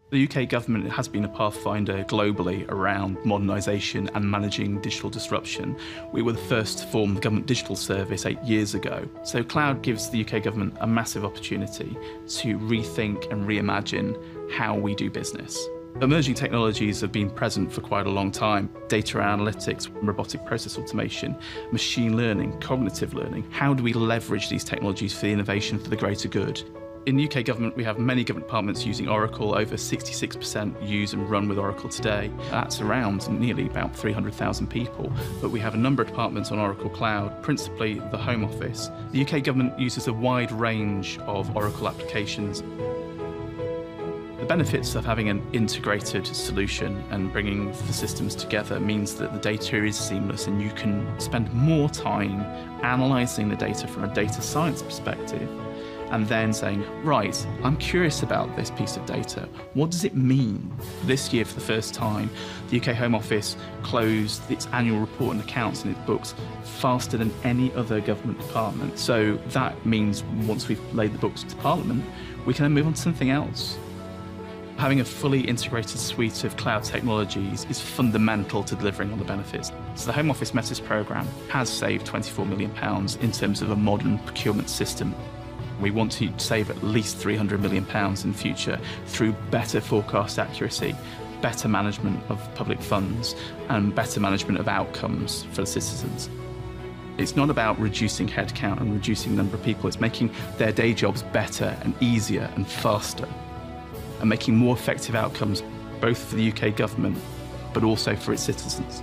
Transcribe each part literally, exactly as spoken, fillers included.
The U K government has been a pathfinder globally around modernisation and managing digital disruption. We were the first to form the Government Digital Service eight years ago. So cloud gives the U K government a massive opportunity to rethink and reimagine how we do business. Emerging technologies have been present for quite a long time. Data analytics, robotic process automation, machine learning, cognitive learning. How do we leverage these technologies for the innovation for the greater good? In the U K government, we have many government departments using Oracle. Over sixty-six percent use and run with Oracle today. That's around nearly about three hundred thousand people. But we have a number of departments on Oracle Cloud, principally the Home Office. The U K government uses a wide range of Oracle applications. The benefits of having an integrated solution and bringing the systems together means that the data is seamless and you can spend more time analysing the data from a data science perspective and then saying, right, I'm curious about this piece of data. What does it mean? This year, for the first time, the U K Home Office closed its annual report and accounts and its books faster than any other government department. So that means once we've laid the books to Parliament, we can then move on to something else. Having a fully integrated suite of cloud technologies is fundamental to delivering on the benefits. So the Home Office Metis programme has saved twenty-four million pounds in terms of a modern procurement system. We want to save at least three hundred million pounds in the future through better forecast accuracy, better management of public funds, and better management of outcomes for the citizens. It's not about reducing headcount and reducing the number of people, it's making their day jobs better and easier and faster, and making more effective outcomes both for the U K government, but also for its citizens.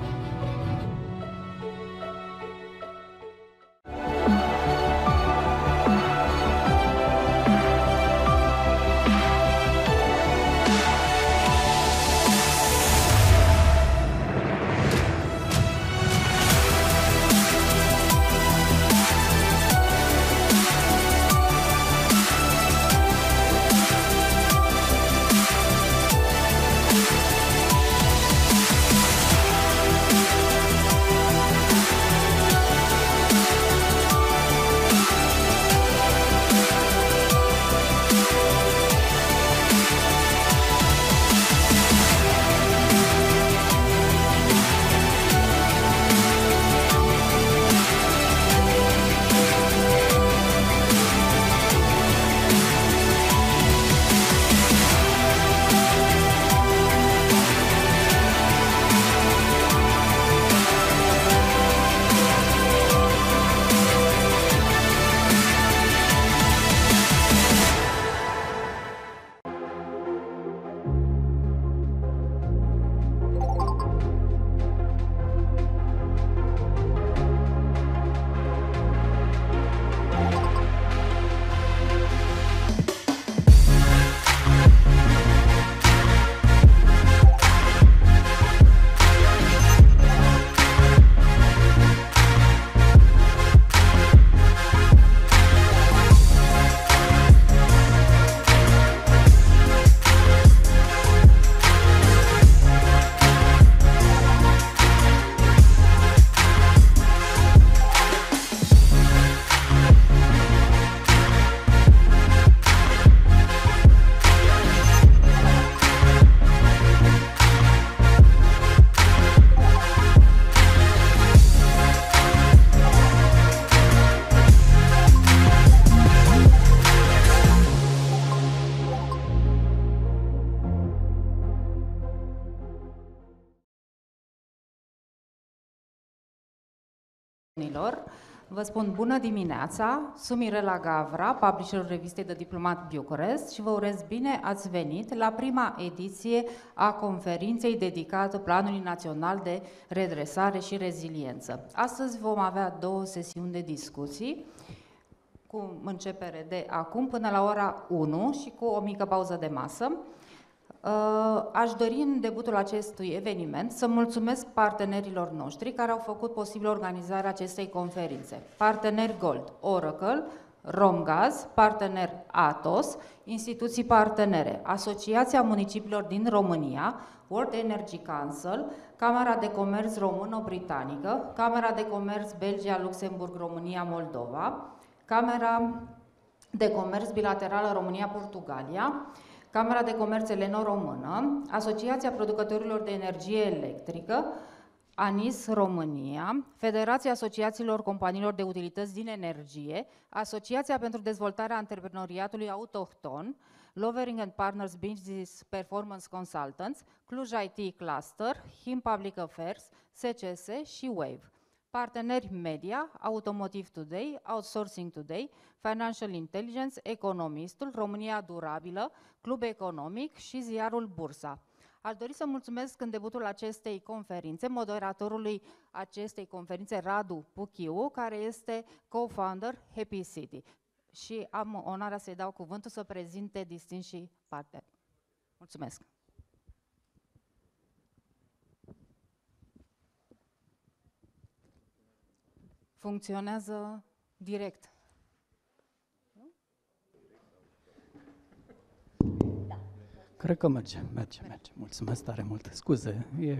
Vă spun bună dimineața, sunt Mirela Gavra, publisherul revistei TheDiplomat Bucharest și vă urez bine ați venit la prima ediție a conferinței dedicată Planului Național de Redresare și Reziliență. Astăzi vom avea două sesiuni de discuții, cu începere de acum până la ora unu și cu o mică pauză de masă. Aș dori în debutul acestui eveniment să mulțumesc partenerilor noștri care au făcut posibil organizarea acestei conferințe. Parteneri Gold, Oracle, Romgaz, partener Atos, instituții partenere, Asociația Municipiilor din România, World Energy Council, Camera de Comerț Româno-Britanică, Camera de Comerț Belgia, Luxemburg, România, Moldova, Camera de Comerț Bilaterală România-Portugalia, Camera de Comerț Eleno-Română, Asociația Producătorilor de Energie Electrică, ANIS România, Federația Asociațiilor Companiilor de Utilități din Energie, Asociația pentru Dezvoltarea Antreprenoriatului Autohton, Lovering and Partners Business Performance Consultants, Cluj I T Cluster, Him Public Affairs, S C S și WAVE. Parteneri media, Automotive Today, Outsourcing Today, Financial Intelligence, Economistul, România Durabilă, Club Economic și ziarul Bursa. Aș dori să mulțumesc în debutul acestei conferințe moderatorului acestei conferințe, Radu Puchiu, care este co-founder Happy City. Și am onoarea să-i dau cuvântul să prezinte distinși parteneri. Mulțumesc! Funcționează direct. Cred că merge, merge, merge. Mulțumesc tare mult. Scuze, e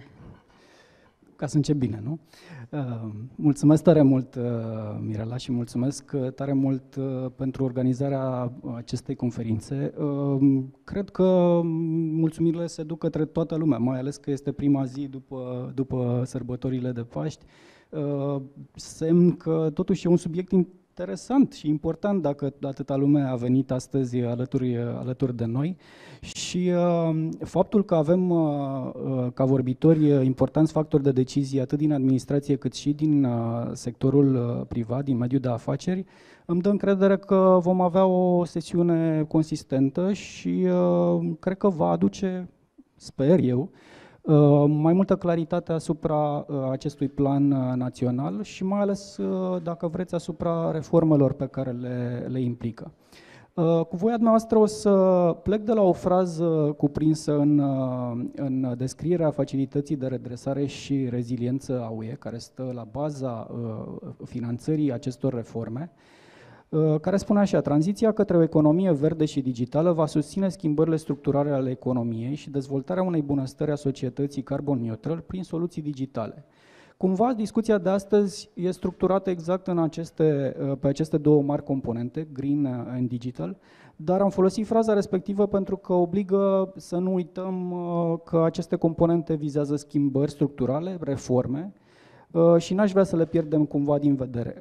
ca să încep bine, nu? Uh, mulțumesc tare mult, uh, Mirela, și mulțumesc tare mult uh, pentru organizarea acestei conferințe. Uh, cred că mulțumirile se duc către toată lumea, mai ales că este prima zi după, după sărbătorile de Paști. Uh, semn că totuși e un subiect interesant și important dacă atâta lume a venit astăzi alături, alături de noi și uh, faptul că avem uh, ca vorbitori importanți factori de decizie atât din administrație cât și din uh, sectorul uh, privat, din mediul de afaceri, îmi dă încredere că vom avea o sesiune consistentă și uh, cred că va aduce, sper eu, mai multă claritate asupra acestui plan național și mai ales, dacă vreți, asupra reformelor pe care le, le implică. Cu voia dumneavoastră o să plec de la o frază cuprinsă în, în descrierea facilității de redresare și reziliență a U E, care stă la baza finanțării acestor reforme, care spune așa: tranziția către o economie verde și digitală va susține schimbările structurale ale economiei și dezvoltarea unei bunăstări a societății carbon neutral prin soluții digitale. Cumva, discuția de astăzi e structurată exact în aceste, pe aceste două mari componente, green and digital, dar am folosit fraza respectivă pentru că obligă să nu uităm că aceste componente vizează schimbări structurale, reforme, și n-aș vrea să le pierdem cumva din vedere.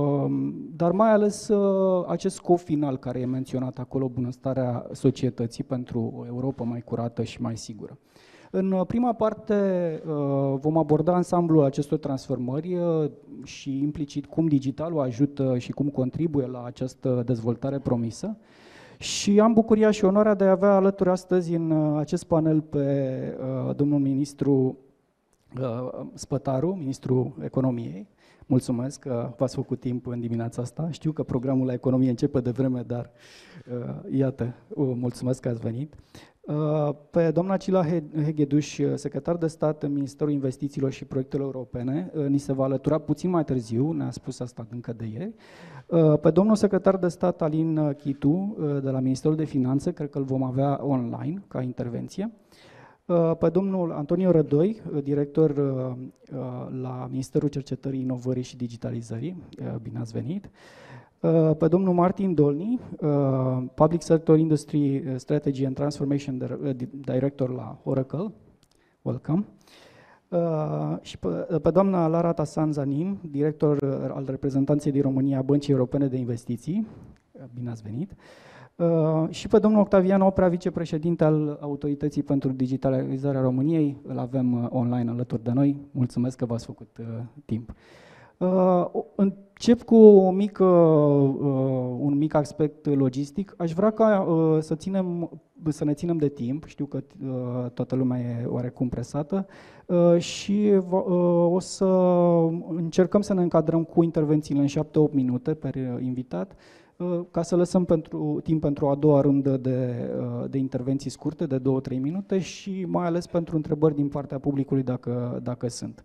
Dar mai ales acest scop final care e menționat acolo, bunăstarea societății pentru o Europa mai curată și mai sigură. În prima parte vom aborda ansamblul acestor transformări și implicit cum digitalul ajută și cum contribuie la această dezvoltare promisă. Și am bucuria și onoarea de a avea alături astăzi în acest panel pe domnul ministru Spătaru, ministrul Economiei. Mulțumesc că v-ați făcut timp în dimineața asta. Știu că programul la economie începe de vreme, dar uh, iată, uh, mulțumesc că ați venit. Uh, pe doamna Cila Hegheduș, secretar de stat în Ministerul Investițiilor și Proiectelor Europene, uh, ni se va alătura puțin mai târziu, ne-a spus asta încă de ieri. Uh, pe domnul secretar de stat Alin Chitu, uh, de la Ministerul de Finanțe, cred că îl vom avea online ca intervenție. Pe domnul Antonio Rădoi, director la Ministerul Cercetării, Inovării și Digitalizării, bine ați venit. Pe domnul Martin Dolny, Public Sector Industry Strategy and Transformation Director la Oracle, welcome. Și pe, pe doamna Lara Tasan Zanin, director al reprezentanței din România a Băncii Europene de Investiții, bine ați venit. Uh, și pe domnul Octavian Oprea, vicepreședinte al Autorității pentru Digitalizarea României, îl avem uh, online alături de noi. Mulțumesc că v-ați făcut uh, timp. Uh, încep cu o mică, uh, un mic aspect logistic. Aș vrea ca uh, să, ținem, să ne ținem de timp. Știu că uh, toată lumea e oarecum presată uh, și uh, o să încercăm să ne încadrăm cu intervențiile în șapte opt minute per invitat, ca să lăsăm pentru, timp pentru a doua rundă de, de intervenții scurte, de două trei minute și mai ales pentru întrebări din partea publicului dacă, dacă sunt.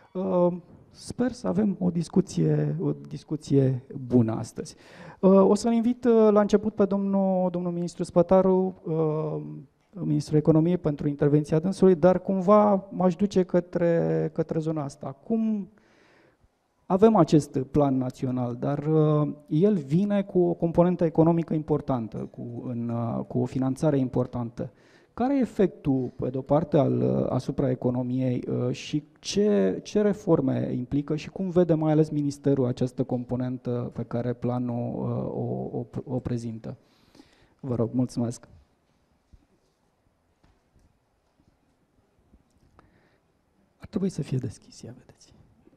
Sper să avem o discuție, o discuție bună astăzi. O să-l invit la început pe domnul, domnul ministru Spătaru, ministrul Economiei, pentru intervenția dânsului, dar cumva m-aș duce către, către zona asta. Cum avem acest plan național, dar uh, el vine cu o componentă economică importantă, cu, în, uh, cu o finanțare importantă. Care e efectul, pe de-o parte, al, uh, asupra economiei uh, și ce, ce reforme implică și cum vede mai ales Ministerul această componentă pe care planul uh, o, o, o prezintă? Vă rog, mulțumesc. Ar trebui să fie deschis, ia vedeți.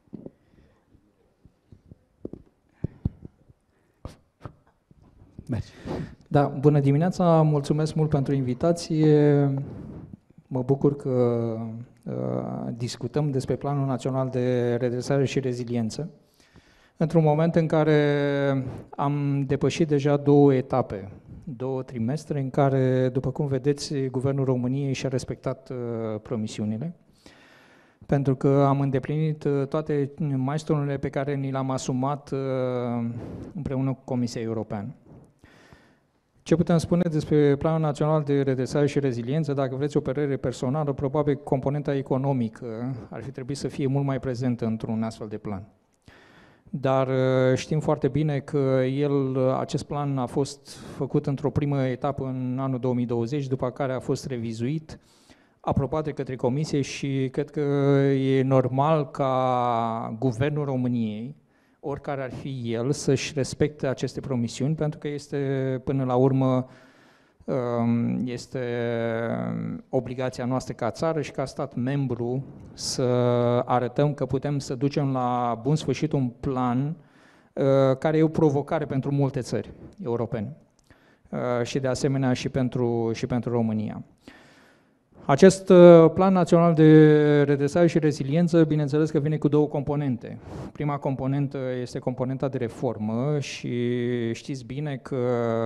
Mergi. Da, bună dimineața, mulțumesc mult pentru invitație. Mă bucur că uh, discutăm despre Planul Național de Redresare și Reziliență, într-un moment în care am depășit deja două etape, două trimestre în care, după cum vedeți, Guvernul României și-a respectat uh, promisiunile, pentru că am îndeplinit uh, toate milestone-urile pe care ni le-am asumat uh, împreună cu Comisia Europeană. Ce putem spune despre Planul Național de Redresare și Reziliență? Dacă vreți o părere personală, probabil componenta economică ar fi trebuit să fie mult mai prezentă într-un astfel de plan. Dar știm foarte bine că el, acest plan a fost făcut într-o primă etapă în anul două mii douăzeci, după care a fost revizuit, aprobat de către Comisie și cred că e normal ca Guvernul României, oricare ar fi el, să-și respecte aceste promisiuni, pentru că este, până la urmă, este obligația noastră ca țară și ca stat membru să arătăm că putem să ducem la bun sfârșit un plan care e o provocare pentru multe țări europene și de asemenea și pentru, și pentru România. Acest Plan Național de Redresare și Reziliență, bineînțeles că vine cu două componente. Prima componentă este componenta de reformă și știți bine că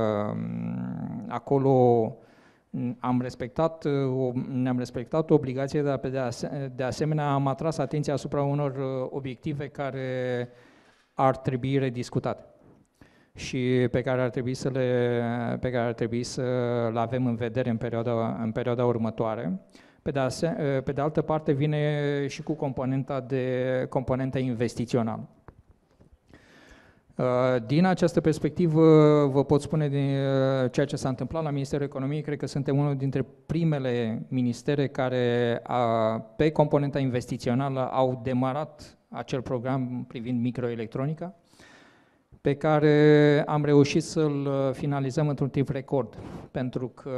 acolo am respectat, ne-am respectat obligația, dar de asemenea am atras atenția asupra unor obiective care ar trebui rediscutate și pe care ar trebui să le, pe care ar trebui să le avem în vedere în perioada, în perioada următoare. Pe de, ase, pe de altă parte vine și cu componenta, de, componenta investițională. Din această perspectivă vă pot spune din ceea ce s-a întâmplat la Ministerul Economiei, cred că suntem unul dintre primele ministere care pe componenta investițională au demarat acel program privind microelectronica, pe care am reușit să-l finalizăm într-un timp record, pentru că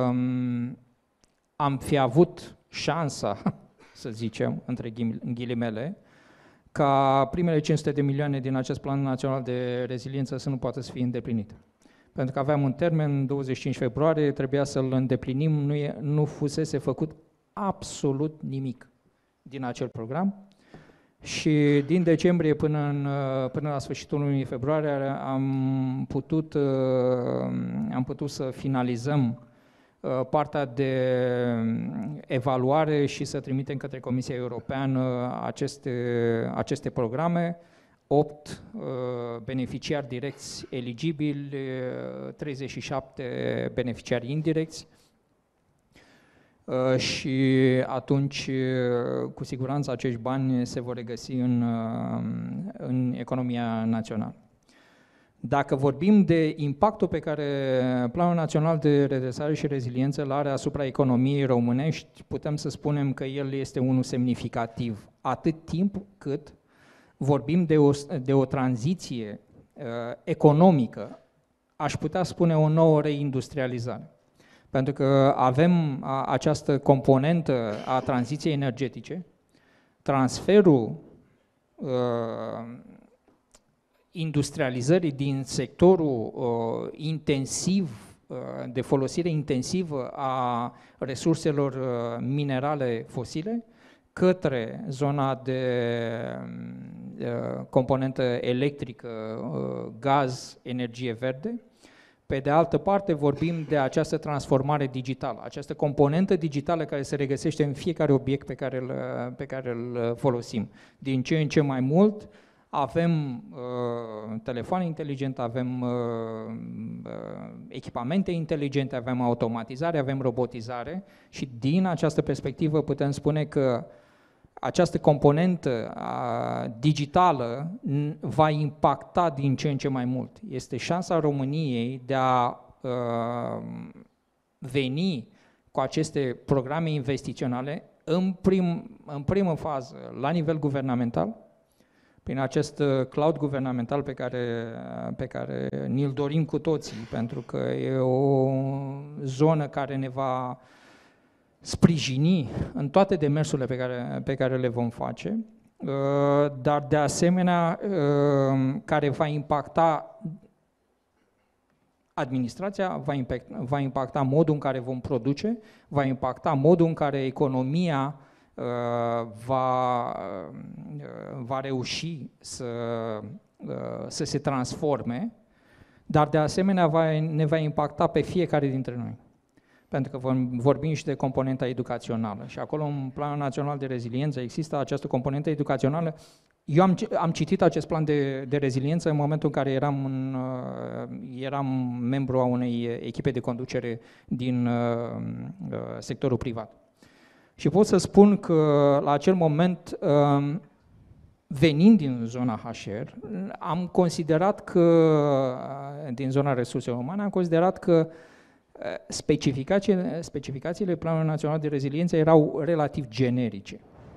am fi avut șansa, să zicem, între ghilimele, ca primele cinci sute de milioane din acest Plan Național de Reziliență să nu poată să fie îndeplinite. Pentru că aveam un termen, douăzeci și cinci februarie, trebuia să-l îndeplinim, nu, e, nu fusese făcut absolut nimic din acel program. Și din decembrie până, în, până la sfârșitul lunii februarie am putut, am putut să finalizăm partea de evaluare și să trimitem către Comisia Europeană aceste, aceste programe, opt beneficiari direcți eligibili, treizeci și șapte beneficiari indirecți. Și atunci, cu siguranță, acești bani se vor regăsi în, în economia națională. Dacă vorbim de impactul pe care Planul Național de Redresare și Reziliență îl are asupra economiei românești, putem să spunem că el este unul semnificativ, atât timp cât vorbim de o, de o tranziție uh, economică, aș putea spune o nouă reindustrializare. Pentru că avem a, această componentă a tranziției energetice, transferul uh, industrializării din sectorul uh, intensiv, uh, de folosire intensivă a resurselor uh, minerale fosile, către zona de uh, componentă electrică, uh, gaz, energie verde. Pe de altă parte, vorbim de această transformare digitală, această componentă digitală care se regăsește în fiecare obiect pe care îl, pe care îl folosim. Din ce în ce mai mult avem uh, telefoane inteligente, avem uh, uh, echipamente inteligente, avem automatizare, avem robotizare și din această perspectivă putem spune că această componentă digitală va impacta din ce în ce mai mult. Este șansa României de a veni cu aceste programe investiționale în, prim, în primă fază la nivel guvernamental, prin acest cloud guvernamental pe care, pe care ni-l dorim cu toții, pentru că e o zonă care ne va sprijini în toate demersurile pe care, pe care le vom face, dar de asemenea care va impacta administrația, va impacta, va impacta modul în care vom produce, va impacta modul în care economia uh, va, uh, va reuși să, uh, să se transforme, dar de asemenea va, ne va impacta pe fiecare dintre noi. Pentru că vorbim și de componenta educațională și acolo în Planul Național de Reziliență există această componentă educațională. Eu am, am citit acest plan de, de reziliență în momentul în care eram, în, eram membru a unei echipe de conducere din uh, sectorul privat. Și pot să spun că la acel moment, uh, venind din zona H R, am considerat că, din zona resurselor umane, am considerat că specificațiile, specificațiile Planului Național de Reziliență erau relativ generice.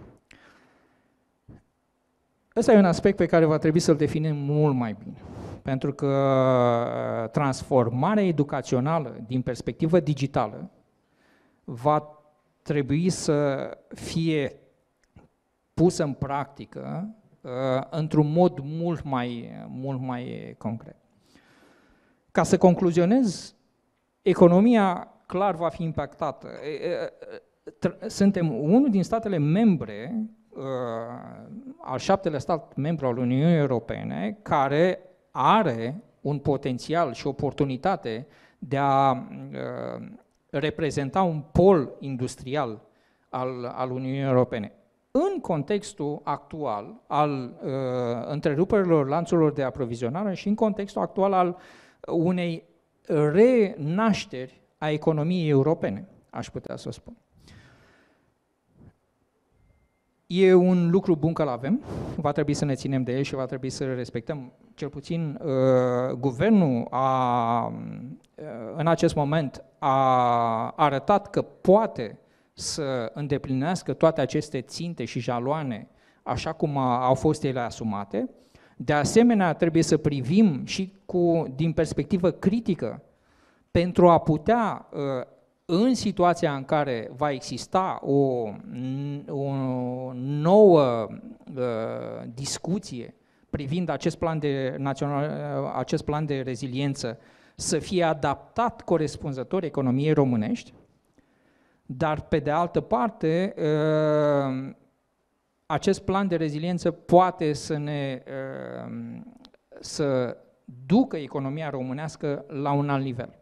Ăsta e un aspect pe care va trebui să-l definim mult mai bine, pentru că transformarea educațională din perspectivă digitală va trebui să fie pusă în practică uh, într-un mod mult mai, mult mai concret. Ca să concluzionez, economia clar va fi impactată. Suntem unul din statele membre, al șaptelea stat membru al Uniunii Europene, care are un potențial și oportunitate de a reprezenta un pol industrial al, al Uniunii Europene. În contextul actual al uh, întreruperilor lanțurilor de aprovizionare și în contextul actual al unei renașteri a economiei europene, aș putea să o spun. E un lucru bun că l-avem, va trebui să ne ținem de el și va trebui să respectăm. Cel puțin uh, guvernul a, uh, în acest moment a arătat că poate să îndeplinească toate aceste ținte și jaloane așa cum a, au fost ele asumate. De asemenea, trebuie să privim și cu, din perspectivă critică pentru a putea, în situația în care va exista o, o nouă discuție privind acest plan de, național, acest plan de reziliență, să fie adaptat corespunzător economiei românești, dar pe de altă parte, acest plan de reziliență poate să ne să ducă economia românească la un alt nivel.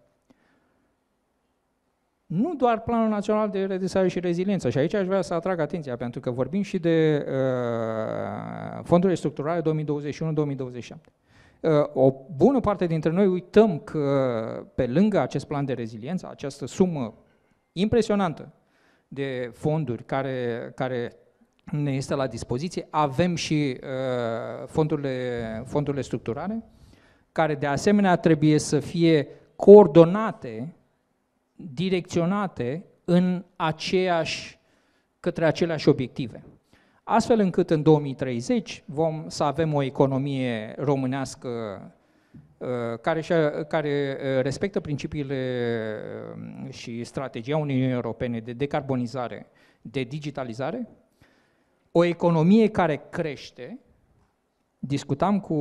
Nu doar Planul Național de Redresare și Reziliență, și aici aș vrea să atrag atenția, pentru că vorbim și de uh, fondurile structurale două mii douăzeci și unu două mii douăzeci și șapte. Uh, o bună parte dintre noi uităm că pe lângă acest plan de reziliență, această sumă impresionantă de fonduri care, care ne este la dispoziție, avem și uh, fondurile, fondurile structurale, care de asemenea trebuie să fie coordonate, direcționate în aceeași, către aceleași obiective. Astfel încât în două mii treizeci vom să avem o economie românească uh, care, care respectă principiile și strategia Uniunii Europene de decarbonizare, de digitalizare, o economie care crește. Discutam cu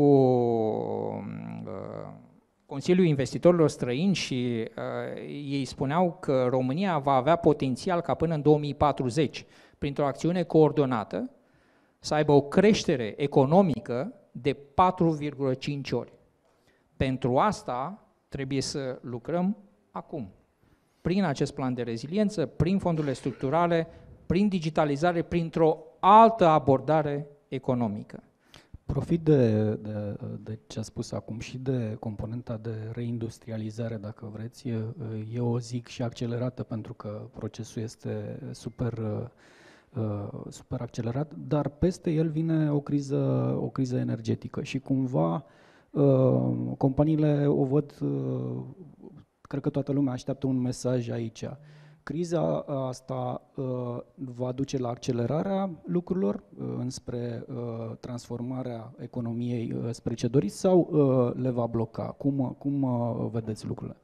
uh, Consiliul Investitorilor Străini și uh, ei spuneau că România va avea potențial ca până în două mii patruzeci, printr-o acțiune coordonată, să aibă o creștere economică de patru virgulă cinci ori. Pentru asta trebuie să lucrăm acum, prin acest plan de reziliență, prin fondurile structurale, prin digitalizare, printr-o altă abordare economică. Profit de, de, de ce a spus acum și de componenta de reindustrializare, dacă vreți. Eu o zic și accelerată pentru că procesul este super super accelerat, dar peste el vine o criză, o criză energetică și cumva companiile o văd, cred că toată lumea așteaptă un mesaj aici. Criza asta uh, va duce la accelerarea lucrurilor uh, înspre uh, transformarea economiei uh, spre ce doriți sau uh, le va bloca? Cum, cum uh, vedeți lucrurile?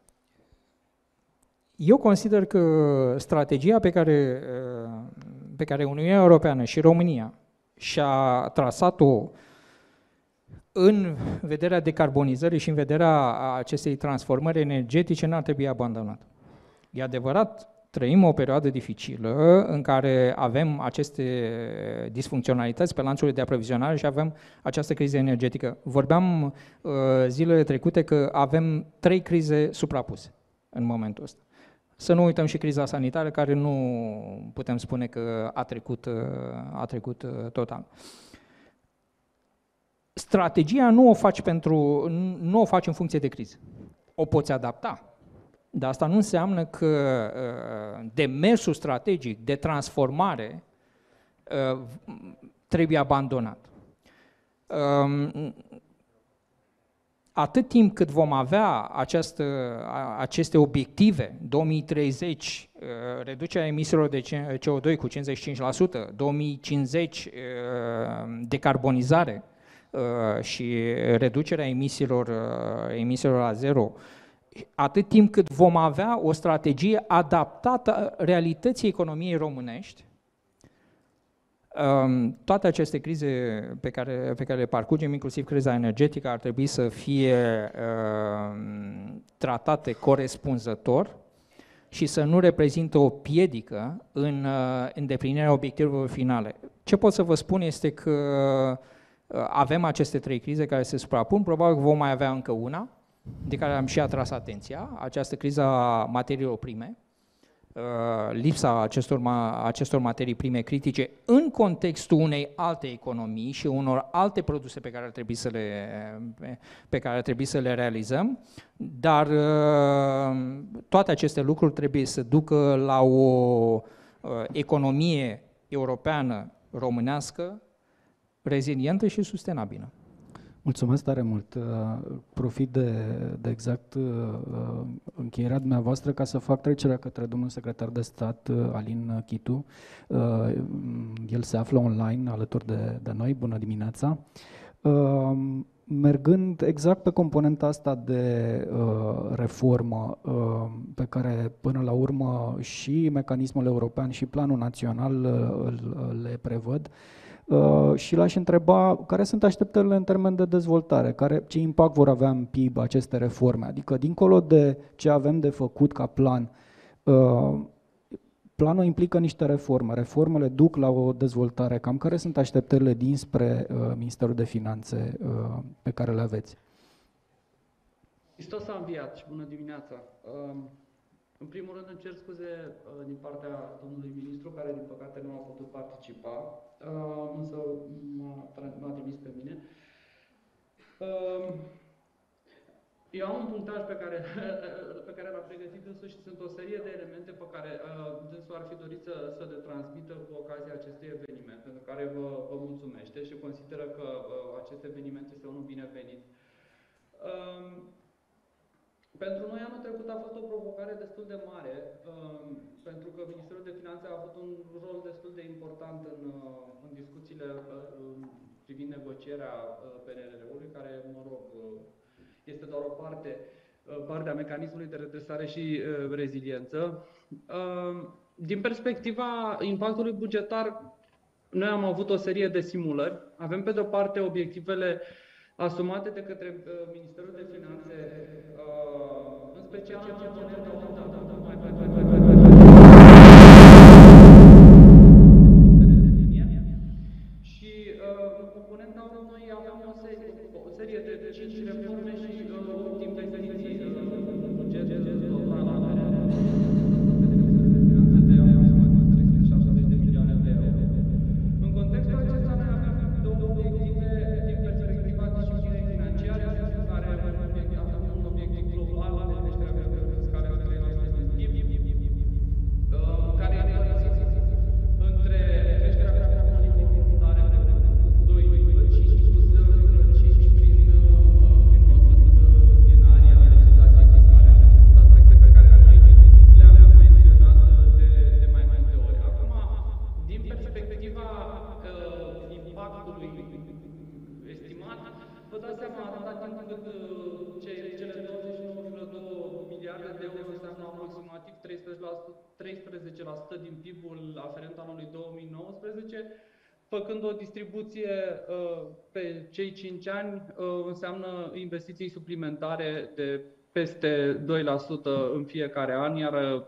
Eu consider că strategia pe care, uh, pe care Uniunea Europeană și România și-a trasat-o în vederea decarbonizării și în vederea acestei transformări energetice n-ar trebui abandonată. E adevărat, trăim o perioadă dificilă în care avem aceste disfuncționalități pe lanțurile de aprovizionare și avem această criză energetică. Vorbeam uh, zilele trecute că avem trei crize suprapuse în momentul ăsta. Să nu uităm și criza sanitară, care nu putem spune că a trecut, uh, a trecut uh, total. Strategia nu o faci pentru, nu o faci în funcție de criză. O poți adapta. Dar asta nu înseamnă că uh, demersul strategic de transformare uh, trebuie abandonat. Um, atât timp cât vom avea această, aceste obiective, două mii treizeci, uh, reducerea emisiilor de C O doi cu cincizeci și cinci la sută, două mii cincizeci, uh, decarbonizare uh, și reducerea emisiilor, uh, emisiilor la zero, atât timp cât vom avea o strategie adaptată realității economiei românești, toate aceste crize pe care, pe care le parcurgem, inclusiv criza energetică, ar trebui să fie tratate corespunzător și să nu reprezintă o piedică în îndeplinirea obiectivelor finale. Ce pot să vă spun este că avem aceste trei crize care se suprapun, probabil că vom mai avea încă una, de care am și atras atenția, această criză a materiilor prime, lipsa acestor, acestor materii prime critice în contextul unei alte economii și unor alte produse pe care ar trebui să le, pe care ar trebui să le realizăm, dar toate aceste lucruri trebuie să ducă la o economie europeană, românească, rezilientă și sustenabilă. Mulțumesc tare mult. Profit de, de exact încheierea dumneavoastră ca să fac trecerea către domnul secretar de stat Alin Chitu. El se află online alături de, de noi. Bună dimineața! Mergând exact pe componenta asta de reformă pe care până la urmă și mecanismul european și planul național le prevăd, Uh, și l-aș întreba care sunt așteptările în termen de dezvoltare, care, ce impact vor avea în P I B aceste reforme, adică dincolo de ce avem de făcut ca plan, uh, planul implică niște reforme, reformele duc la o dezvoltare, cam care sunt așteptările dinspre uh, Ministerul de Finanțe uh, pe care le aveți? Hristos a înviat și bună dimineața! Uh... În primul rând îmi cer scuze uh, din partea domnului ministru, care din păcate nu a putut participa, uh, însă m-a trimis pe mine. Uh, eu am un punctaj pe care, pe care l-a pregătit dânsul și sunt o serie de elemente pe care uh, dânsul ar fi dorit să, să le transmită cu ocazia acestui eveniment, pentru care vă, vă mulțumește și consideră că uh, acest eveniment este unul binevenit. Uh, Pentru noi anul trecut a fost o provocare destul de mare, uh, pentru că Ministerul de Finanțe a avut un rol destul de important în, uh, în discuțiile uh, privind negocierea uh, P N R R-ului, care, mă rog, uh, este doar o parte, uh, parte a mecanismului de redresare și uh, reziliență. Uh, din perspectiva impactului bugetar, noi am avut o serie de simulări. Avem, pe de o parte, obiectivele asumate de către uh, Ministerul de Finanțe, uh, în special în componenta de linie. Și uh, în componenta noi avem o serie, o serie de cinci reforme și uh, timp de investiții în buget total la care de aproximativ trei sute șaptezeci de milioane de euro. În contextul acesta noi avem două obiective din perspectiva disciplinei financiare, care avem un obiectiv global de creșterea fiscală de trei la aproximativ treisprezece la sută din P I B-ul aferent anului două mii nouăsprezece, făcând o distribuție pe cei cinci ani, înseamnă investiții suplimentare de peste doi la sută în fiecare an, iar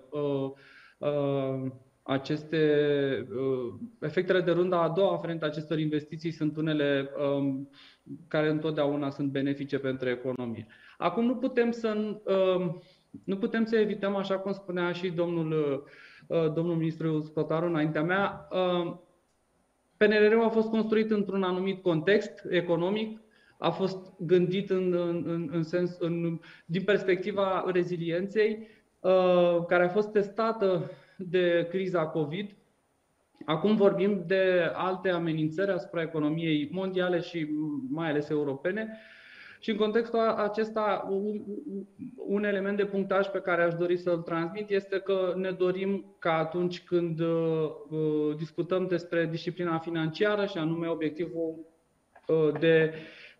aceste efectele de runda a doua aferent acestor investiții sunt unele care întotdeauna sunt benefice pentru economie. Acum nu putem să nu putem să evităm, așa cum spunea și domnul domnul ministru Spătaru înaintea mea, P N R R-ul a fost construit într-un anumit context economic, a fost gândit în, în, în sens, în, din perspectiva rezilienței, care a fost testată de criza COVID. Acum vorbim de alte amenințări asupra economiei mondiale și mai ales europene. Și în contextul acesta, un element de punctaj pe care aș dori să-l transmit este că ne dorim ca atunci când discutăm despre disciplina financiară și anume obiectivul de,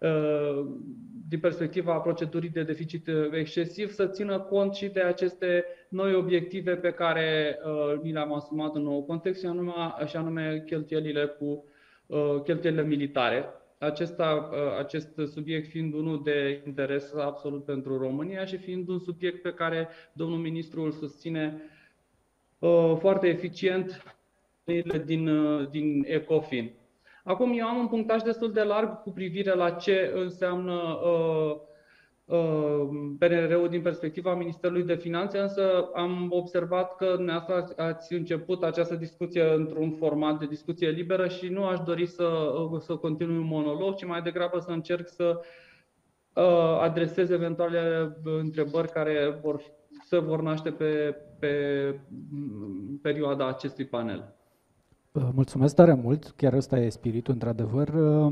din perspectiva procedurii de deficit excesiv, să țină cont și de aceste noi obiective pe care ni le-am asumat în nou context, și anume, și anume cheltuielile, cu, cheltuielile militare. Acesta, acest subiect fiind unul de interes absolut pentru România și fiind un subiect pe care domnul ministru îl susține foarte eficient din, din ECOFIN. Acum, eu am un punctaj destul de larg cu privire la ce înseamnă uh, uh, P N R R-ul din perspectiva Ministerului de Finanțe, însă am observat că dumneavoastră ați început această discuție într-un format de discuție liberă și nu aș dori să, să continui un monolog, ci mai degrabă să încerc să uh, adresez eventuale întrebări care vor, se vor naște pe, pe perioada acestui panel. Mulțumesc tare mult, chiar ăsta e spiritul, într-adevăr.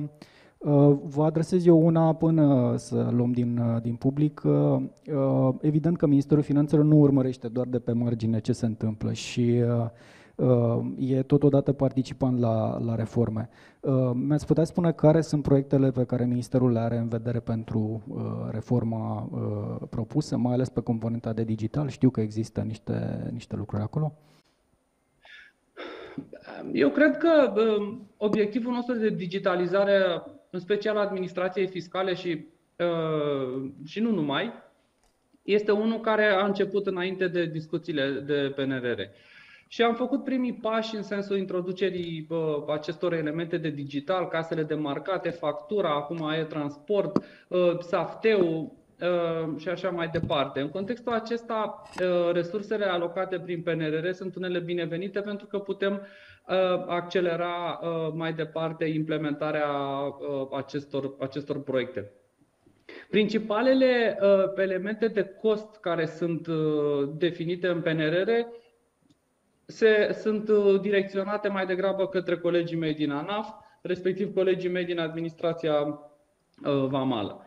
Vă adresez eu una până să luăm din, din public. Evident că Ministerul Finanțelor nu urmărește doar de pe margine ce se întâmplă și e totodată participant la, la reforme. Mi-ați putea spune care sunt proiectele pe care Ministerul le are în vedere pentru reforma propusă, mai ales pe componenta de digital? Știu că există niște, niște lucruri acolo. Eu cred că obiectivul nostru de digitalizare, în special a administrației fiscale și, și nu numai, este unul care a început înainte de discuțiile de P N R R. Și am făcut primii pași în sensul introducerii acestor elemente de digital, casele demarcate, factura, acum e-transport, S A F T-ul și așa mai departe. În contextul acesta, resursele alocate prin P N R R sunt unele binevenite pentru că putem accelera mai departe implementarea acestor, acestor proiecte. Principalele elemente de cost care sunt definite în P N R R se, sunt direcționate mai degrabă către colegii mei din ANAF, respectiv colegii mei din administrația vamală.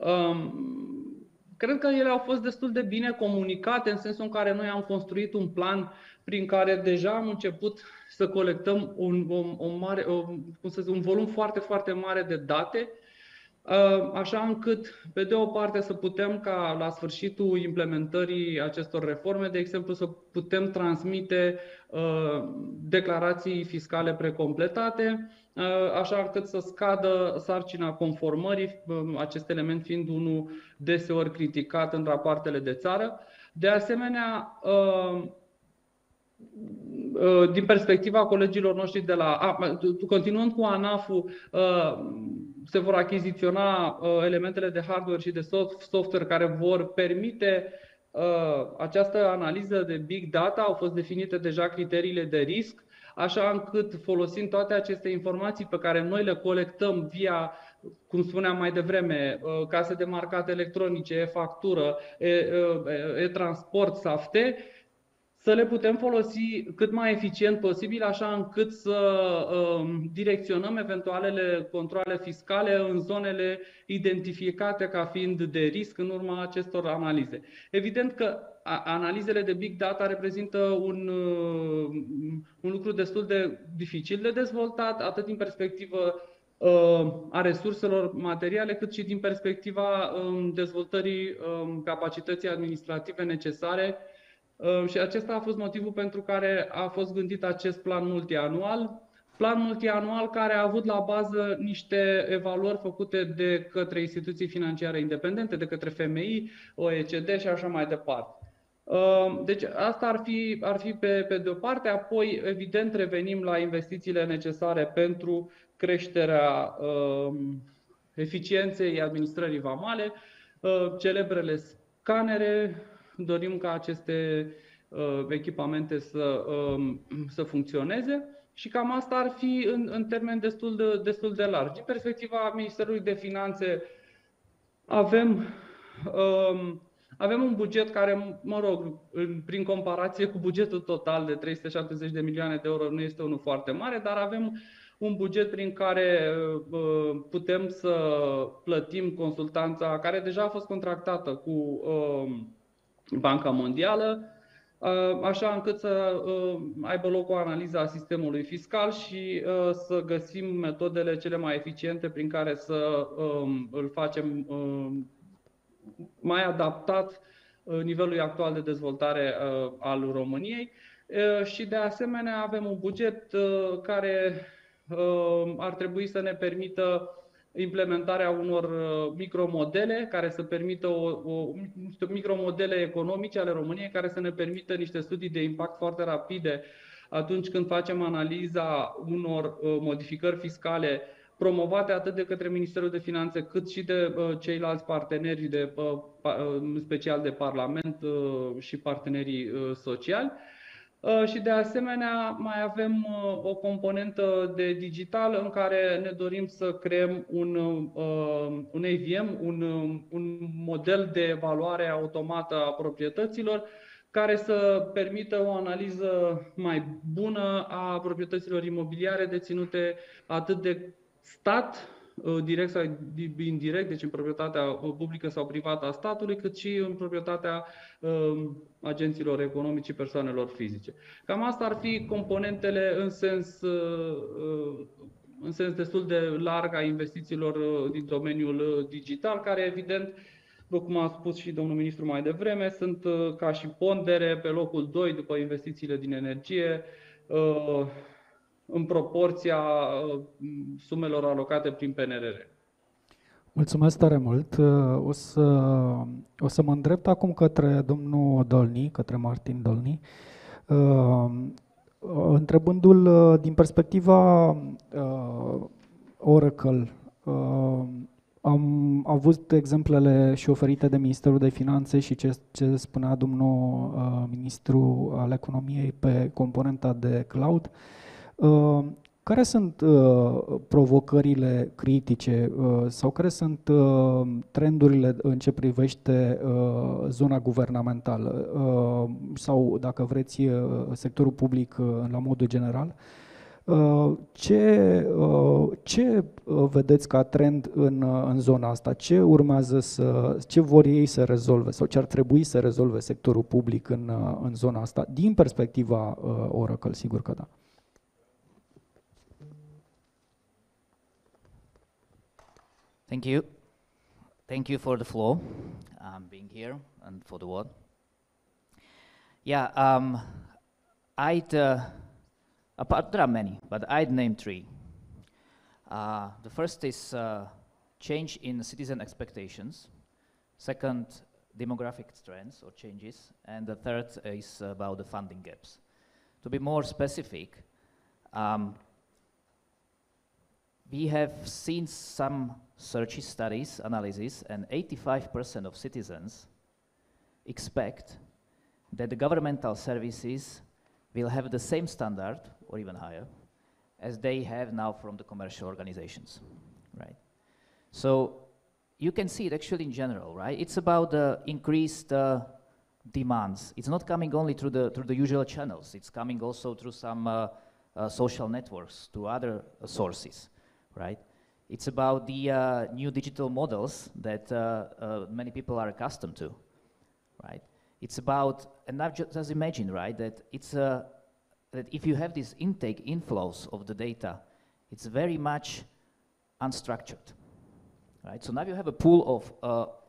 Cred că ele au fost destul de bine comunicate, în sensul în care noi am construit un plan prin care deja am început să colectăm un, un, un, mare, cum să zic, un volum foarte, foarte mare de date, așa încât, pe de o parte, să putem ca la sfârșitul implementării acestor reforme, de exemplu, să putem transmite declarații fiscale precompletate, așa încât să scadă sarcina conformării, acest element fiind unul deseori criticat în rapoartele de țară. De asemenea, din perspectiva colegilor noștri de la... A, continuând cu ANAF-ul, se vor achiziționa elementele de hardware și de software care vor permite această analiză de big data. Au fost definite deja criteriile de risc, așa încât, folosind toate aceste informații pe care noi le colectăm via, cum spuneam mai devreme, case de marcat electronice, e-factură, e-transport, S A F T, să le putem folosi cât mai eficient posibil, așa încât să direcționăm eventualele controale fiscale în zonele identificate ca fiind de risc în urma acestor analize. Evident că analizele de big data reprezintă un, un lucru destul de dificil de dezvoltat, atât din perspectivă a resurselor materiale, cât și din perspectiva dezvoltării capacității administrative necesare Și acesta a fost motivul pentru care a fost gândit acest plan multianual. Plan multianual care a avut la bază niște evaluări făcute de către instituții financiare independente, de către F M I, O E C D și așa mai departe. Deci asta ar fi, ar fi pe, pe de o parte, apoi evident revenim la investițiile necesare pentru creșterea uh, eficienței administrării vamale, uh, celebrele scanere, dorim ca aceste uh, echipamente să, uh, să funcționeze și cam asta ar fi în, în termeni destul de, destul de largi. Din perspectiva Ministerului de Finanțe avem... Uh, Avem un buget care, mă rog, prin comparație cu bugetul total de trei sute șaptezeci de milioane de euro nu este unul foarte mare, dar avem un buget prin care putem să plătim consultanța care deja a fost contractată cu Banca Mondială, așa încât să aibă loc o analiză a sistemului fiscal și să găsim metodele cele mai eficiente prin care să îl facem mai adaptat nivelului actual de dezvoltare al României și de asemenea avem un buget care ar trebui să ne permită implementarea unor micromodele care să permită o, o, niște micromodele economice ale României care să ne permită niște studii de impact foarte rapide atunci când facem analiza unor modificări fiscale promovate atât de către Ministerul de Finanțe cât și de uh, ceilalți parteneri, de, uh, în special de Parlament uh, și partenerii uh, sociali. Uh, și de asemenea mai avem uh, o componentă de digital în care ne dorim să creăm un, uh, un A V M, un, un model de evaluare automată a proprietăților care să permită o analiză mai bună a proprietăților imobiliare deținute atât de stat, direct sau indirect, deci în proprietatea publică sau privată a statului, cât și în proprietatea agenților economici și persoanelor fizice. Cam asta ar fi componentele în sens, în sens destul de larg a investițiilor din domeniul digital, care evident, după cum a spus și domnul ministru mai devreme, sunt ca și pondere pe locul doi după investițiile din energie, în proporția sumelor alocate prin P N R R. Mulțumesc tare mult. O să, o să mă îndrept acum către domnul Dolny, către Martin Dolny, întrebându-l din perspectiva Oracle. Am avut exemplele și oferite de Ministerul de Finanțe și ce, ce spunea domnul ministru al economiei pe componenta de cloud. Uh, care sunt uh, provocările critice uh, sau care sunt uh, trendurile în ce privește uh, zona guvernamentală uh, sau, dacă vreți, uh, sectorul public uh, la modul general? Uh, ce, uh, ce vedeți ca trend în, în zona asta? Ce urmează să, ce vor ei să rezolve sau ce ar trebui să rezolve sectorul public în, în zona asta? Din perspectiva uh, Oracle, sigur că da. Thank you. Thank you for the floor, um, being here, and for the word. Yeah, um, I'd, uh, apart, there are many, but I'd name three. Uh, the first is uh, change in citizen expectations. Second, demographic trends or changes. And the third is about the funding gaps. To be more specific, um, we have seen some search studies, analysis, and eighty-five percent of citizens expect that the governmental services will have the same standard, or even higher, as they have now from the commercial organizations, right? So you can see it actually in general, right? It's about the increased uh, demands. It's not coming only through the, through the usual channels. It's coming also through some uh, uh, social networks, to other uh, sources, right? It's about the uh, new digital models that uh, uh, many people are accustomed to, right? It's about, and now just, just imagine, right, that it's uh, that if you have these intake inflows of the data, it's very much unstructured, right? So now you have a pool of uh,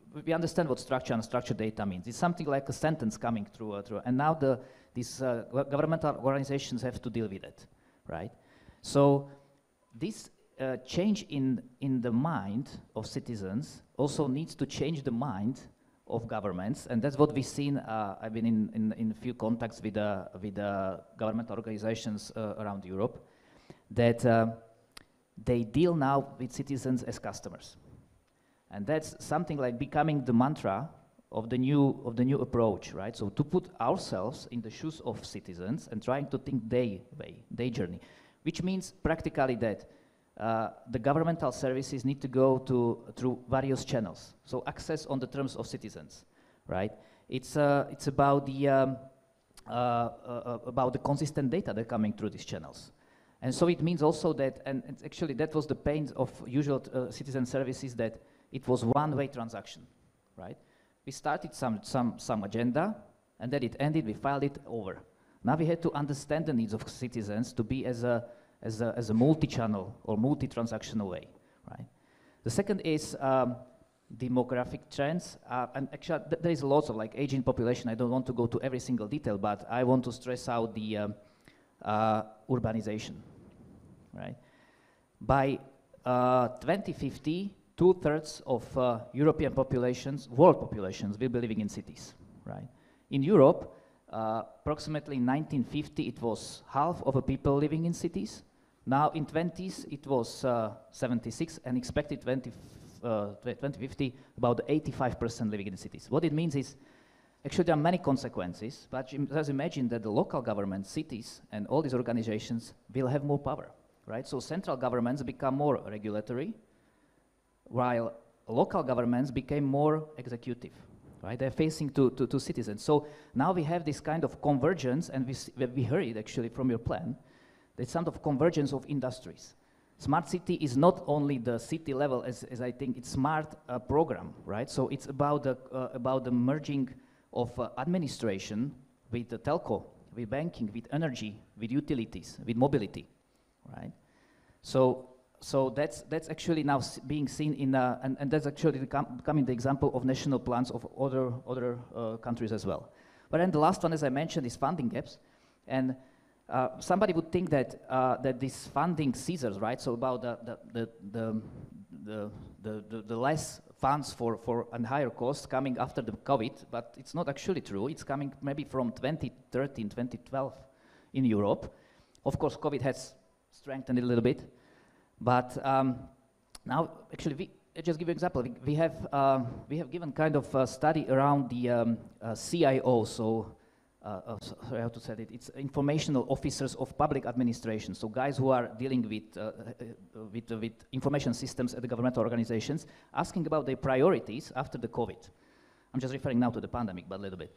we understand what structure and structured data means. It's something like a sentence coming through, uh, through and now the, these uh, governmental organizations have to deal with it, right? So this uh, change in, in the mind of citizens also needs to change the mind of governments, and that's what we've seen. Uh, I've been in, in, in a few contacts with, uh, with uh, governmental organizations uh, around Europe, that uh, they deal now with citizens as customers. And that's something like becoming the mantra of the new, of the new approach, right? So to put ourselves in the shoes of citizens and trying to think their way, their journey, which means practically that Uh, the governmental services need to go to, through various channels. So access on the terms of citizens, right? It's, uh, it's about, the, um, uh, uh, about the consistent data that are coming through these channels. And so it means also that, and it's actually that was the pain of usual uh, citizen services, that it was one-way transaction, right? We started some, some, some agenda, and then it ended, we filed it over. Now we had to understand the needs of citizens to be as a As a, as a multi-channel or multi-transactional way, right? The second is um, demographic trends, uh, and actually th there is lots of like aging population. I don't want to go to every single detail, but I want to stress out the um, uh, urbanization, right? By uh, twenty fifty, two-thirds of uh, European populations, world populations, will be living in cities, right? In Europe, uh, approximately nineteen fifty, it was half of the people living in cities. Now in twenties, it was uh, seventy-six, and expected twenty, uh, twenty fifty, about eighty-five percent living in the cities. What it means is, actually there are many consequences, but just imagine that the local government, cities, and all these organizations will have more power, right? So central governments become more regulatory, while local governments became more executive, right? They're facing to, to, to citizens. So now we have this kind of convergence, and we, we heard actually from your plan, there's some of convergence of industries. Smart city is not only the city level, as, as I think it's smart uh, program, right? So it's about the, uh, about the merging of uh, administration with the telco, with banking, with energy, with utilities, with mobility, right? So, so that's, that's actually now being seen in, uh, and, and that's actually becoming the example of national plans of other, other uh, countries as well. But then the last one, as I mentioned, is funding gaps. And Uh, somebody would think that uh, that this funding scissors, right? So about the the the the the, the, the, the less funds for for and higher costs coming after the COVID, but it's not actually true. It's coming maybe from twenty thirteen, twenty twelve in Europe. Of course, COVID has strengthened it a little bit, but um, now actually we. I'll just give you an example. We, we have uh, we have given kind of a study around the um, uh, C I O. So. Uh, uh, sorry, how to say it? It's informational officers of public administration. So guys who are dealing with, uh, uh, with, uh, with information systems at the governmental organizations, asking about their priorities after the COVID. I'm just referring now to the pandemic, but a little bit.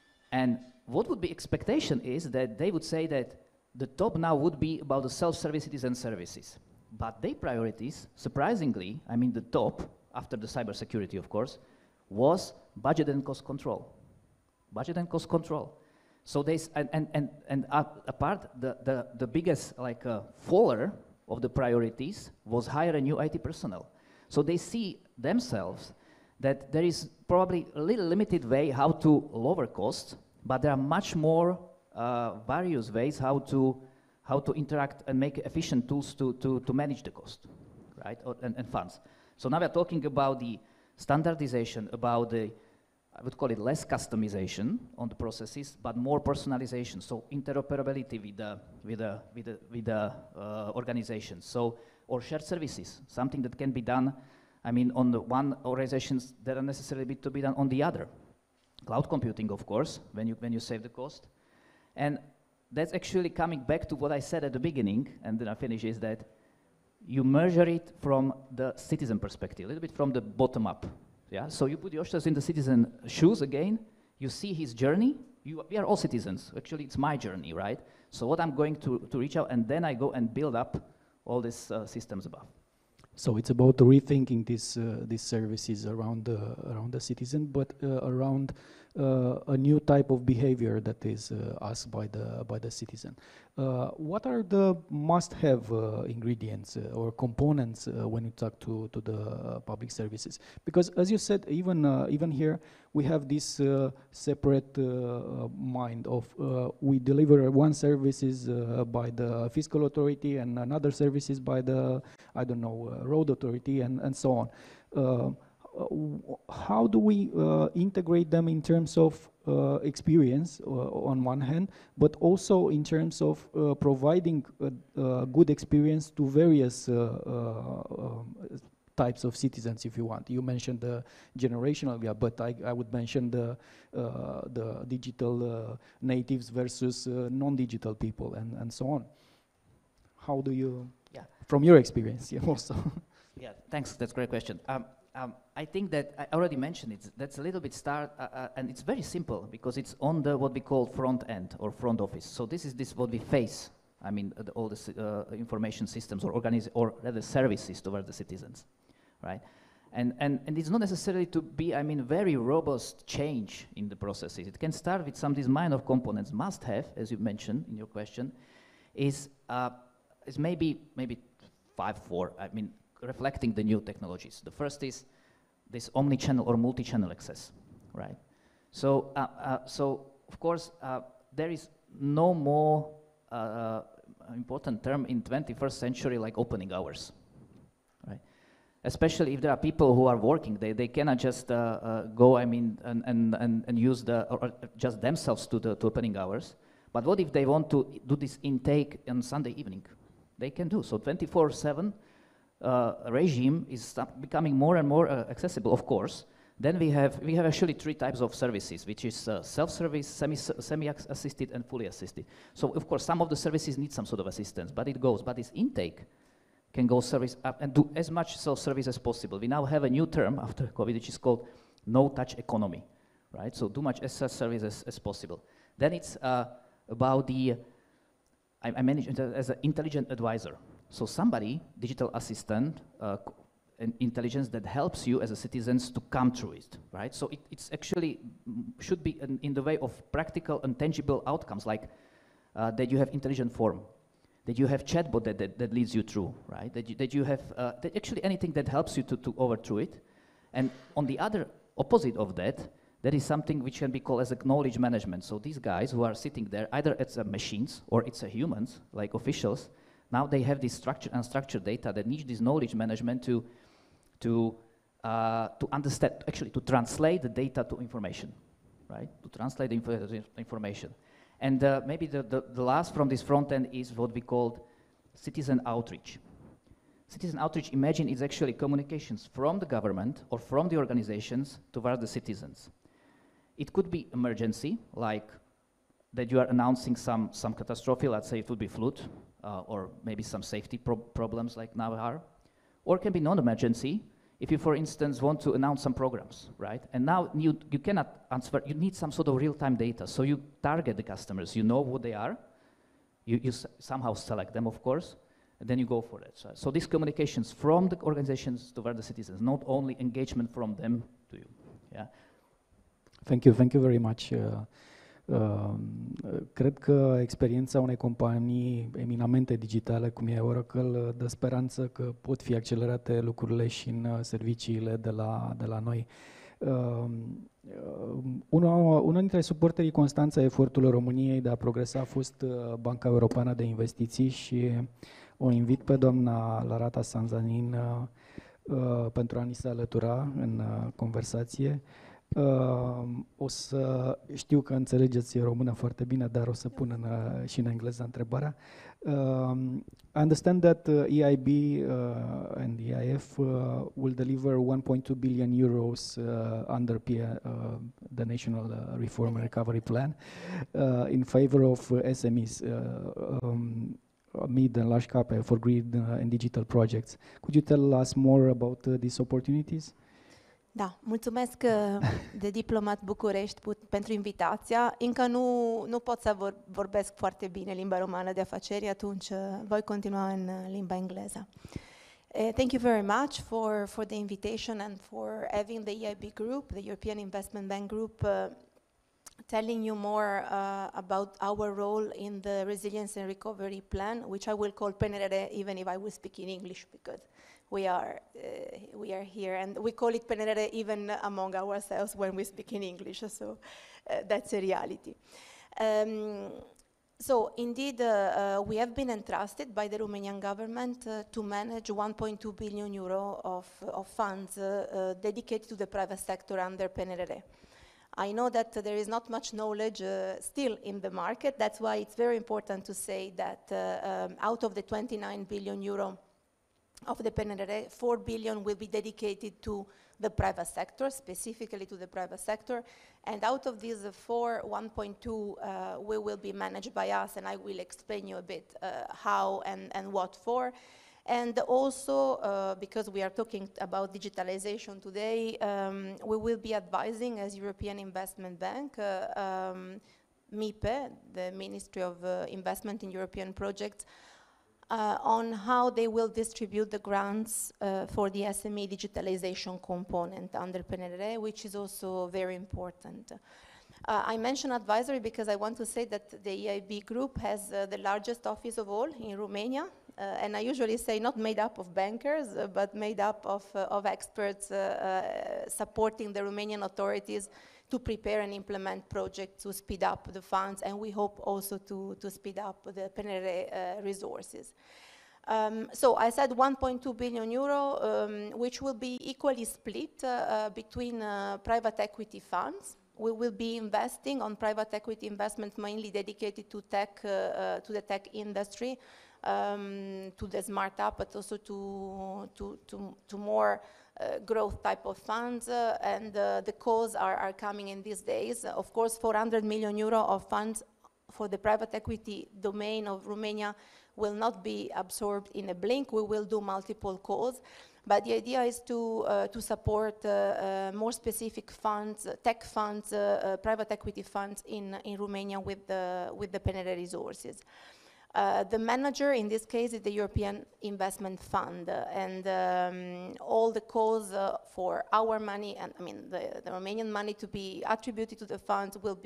And what would be expectation is that they would say that the top now would be about the self-service citizen services. But their priorities, surprisingly, I mean the top, after the cybersecurity, of course, was budget and cost control. Budget and cost control. So they, and, and, and, and uh, apart, the, the, the biggest like uh, faller of the priorities was hire a new I T personnel. So they see themselves that there is probably a little limited way how to lower costs, but there are much more uh, various ways how to, how to interact and make efficient tools to, to, to manage the cost, right, or, and, and funds. So now we're talking about the standardization, about the I would call it less customization on the processes, but more personalization. So interoperability with the with the with the with the uh, organizations. So or shared services, something that can be done. I mean, on the one organizations that are necessarily to be done on the other. Cloud computing, of course, when you when you save the cost, and that's actually coming back to what I said at the beginning, and then I finish is that you measure it from the citizen perspective, a little bit from the bottom up. Yeah, so you put yourself in the citizen shoes again, you see his journey, you, we are all citizens, actually it's my journey, right? So what I'm going to, to reach out, and then I go and build up all these uh, systems above. So it's about rethinking these uh, these services around the around the citizen, but uh, around uh, a new type of behavior that is uh, asked by the by the citizen. Uh, what are the must-have uh, ingredients uh, or components uh, when you talk to to the uh, public services? Because as you said, even uh, even here we have this uh, separate uh, mind of uh, we deliver one services uh, by the fiscal authority and another services by the I don't know uh, road authority and and so on. Uh, how do we uh, integrate them in terms of uh, experience uh, on one hand, but also in terms of uh, providing a, a good experience to various uh, uh, um, types of citizens, if you want. You mentioned the generational gap, but I, I would mention the uh, the digital uh, natives versus uh, non-digital people and, and so on. How do you, yeah. from your experience, yeah, also? Yeah, thanks, that's a great question. Um, um, I think that I already mentioned it, that's a little bit start, uh, uh, and it's very simple because it's on the what we call front end or front office. So this is this what we face, I mean, uh, the, all the uh, information systems or organize or rather services towards the citizens, right? And, and, and it's not necessarily to be, I mean, very robust change in the processes. It can start with some of these minor components. Must have, as you mentioned in your question, is, uh, is maybe, maybe five, four, I mean, reflecting the new technologies. The first is this omni-channel or multi-channel access, right? So, uh, uh, so of course, uh, there is no more uh, important term in twenty-first century like opening hours, right? Especially if there are people who are working, they, they cannot just uh, uh, go, I mean, and, and, and, and use the, or, or just themselves to the to opening hours. But what if they want to do this intake on Sunday evening? They can do, so twenty-four seven uh, regime is becoming more and more uh, accessible, of course. Then we have, we have actually three types of services, which is uh, self-service, semi, semi-assisted, and fully assisted. So, of course, some of the services need some sort of assistance, but it goes. But this intake can go service up and do as much self-service as possible. We now have a new term after COVID, which is called no-touch economy, right? So do much as self-service as, as possible. Then it's uh, about the, I, I manage it as an intelligent advisor. So somebody, digital assistant, uh, an intelligence that helps you as a citizens to come through it, right? So it, it's actually should be in, in the way of practical and tangible outcomes, like uh, that you have intelligent form, that you have chatbot that, that, that leads you through, right? That you, that you have uh, that actually anything that helps you to, to overthrow it. And on the other opposite of that, there is something which can be called as a knowledge management. So these guys who are sitting there, either it's a machines or it's a humans, like officials, now they have this structured and unstructured data that needs this knowledge management to to uh, to understand, actually to translate the data to information, right? To translate the inf information. And uh, maybe the, the, the last from this front end is what we called citizen outreach. Citizen outreach, imagine, is actually communications from the government or from the organizations towards the citizens. It could be emergency, like that you are announcing some, some catastrophe, let's say it would be flood, uh, or maybe some safety pro problems like now are. Or it can be non-emergency, if you, for instance, want to announce some programs, right? And now you, you cannot answer, you need some sort of real-time data. So you target the customers, you know who they are, you, you s somehow select them, of course, and then you go for it. So, so these communications from the organizations toward the citizens, not only engagement from them to you, yeah? Thank you, thank you very much. Uh, Uh, cred că experiența unei companii eminamente digitale, cum e Oracle, dă speranță că pot fi accelerate lucrurile și în serviciile de la, de la noi. Uh, una, una dintre suporterii constanți a eforturilor României de a progresa a fost Banca Europeană de Investiții și o invit pe doamna Larata Sanzanin uh, pentru a ni se alătura în uh, conversație. Uh, o să știu că înțelegeți română foarte bine, dar o să pun în, uh, și în engleză întrebarea. Uh, I understand that uh, E I B uh, and E I F uh, will deliver one point two billion euros uh, under P uh, the National uh, Reform and Recovery Plan uh, in favor of uh, S M Es, uh, um, mid and large cap for green uh, and digital projects. Could you tell us more about uh, these opportunities? Da, mulțumesc TheDiplomat București pentru invitația. Încă nu, nu pot să vor, vorbesc foarte bine limba română de afaceri, atunci voi continua în limba engleză. Uh, thank you very much for, for the invitation and for having the E I B group, the European Investment Bank group, uh, telling you more uh, about our role in the Resilience and Recovery Plan, which I will call P N R R, even if I will speak in English, because we are, uh, we are here, and we call it P N R R even among ourselves when we speak in English, so uh, that's a reality. Um, So indeed, uh, uh, we have been entrusted by the Romanian government uh, to manage one point two billion euro of, of funds uh, uh, dedicated to the private sector under P N R R. I know that uh, there is not much knowledge uh, still in the market. That's why it's very important to say that uh, um, out of the twenty-nine billion euro of the P N R R, four billion will be dedicated to the private sector, specifically to the private sector. And out of these uh, four, one point two uh, we will be managed by us, and I will explain you a bit uh, how and, and what for. And also, uh, because we are talking about digitalization today, um, we will be advising as European Investment Bank, uh, um, M I P E, the Ministry of uh, Investment in European Projects, Uh, on how they will distribute the grants uh, for the S M E digitalization component under P N R R, which is also very important. Uh, I mention advisory because I want to say that the E I B group has uh, the largest office of all in Romania, uh, and I usually say not made up of bankers, uh, but made up of, uh, of experts uh, uh, supporting the Romanian authorities to prepare and implement projects to speed up the funds, and we hope also to, to speed up the P N R R uh, resources. Um, so I said one point two billion euro, um, which will be equally split uh, uh, between uh, private equity funds. We will be investing on private equity investments mainly dedicated to tech, uh, uh, to the tech industry, um, to the smart up, but also to, to, to, to more Uh, growth type of funds, uh, and uh, the calls are, are coming in these days. Uh, of course, four hundred million euro of funds for the private equity domain of Romania will not be absorbed in a blink. We will do multiple calls, but the idea is to, uh, to support uh, uh, more specific funds, uh, tech funds, uh, uh, private equity funds in, in Romania with the, with the P N R R resources. Uh, the manager in this case is the European Investment Fund, uh, and um, all the calls uh, for our money, and I mean the, the Romanian money to be attributed to the funds will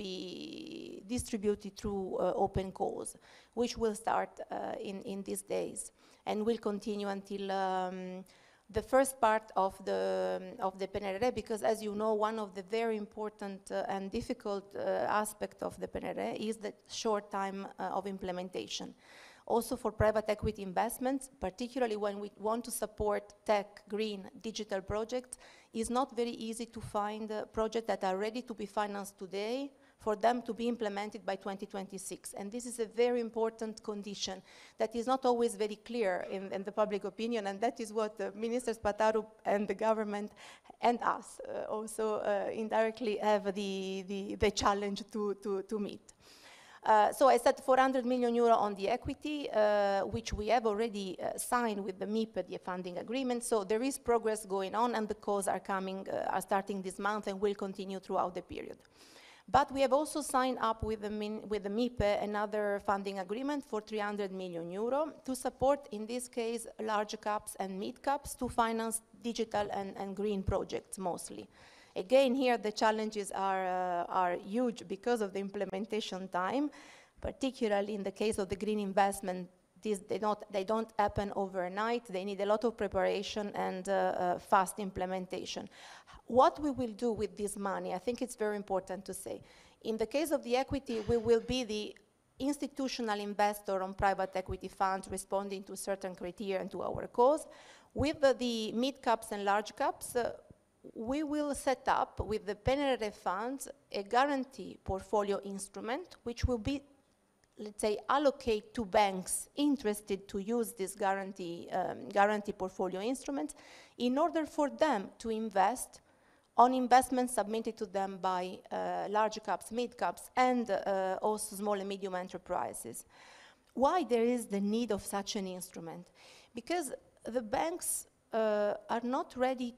be distributed through uh, open calls, which will start uh, in, in these days and will continue until um, the first part of the, um, of the P N R R, because as you know, one of the very important uh, and difficult uh, aspect of the P N R R is the short time uh, of implementation. Also for private equity investments, particularly when we want to support tech, green, digital projects, it's not very easy to find uh, projects that are ready to be financed today for them to be implemented by twenty twenty-six. And this is a very important condition that is not always very clear in, in the public opinion, and that is what uh, Minister Spataru and the government and us uh, also uh, indirectly have the, the, the challenge to, to, to meet. Uh, so I said four hundred million euro on the equity, uh, which we have already uh, signed with the M I P E, the funding agreement. So there is progress going on, and the calls are coming, uh, are starting this month and will continue throughout the period. But we have also signed up with the, min with the M I P E another funding agreement for three hundred million euro to support, in this case, large caps and mid caps to finance digital and, and green projects mostly. Again, here the challenges are, uh, are huge because of the implementation time, particularly in the case of the green investment. This, they, not, they don't happen overnight. They need a lot of preparation and uh, uh, fast implementation. What we will do with this money, I think it's very important to say. In the case of the equity, we will be the institutional investor on private equity funds responding to certain criteria and to our cause. With uh, the mid-caps and large caps, uh, we will set up with the P N R R funds a guarantee portfolio instrument, which will be, let's say, allocate to banks interested to use this guarantee, um, guarantee portfolio instrument in order for them to invest on investments submitted to them by uh, large caps, mid caps, and uh, also small and medium enterprises. Why there is the need of such an instrument? Because the banks uh, are not ready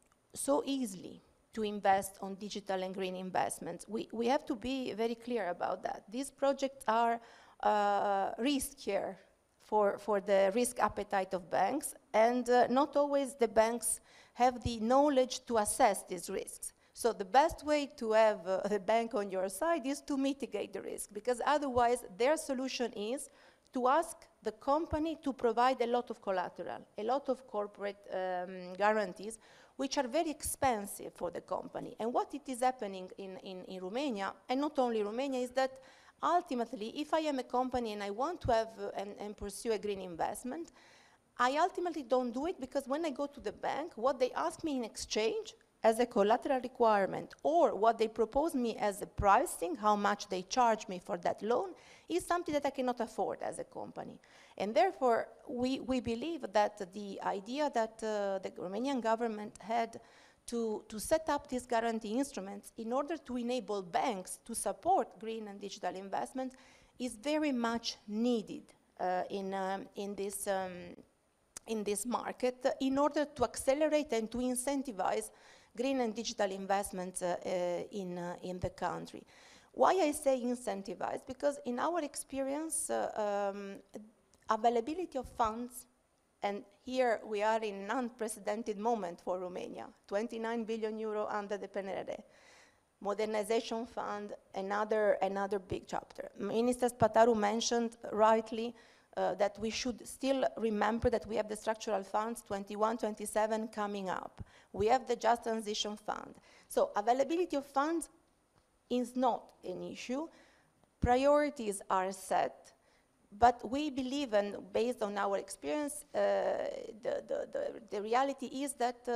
so easily to invest on digital and green investments. We, we have to be very clear about that. These projects are uh, riskier for, for the risk appetite of banks, and uh, not always the banks have the knowledge to assess these risks. So the best way to have uh, the bank on your side is to mitigate the risk, because otherwise their solution is to ask the company to provide a lot of collateral, a lot of corporate um, guarantees, which are very expensive for the company. And what it is happening in, in, in Romania, and not only Romania, is that ultimately, if I am a company and I want to have uh, and, and pursue a green investment, I ultimately don't do it because when I go to the bank, what they ask me in exchange as a collateral requirement, or what they propose me as a pricing, how much they charge me for that loan, is something that I cannot afford as a company. And therefore, we, we believe that the idea that uh, the Romanian government had to, to set up these guarantee instruments in order to enable banks to support green and digital investments is very much needed uh, in, um, in, this, um, in this market uh, in order to accelerate and to incentivize green and digital investments uh, uh, in, uh, in the country. Why I say incentivize? Because in our experience, uh, um, availability of funds, and here we are in an unprecedented moment for Romania, twenty-nine billion euro under the P N R R, modernization fund, another, another big chapter. Minister Spataru mentioned rightly uh, that we should still remember that we have the structural funds twenty-one twenty-seven coming up. We have the Just Transition Fund. So availability of funds is not an issue. Priorities are set, but we believe, and based on our experience, uh, the, the, the, the reality is that uh,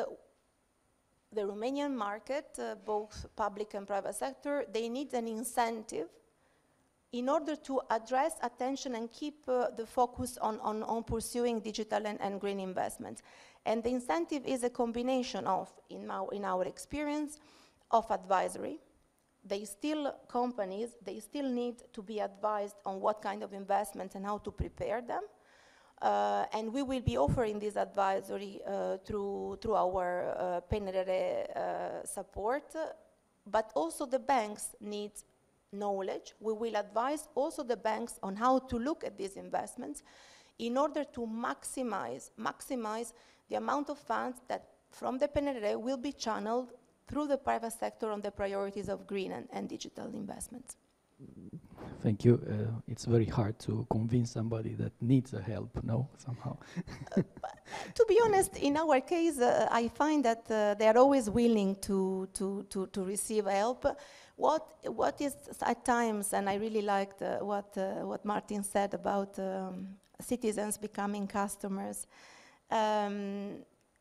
the Romanian market, uh, both public and private sector, they need an incentive in order to address attention and keep uh, the focus on, on, on pursuing digital and, and green investments. And the incentive is a combination of, in our, in our experience, of advisory. They still, companies, they still need to be advised on what kind of investments and how to prepare them. Uh, and we will be offering this advisory uh, through, through our uh, P N R R uh, support, uh, but also the banks need knowledge. We will advise also the banks on how to look at these investments in order to maximize, maximize the amount of funds that from the P N R R will be channeled through the private sector on the priorities of green and, and digital investments. Thank you. Uh, it's very hard to convince somebody that needs a help, no, somehow. uh, to be honest, in our case, uh, I find that uh, they are always willing to, to, to, to receive help. What, what is at times, and I really liked uh, what, uh, what Martin said about um, citizens becoming customers. Um,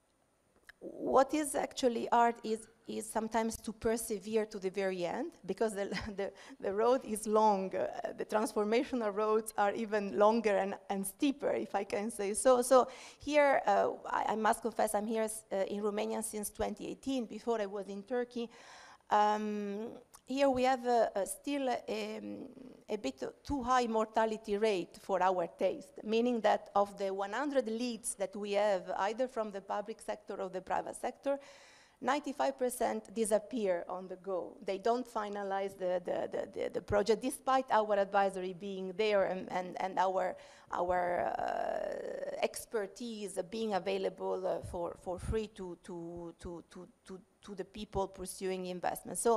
what is actually art is is sometimes to persevere to the very end, because the, the, the road is long. Uh, the transformational roads are even longer and, and steeper, if I can say so. So here, uh, I, I must confess, I'm here uh, in Romania since twenty eighteen, before I was in Turkey. Um, here we have uh, uh, still a, a bit too high mortality rate for our taste, meaning that of the one hundred leads that we have, either from the public sector or the private sector, ninety-five percent disappear on the go. They don't finalize the, the, the, the, the project, despite our advisory being there and, and, and our, our uh, expertise being available uh, for, for free to, to, to, to, to, to the people pursuing investment. So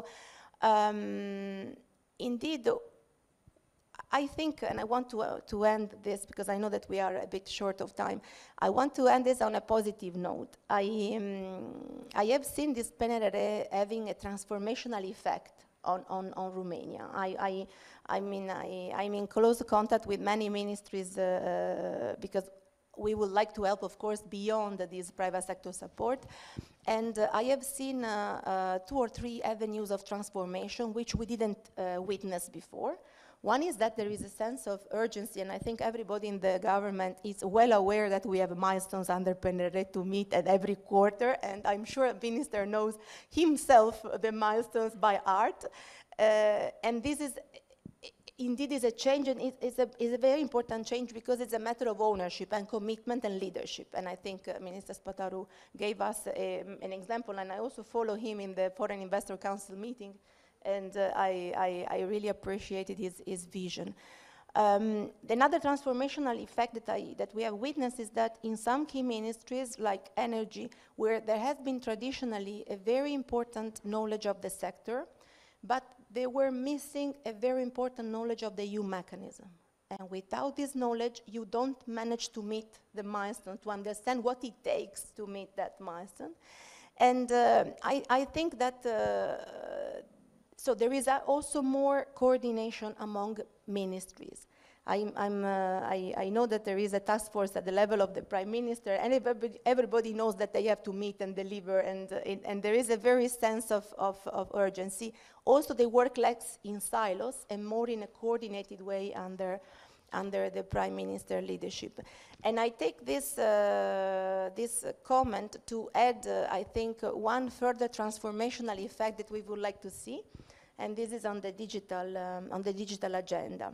um, indeed, I think, and I want to, uh, to end this because I know that we are a bit short of time. I want to end this on a positive note. I, um, I have seen this P N R R having a transformational effect on, on, on Romania. I, I, I mean, I, I'm in close contact with many ministries uh, because we would like to help, of course, beyond uh, this private sector support. And uh, I have seen uh, uh, two or three avenues of transformation which we didn't uh, witness before. One is that there is a sense of urgency, and I think everybody in the government is well aware that we have milestones under P N R R to meet at every quarter, and I'm sure the minister knows himself the milestones by heart. Uh, and this is indeed is a change, and it is a, is a very important change because it's a matter of ownership and commitment and leadership. And I think uh, Minister Spataru gave us a, an example, and I also follow him in the Foreign Investor Council meeting. And uh, I, I, I really appreciated his, his vision. Um, another transformational effect that, I, that we have witnessed is that in some key ministries like energy, where there has been traditionally a very important knowledge of the sector, but they were missing a very important knowledge of the E U mechanism. And without this knowledge, you don't manage to meet the milestone, to understand what it takes to meet that milestone. And uh, I, I think that, uh, so there is uh, also more coordination among ministries. I'm, I'm, uh, I, I know that there is a task force at the level of the Prime Minister, and everybody, everybody knows that they have to meet and deliver, and, uh, it, and there is a very sense of, of, of urgency. Also, they work less in silos and more in a coordinated way under, under the Prime Minister leadership. And I take this, uh, this uh, comment to add, uh, I think, uh, one further transformational effect that we would like to see, and this is on the digital, um, on the digital agenda.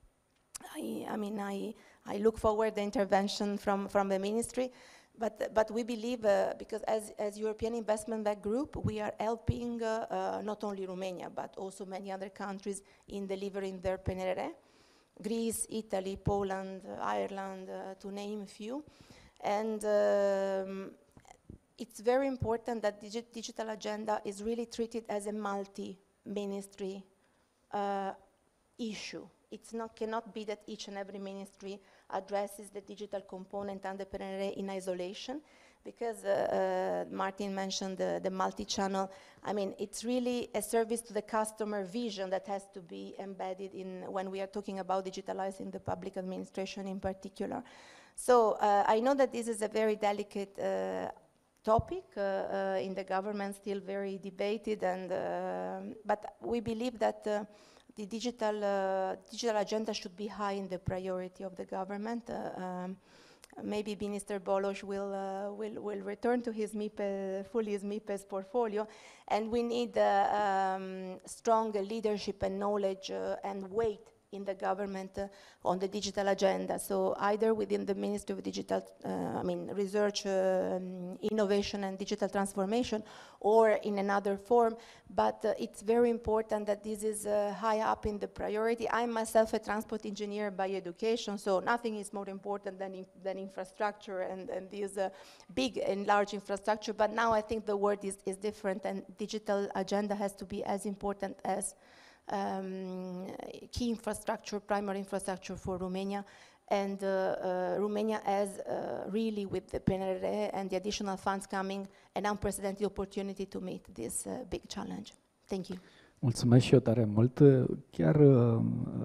I, I mean, I, I look forward to the intervention from, from the ministry, but, but we believe, uh, because as, as European Investment Bank Group, we are helping uh, uh, not only Romania, but also many other countries in delivering their P N R R, Greece, Italy, Poland, uh, Ireland, uh, to name a few. And um, it's very important that the digi digital agenda is really treated as a multi-ministry uh, issue. It's not, cannot be that each and every ministry addresses the digital component and the P N R R in isolation, because uh, uh, Martin mentioned the, the multi-channel. I mean, it's really a service to the customer vision that has to be embedded in when we are talking about digitalizing the public administration in particular. So uh, I know that this is a very delicate uh, topic uh, uh, in the government, still very debated, and uh, but we believe that uh, the digital, uh, digital agenda should be high in the priority of the government. Uh, um, maybe Minister Bolos will, uh, will, will return to his M I P E, fully his M I P E's portfolio, and we need uh, um, strong leadership and knowledge uh, and weight in the government uh, on the digital agenda. So either within the Ministry of Digital, uh, I mean, Research, uh, um, Innovation and Digital Transformation, or in another form, but uh, it's very important that this is uh, high up in the priority. I'm myself a transport engineer by education, so nothing is more important than, in, than infrastructure and, and this uh, big and large infrastructure, but now I think the world is, is different, and digital agenda has to be as important as Um, key infrastructure, primary infrastructure for Romania, and uh, uh, Romania has uh, really, with the P N R R and the additional funds coming, an unprecedented opportunity to meet this uh, big challenge. Thank you. Mulțumesc și eu tare mult. Chiar uh,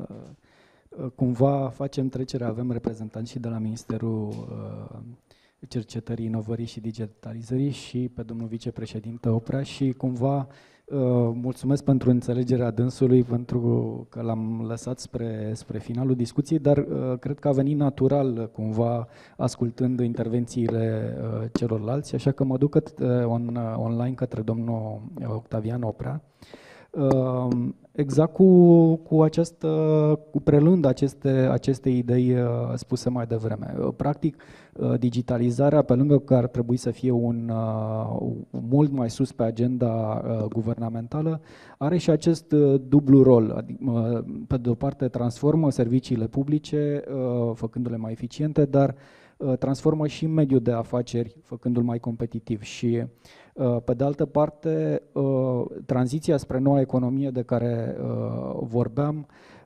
uh, cumva facem trecerea, avem reprezentanți și de la Ministerul uh, Cercetării, Inovării și Digitalizării și pe domnul vicepreședinte Oprea și cumva Uh, mulțumesc pentru înțelegerea dânsului, pentru că l-am lăsat spre, spre finalul discuției, dar uh, cred că a venit natural cumva ascultând intervențiile uh, celorlalți, așa că mă duc căt, uh, on, uh, online către domnul Octavian Oprea. Uh, exact cu, cu această, cu prelând aceste, aceste idei uh, spuse mai devreme. Uh, practic, uh, digitalizarea, pe lângă că ar trebui să fie un uh, mult mai sus pe agenda uh, guvernamentală, are și acest uh, dublu rol. Adică, uh, pe de o parte transformă serviciile publice, uh, făcându-le mai eficiente, dar uh, transformă și mediul de afaceri, făcându-l mai competitiv. Și pe de altă parte, tranziția spre noua economie de care vorbeam,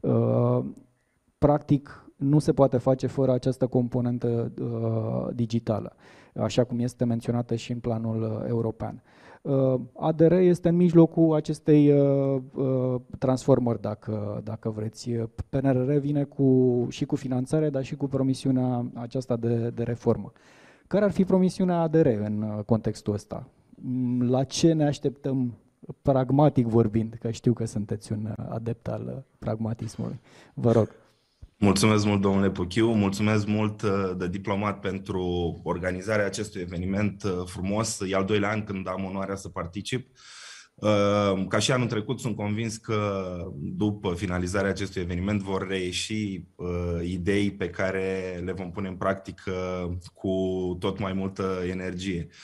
practic nu se poate face fără această componentă digitală, așa cum este menționată și în planul european. A D R este în mijlocul acestei transformări, dacă, dacă vreți. P N R R vine cu, și cu finanțare, dar și cu promisiunea aceasta de, de reformă. Care ar fi promisiunea A D R în contextul ăsta? La ce ne așteptăm, pragmatic vorbind, că știu că sunteți un adept al pragmatismului. Vă rog. Mulțumesc mult, domnule Puchiu, mulțumesc mult TheDiplomat pentru organizarea acestui eveniment frumos. E al doilea an când am onoarea să particip. Ca și anul trecut, sunt convins că după finalizarea acestui eveniment vor reieși idei pe care le vom pune în practică cu tot mai multă energie.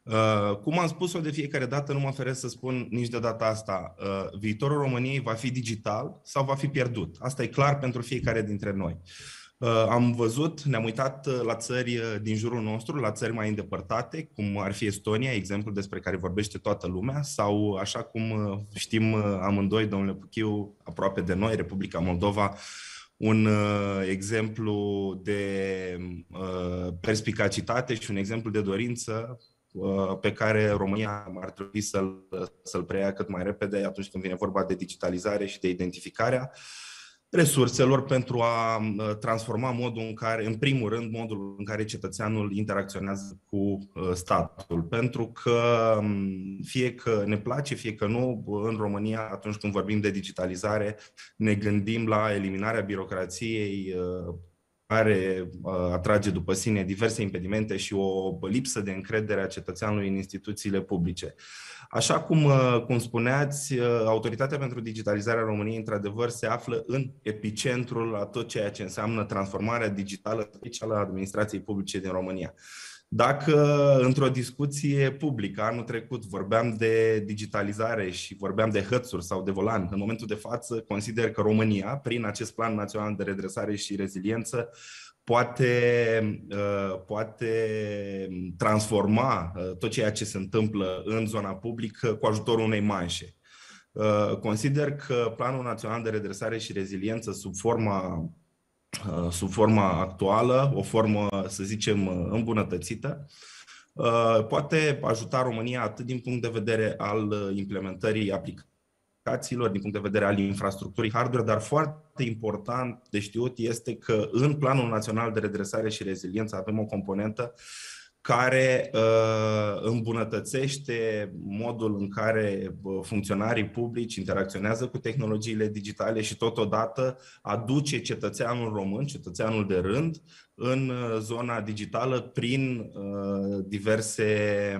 Cum am spus-o de fiecare dată, nu mă feresc să spun nici de data asta, viitorul României va fi digital sau va fi pierdut. Asta e clar pentru fiecare dintre noi. Am văzut, ne-am uitat la țări din jurul nostru, la țări mai îndepărtate, cum ar fi Estonia, exemplul despre care vorbește toată lumea, sau, așa cum știm amândoi, domnule Puchiu, aproape de noi, Republica Moldova, un uh, exemplu de uh, perspicacitate și un exemplu de dorință uh, pe care România ar trebui să-l, să-l preia cât mai repede atunci când vine vorba de digitalizare și de identificarea resurselor pentru a transforma modul în care, în primul rând, modul în care cetățeanul interacționează cu statul. Pentru că fie că ne place, fie că nu, în România, atunci când vorbim de digitalizare, ne gândim la eliminarea birocrației care atrage după sine diverse impedimente și o lipsă de încredere a cetățeanului în instituțiile publice. Așa cum, cum spuneați, Autoritatea pentru Digitalizarea României, într-adevăr, se află în epicentrul a tot ceea ce înseamnă transformarea digitală specială a administrației publice din România. Dacă într-o discuție publică anul trecut vorbeam de digitalizare și vorbeam de hățuri sau de volan, în momentul de față consider că România, prin acest Plan Național de Redresare și Reziliență, poate, poate transforma tot ceea ce se întâmplă în zona publică cu ajutorul unei manșe. Consider că Planul Național de Redresare și Reziliență, sub forma sub forma actuală, o formă, să zicem, îmbunătățită, poate ajuta România atât din punct de vedere al implementării aplicațiilor, din punct de vedere al infrastructurii hardware, dar foarte important de știut este că în Planul Național de Redresare și Reziliență avem o componentă care uh, îmbunătățește modul în care funcționarii publici interacționează cu tehnologiile digitale și totodată aduce cetățeanul român, cetățeanul de rând, în zona digitală prin uh, diverse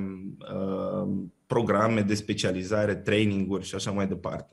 uh, programe de specializare, traininguri și așa mai departe.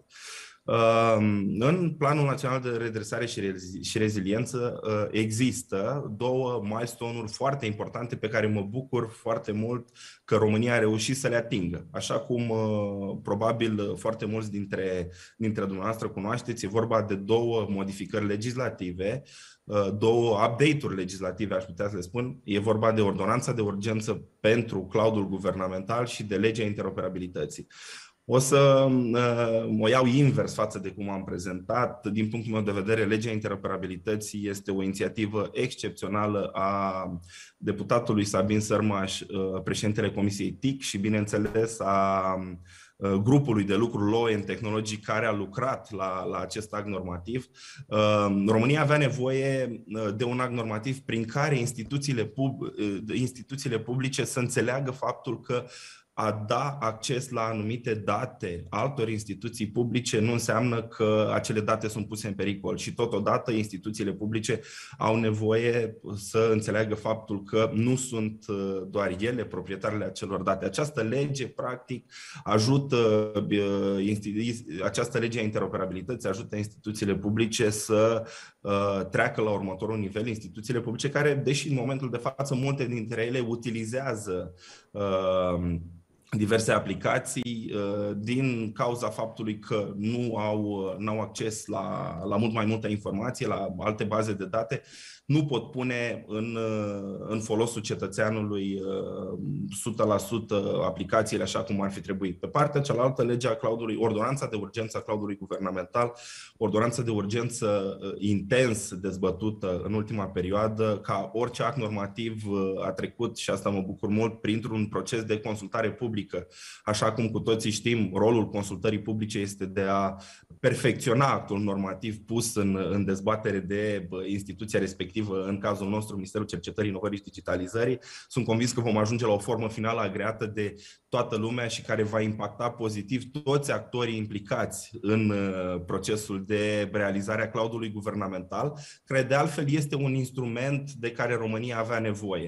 În Planul Național de Redresare și Reziliență există două milestone-uri foarte importante pe care mă bucur foarte mult că România a reușit să le atingă. Așa cum probabil foarte mulți dintre, dintre dumneavoastră cunoașteți, e vorba de două modificări legislative, două update-uri legislative, aș putea să le spun. E vorba de ordonanța de urgență pentru cloudul guvernamental și de legea interoperabilității. O să o iau invers față de cum am prezentat. Din punctul meu de vedere, legea interoperabilității este o inițiativă excepțională a deputatului Sabin Sărmaș, președintele Comisiei T I C și, bineînțeles, a grupului de lucru Law and Technology care a lucrat la, la acest act normativ. România avea nevoie de un act normativ prin care instituțiile, pub, instituțiile publice să înțeleagă faptul că a da acces la anumite date altor instituții publice nu înseamnă că acele date sunt puse în pericol și totodată instituțiile publice au nevoie să înțeleagă faptul că nu sunt doar ele proprietarele acelor date. Această lege, practic, ajută, această lege a interoperabilității ajută instituțiile publice să treacă la următorul nivel, instituțiile publice care, deși în momentul de față multe dintre ele utilizează diverse aplicații din cauza faptului că nu au, n-au acces la, la mult mai multă informație, la alte baze de date, nu pot pune în, în folosul cetățeanului o sută la sută aplicațiile așa cum ar fi trebuit. Pe partea cealaltă, legea cloudului, ordonanța de urgență a cloudului guvernamental, ordonanța de urgență intens dezbătută în ultima perioadă, ca orice act normativ a trecut, și asta mă bucur mult, printr-un proces de consultare publică. Așa cum cu toții știm, rolul consultării publice este de a perfecționa actul normativ pus în, în dezbatere de instituția respectivă, în cazul nostru, Ministerul Cercetării, Inovării și Digitalizării. Sunt convins că vom ajunge la o formă finală agreată de toată lumea și care va impacta pozitiv toți actorii implicați în procesul de realizare a cloudului guvernamental, care de altfel este un instrument de care România avea nevoie.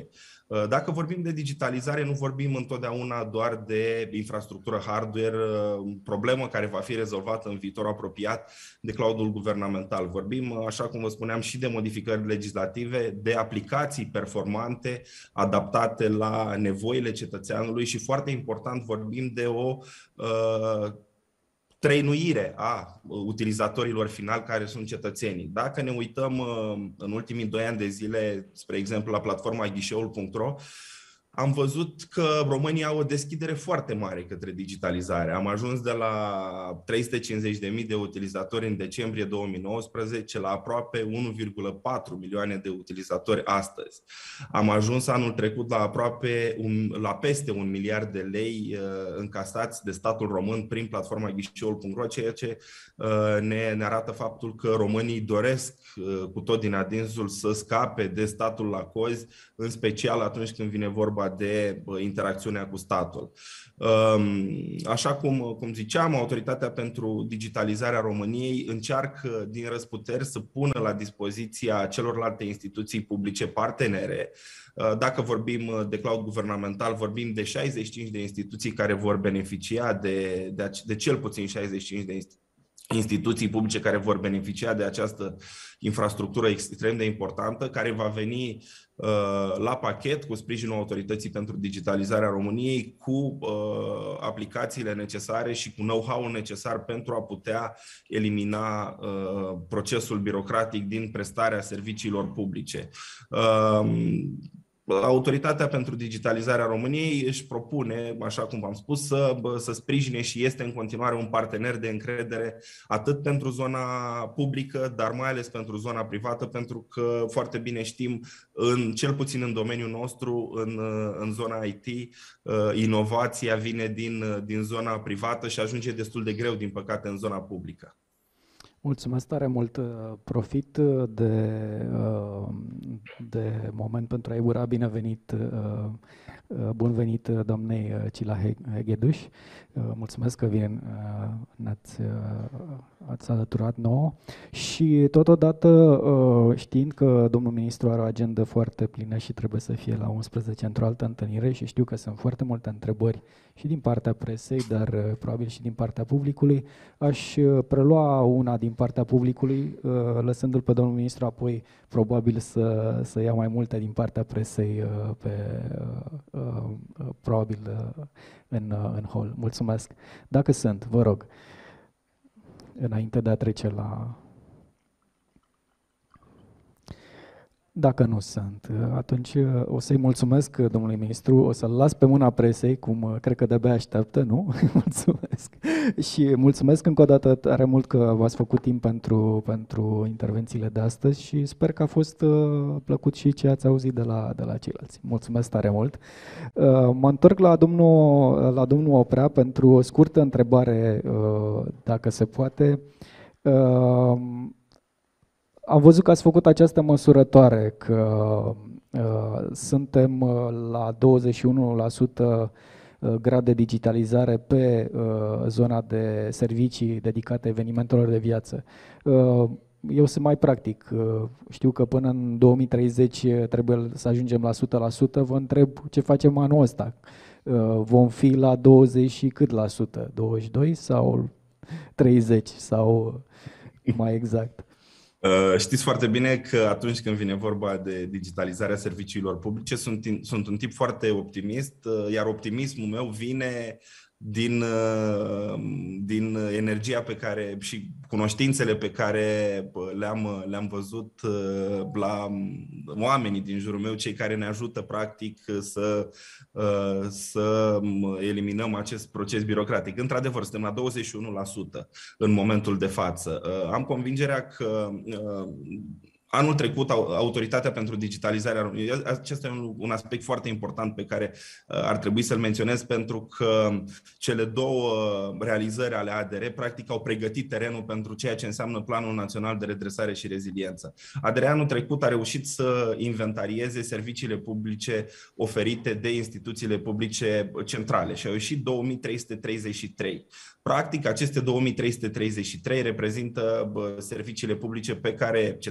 Dacă vorbim de digitalizare, nu vorbim întotdeauna doar de infrastructură hardware, problemă care va fi rezolvată în viitor apropiat de cloudul guvernamental. Vorbim, așa cum vă spuneam, și de modificări legislative, de aplicații performante, adaptate la nevoile cetățeanului și, foarte important, vorbim de o uh, trăinuire a utilizatorilor finali care sunt cetățenii. Dacă ne uităm în ultimii doi ani de zile, spre exemplu, la platforma ghișeul punct ro, am văzut că România au o deschidere foarte mare către digitalizare. Am ajuns de la trei sute cincizeci de mii de utilizatori în decembrie două mii nouăsprezece la aproape unu virgulă patru milioane de utilizatori astăzi. Am ajuns anul trecut la aproape un, la peste un miliard de lei uh, încasați de statul român prin platforma ghișeul punct ro, ceea ce uh, ne, ne arată faptul că românii doresc uh, cu tot din adinsul să scape de statul la cozi, în special atunci când vine vorba de interacțiunea cu statul. Așa cum, cum ziceam, Autoritatea pentru Digitalizarea României încearcă din răsputeri să pună la dispoziția celorlalte instituții publice partenere. Dacă vorbim de cloud guvernamental, vorbim de șaizeci și cinci de instituții care vor beneficia de, de, de cel puțin șaizeci și cinci de instituții. instituții publice care vor beneficia de această infrastructură extrem de importantă, care va veni uh, la pachet cu sprijinul Autorității pentru Digitalizarea României, cu uh, aplicațiile necesare și cu know-how-ul necesar pentru a putea elimina uh, procesul birocratic din prestarea serviciilor publice. Uh, Autoritatea pentru Digitalizarea României își propune, așa cum v-am spus, să, să sprijine și este în continuare un partener de încredere atât pentru zona publică, dar mai ales pentru zona privată, pentru că foarte bine știm, în, cel puțin în domeniul nostru, în, în zona I T, inovația vine din, din zona privată și ajunge destul de greu, din păcate, în zona publică. Mulțumesc tare mult. Profit de, de moment pentru a-i ura binevenit, bun venit doamnei Cila Hegheduș. Mulțumesc că vine, ne-ați ați alăturat nouă și totodată știind că domnul ministru are o agendă foarte plină și trebuie să fie la unsprezece într-o altă întâlnire și știu că sunt foarte multe întrebări și din partea presei, dar probabil și din partea publicului, aș prelua una din partea publicului, lăsându-l pe domnul ministru apoi probabil să, să ia mai multe din partea presei pe, probabil în, în hall. Mulțumesc. Dacă sunt, vă rog, înainte de a trece la... Dacă nu sunt, atunci o să-i mulțumesc domnului ministru, o să-l las pe mâna presei, cum cred că de-abia așteaptă, nu? Mulțumesc. Și mulțumesc încă o dată tare mult că v-ați făcut timp pentru, pentru intervențiile de astăzi și sper că a fost plăcut și ce ați auzit de la, de la ceilalți. Mulțumesc tare mult. Mă întorc la domnul, la domnul Oprea pentru o scurtă întrebare, dacă se poate. Am văzut că ați făcut această măsurătoare, că uh, suntem la douăzeci și unu la sută grad de digitalizare pe uh, zona de servicii dedicate evenimentelor de viață. Uh, eu sunt mai practic. Uh, știu că până în două mii treizeci trebuie să ajungem la o sută la sută. Vă întreb ce facem anul ăsta. Uh, vom fi la douăzeci și cât la sută? douăzeci și doi sau treizeci sau mai exact? Știți foarte bine că atunci când vine vorba de digitalizarea serviciilor publice, sunt, sunt un tip foarte optimist, iar optimismul meu vine din, din energia pe care și cunoștințele pe care le-am, le-am văzut la oamenii din jurul meu, cei care ne ajută practic să, să eliminăm acest proces birocratic. Într-adevăr, suntem la douăzeci și unu la sută în momentul de față. Am convingerea că anul trecut, Autoritatea pentru Digitalizarea, acesta e un, un aspect foarte important pe care ar trebui să-l menționez, pentru că cele două realizări ale A D R practic au pregătit terenul pentru ceea ce înseamnă Planul Național de Redresare și Reziliență. A D R anul trecut a reușit să inventarieze serviciile publice oferite de instituțiile publice centrale și au ieșit două mii trei sute treizeci și trei. Practic, aceste două mii trei sute treizeci și trei reprezintă serviciile publice pe care cetățenii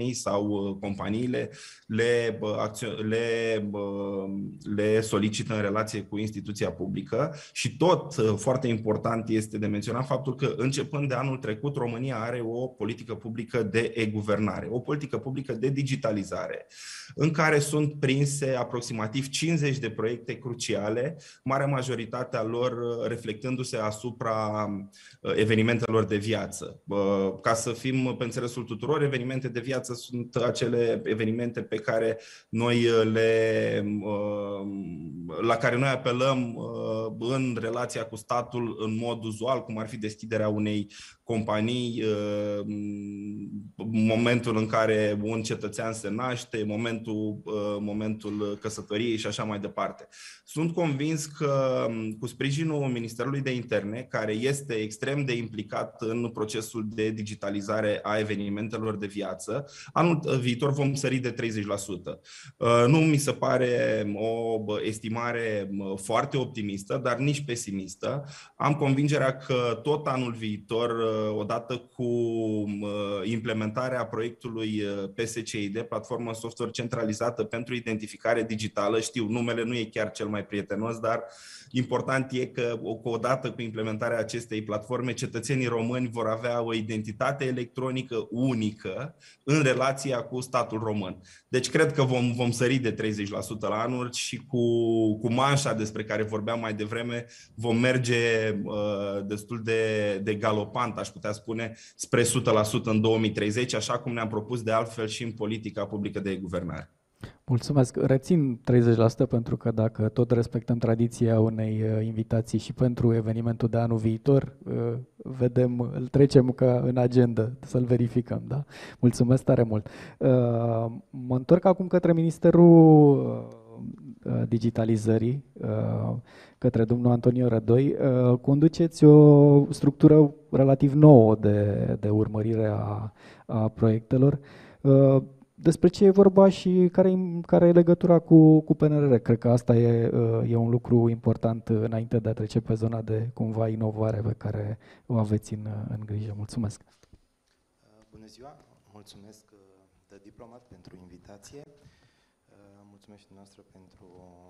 femei sau companiile le, le, le solicită în relație cu instituția publică și tot foarte important este de menționat faptul că începând de anul trecut România are o politică publică de e-guvernare, o politică publică de digitalizare în care sunt prinse aproximativ cincizeci de proiecte cruciale, marea majoritatea lor reflectându-se asupra evenimentelor de viață. Ca să fim pe înțelesul tuturor, evenimente de viață sunt acele evenimente pe care noi le, la care noi apelăm în relația cu statul în mod uzual, cum ar fi deschiderea unei companii, momentul în care un cetățean se naște, momentul, momentul căsătoriei și așa mai departe. Sunt convins că cu sprijinul Ministerului de Interne, care este extrem de implicat în procesul de digitalizare a evenimentelor de viață, anul viitor vom sări de treizeci la sută. Nu mi se pare o estimare foarte optimistă, dar nici pesimistă. Am convingerea că tot anul viitor, odată cu implementarea proiectului P S C I D, platformă software centralizată pentru identificare digitală, știu, numele nu e chiar cel mai prietenos, dar important e că odată cu implementarea acestei platforme, cetățenii români vor avea o identitate electronică unică în relația cu statul român. Deci cred că vom, vom sări de treizeci la sută la anul și cu, cu manșa despre care vorbeam mai devreme vom merge uh, destul de, de galopant, aș putea spune, spre o sută la sută în două mii treizeci, așa cum ne-am propus de altfel și în politica publică de guvernare. Mulțumesc. Rețin treizeci la sută pentru că dacă tot respectăm tradiția unei invitații și pentru evenimentul de anul viitor, vedem, îl trecem ca în agenda, să-l verificăm. Da? Mulțumesc tare mult. Mă întorc acum către Ministerul Digitalizării, către domnul Antonio Rădoi. Conduceți o structură relativ nouă de, de urmărire a, a proiectelor. Despre ce e vorba și care e, care e legătura cu, cu P N R R? Cred că asta e, e un lucru important înainte de a trece pe zona de cumva inovare pe care o aveți în, în grijă. Mulțumesc! Bună ziua! Mulțumesc TheDiplomat pentru invitație. Mulțumesc și noastră pentru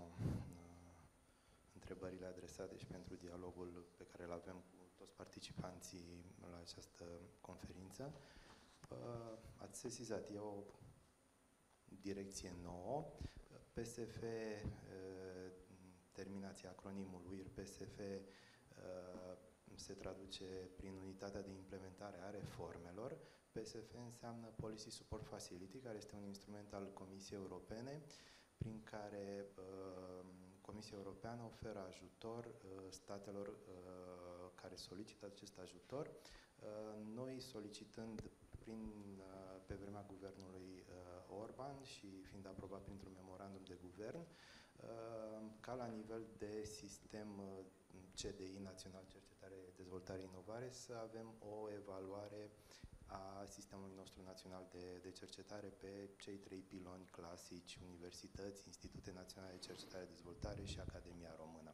întrebările adresate și pentru dialogul pe care îl avem cu toți participanții la această conferință. Ați sesizat, e o direcție nouă. P S F, terminația acronimului P S F se traduce prin unitatea de implementare a reformelor. P S F înseamnă Policy Support Facility, care este un instrument al Comisiei Europene prin care Comisia Europeană oferă ajutor statelor care solicită acest ajutor. Noi solicitând prin, pe vremea guvernului Orban și fiind aprobat printr-un memorandum de guvern, ca la nivel de sistem C D I, Național Cercetare, Dezvoltare, Inovare, să avem o evaluare a sistemului nostru național de, de cercetare pe cei trei piloni clasici, universități, Institute Naționale de Cercetare, Dezvoltare și Academia Română.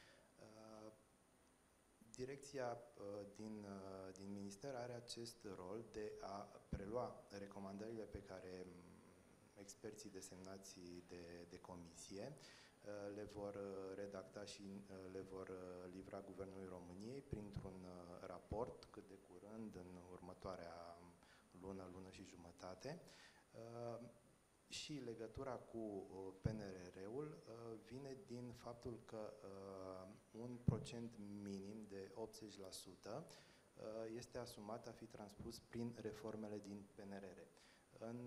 Direcția din, din minister are acest rol de a prelua recomandările pe care experții desemnați de, de comisie le vor redacta și le vor livra Guvernului României printr-un raport cât de curând, în următoarea lună, lună și jumătate. Și legătura cu P N R R-ul vine din faptul că un procent minim de optzeci la sută este asumat a fi transpus prin reformele din P N R R. În,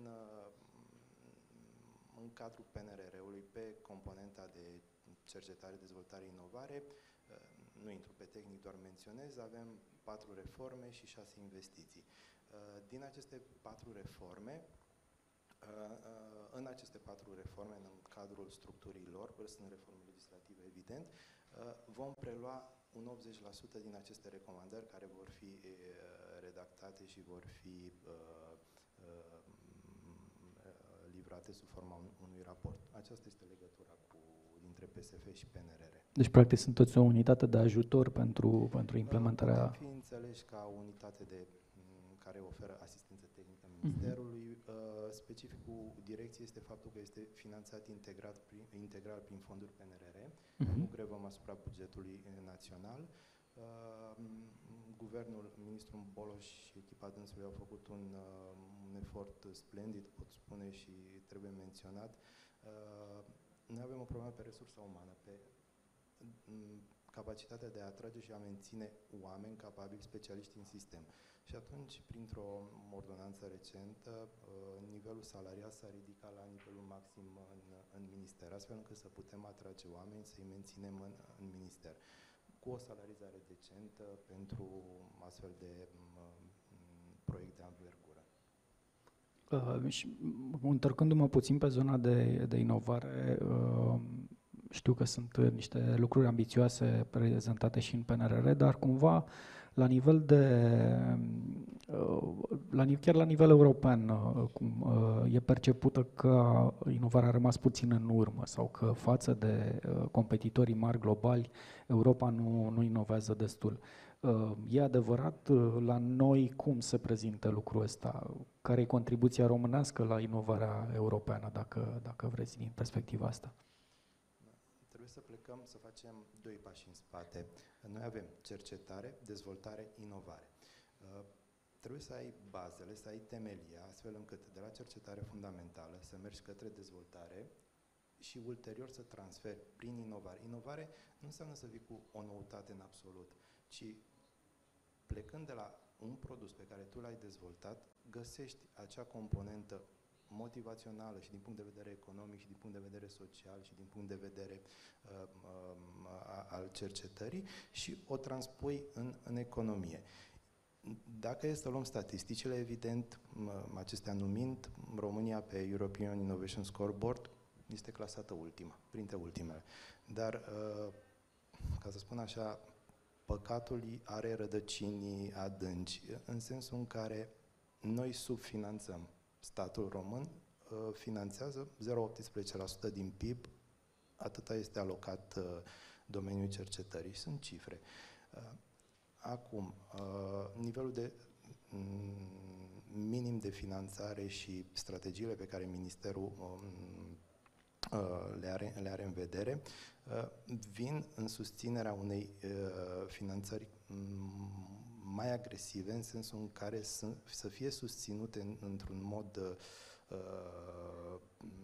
în cadrul P N R R-ului, pe componenta de cercetare, dezvoltare, inovare, nu intru pe tehnic, doar menționez, avem patru reforme și șase investiții. Din aceste patru reforme, în aceste patru reforme, în cadrul structurii lor, sunt reforme legislative, evident, vom prelua un optzeci la sută din aceste recomandări care vor fi redactate și vor fi livrate sub forma unui raport. Aceasta este legătura cu, dintre P S F și P N R R. Deci, practic, sunteți o unitate de ajutor pentru, pentru implementarea... Putem fi înțeleși ca o unitate de care oferă asistență tehnică Ministerului. Uh, specificul direcției este faptul că este finanțat integrat prin, integral prin fonduri P N R R. Uh-huh. Nu grevăm asupra bugetului național. Uh, guvernul, ministrul Boloș și echipa dânsului au făcut un, uh, un efort splendid, pot spune, și trebuie menționat. Uh, noi avem o problemă pe resursa umană, pe um, capacitatea de a atrage și a menține oameni capabili, specialiști în sistem. Și atunci, printr-o ordonanță recentă, uh, nivelul salarial s-a ridicat la nivelul maxim în, în minister, astfel încât să putem atrage oameni, să-i menținem în, în minister, cu o salarizare decentă pentru astfel de um, proiect de anvergură. Uh, și întorcându-mă puțin pe zona de, de inovare, uh, știu că sunt niște lucruri ambițioase prezentate și în P N R R, dar cumva la nivel de, la, chiar la nivel european, cum e percepută că inovarea a rămas puțin în urmă sau că față de competitorii mari globali, Europa nu, nu inovează destul. E adevărat? La noi cum se prezintă lucrul ăsta? Care e contribuția românească la inovarea europeană, dacă, dacă vreți, din perspectiva asta? Trebuie să plecăm, să facem doi pași în spate. Noi avem cercetare, dezvoltare, inovare. Uh, trebuie să ai bazele, să ai temelia, astfel încât de la cercetare fundamentală să mergi către dezvoltare și ulterior să transferi prin inovare. Inovare nu înseamnă să vii cu o noutate în absolut, ci plecând de la un produs pe care tu l-ai dezvoltat, găsești acea componentă motivațională și din punct de vedere economic și din punct de vedere social și din punct de vedere uh, uh, al cercetării și o transpui în, în economie. Dacă e să luăm statisticile, evident, acestea numind, România pe European Innovation Scoreboard este clasată ultima, printre ultimele. Dar, uh, ca să spun așa, păcatul are rădăcini adânci, în sensul în care noi subfinanțăm. Statul român uh, finanțează zero virgulă optsprezece la sută din P I B, atâta este alocat uh, domeniul cercetării. Sunt cifre. Uh, acum, uh, nivelul de mm, minim de finanțare și strategiile pe care Ministerul um, uh, le, are, le are în vedere uh, vin în susținerea unei uh, finanțări um, mai agresive, în sensul în care să, să fie susținute în, într-un mod uh,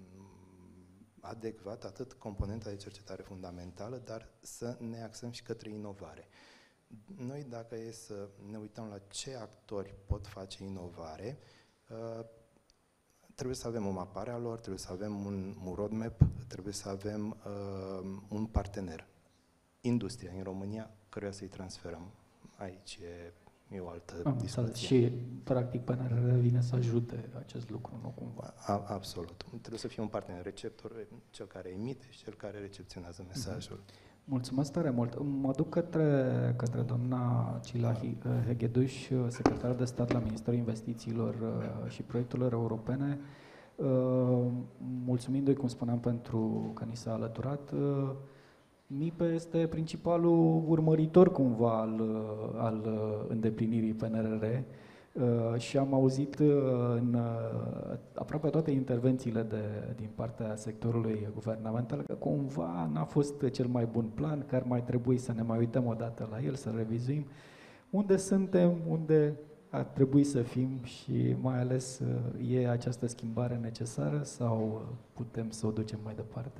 adecvat atât componenta de cercetare fundamentală, dar să ne axăm și către inovare. Noi, dacă e să ne uităm la ce actori pot face inovare, uh, trebuie să avem o mapare a lor, trebuie să avem un, un roadmap, trebuie să avem uh, un partener. Industria în România, căruia să-i transferăm. Aici e, e o altă Am discuție. Și, practic, P N R R vine să ajute acest lucru, nu cumva? A, absolut. Trebuie să fie un partener receptor, cel care emite și cel care recepționează mesajul. Mulțumesc tare mult. Mă duc către, către doamna Cila Hegheduș, secretar de stat la Ministerul Investițiilor și Proiectelor Europene. Mulțumindu-i, cum spuneam, pentru că ni s-a alăturat. M I P E este principalul urmăritor cumva al, al îndeplinirii P N R R și am auzit în aproape toate intervențiile de, din partea sectorului guvernamental că cumva n-a fost cel mai bun plan, că ar mai trebui să ne mai uităm o dată la el, să revizuim unde suntem, unde ar trebui să fim și mai ales e această schimbare necesară sau putem să o ducem mai departe?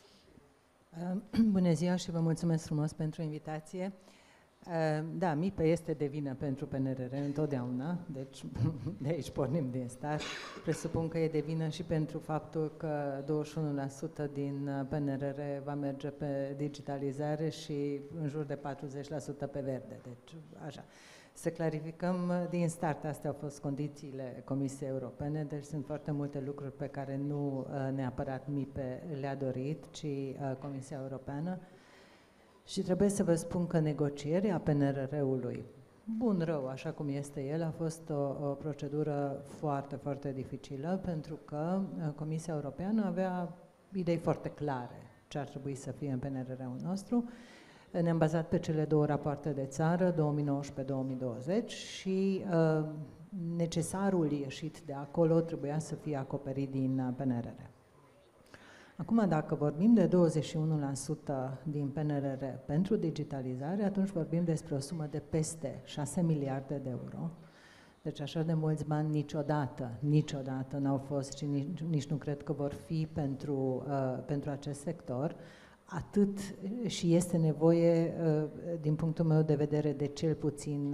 Bună ziua și vă mulțumesc frumos pentru invitație. Da, M I P E este de vină pentru P N R R întotdeauna, deci de aici pornim din start. Presupun că e de vină și pentru faptul că douăzeci și unu la sută din P N R R va merge pe digitalizare și în jur de patruzeci la sută pe verde, deci așa. Să clarificăm, din start, astea au fost condițiile Comisiei Europene, deci sunt foarte multe lucruri pe care nu neapărat M I P E le-a dorit, ci Comisia Europeană. Și trebuie să vă spun că negocierea P N R R-ului, bun rău, așa cum este el, a fost o, o procedură foarte, foarte dificilă, pentru că Comisia Europeană avea idei foarte clare ce ar trebui să fie în P N R R-ul nostru. Ne-am bazat pe cele două rapoarte de țară, două mii nouăsprezece două mii douăzeci, și uh, necesarul ieșit de acolo trebuia să fie acoperit din P N R R. Acum, dacă vorbim de douăzeci și unu la sută din P N R R pentru digitalizare, atunci vorbim despre o sumă de peste șase miliarde de euro. Deci așa de mulți bani niciodată, niciodată n-au fost și nici, nici nu cred că vor fi pentru, uh, pentru acest sector. Atât și este nevoie, uh, din punctul meu de vedere, de cel puțin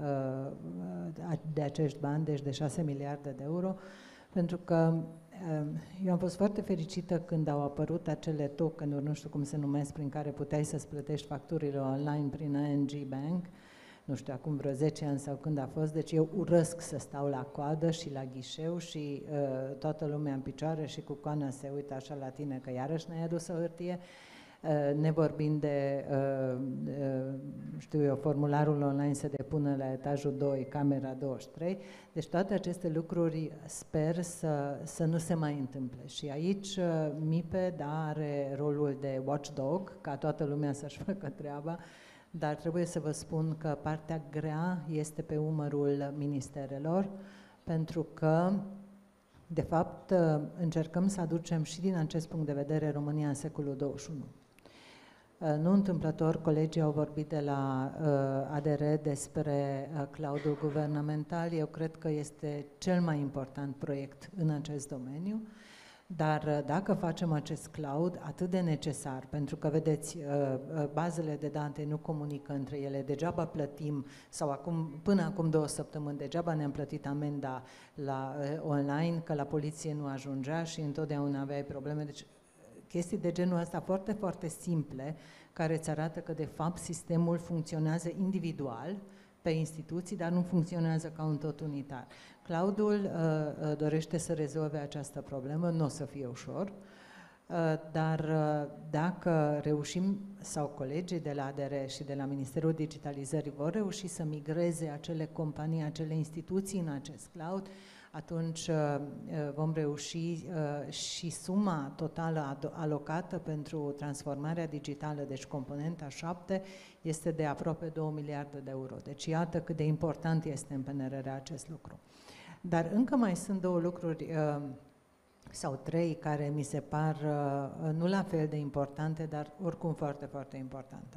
uh, de acești bani, deci de șase miliarde de euro, pentru că eu am fost foarte fericită când au apărut acele token-uri, nu știu cum se numesc, prin care puteai să-ți plătești facturile online prin I N G Bank, nu știu, acum vreo zece ani sau când a fost, deci eu urăsc să stau la coadă și la ghișeu și uh, toată lumea în picioare și cu coana se uită așa la tine că iarăși ne-ai adus o hârtie. Uh, ne vorbim de, uh, uh, știu eu, formularul online se depune la etajul doi, camera douăzeci și trei, deci toate aceste lucruri sper să, să nu se mai întâmple. Și aici uh, M I P E, da, are rolul de watchdog, ca toată lumea să-și facă treaba, dar trebuie să vă spun că partea grea este pe umărul ministerelor, pentru că, de fapt, uh, încercăm să aducem și din acest punct de vedere România în secolul douăzeci și unu. Nu întâmplător, colegii au vorbit de la uh, A D R despre uh, cloud-ul guvernamental. Eu cred că este cel mai important proiect în acest domeniu, dar uh, dacă facem acest cloud atât de necesar, pentru că, vedeți, uh, uh, bazele de date nu comunică între ele, degeaba plătim, sau acum, până acum două săptămâni, degeaba ne-am plătit amenda la uh, online, că la poliție nu ajungea și întotdeauna aveai probleme. Deci, chestii de genul ăsta foarte, foarte simple, care îți arată că, de fapt, sistemul funcționează individual pe instituții, dar nu funcționează ca un tot unitar. Cloud-ul uh, dorește să rezolve această problemă, nu o să fie ușor, uh, dar uh, dacă reușim, sau colegii de la A D R și de la Ministerul Digitalizării vor reuși să migreze acele companii, acele instituții în acest cloud, atunci uh, vom reuși uh, și suma totală alocată pentru transformarea digitală, deci componenta șapte, este de aproape două miliarde de euro. Deci iată cât de important este în P N R R acest lucru. Dar încă mai sunt două lucruri uh, sau trei care mi se par uh, nu la fel de importante, dar oricum foarte, foarte importante.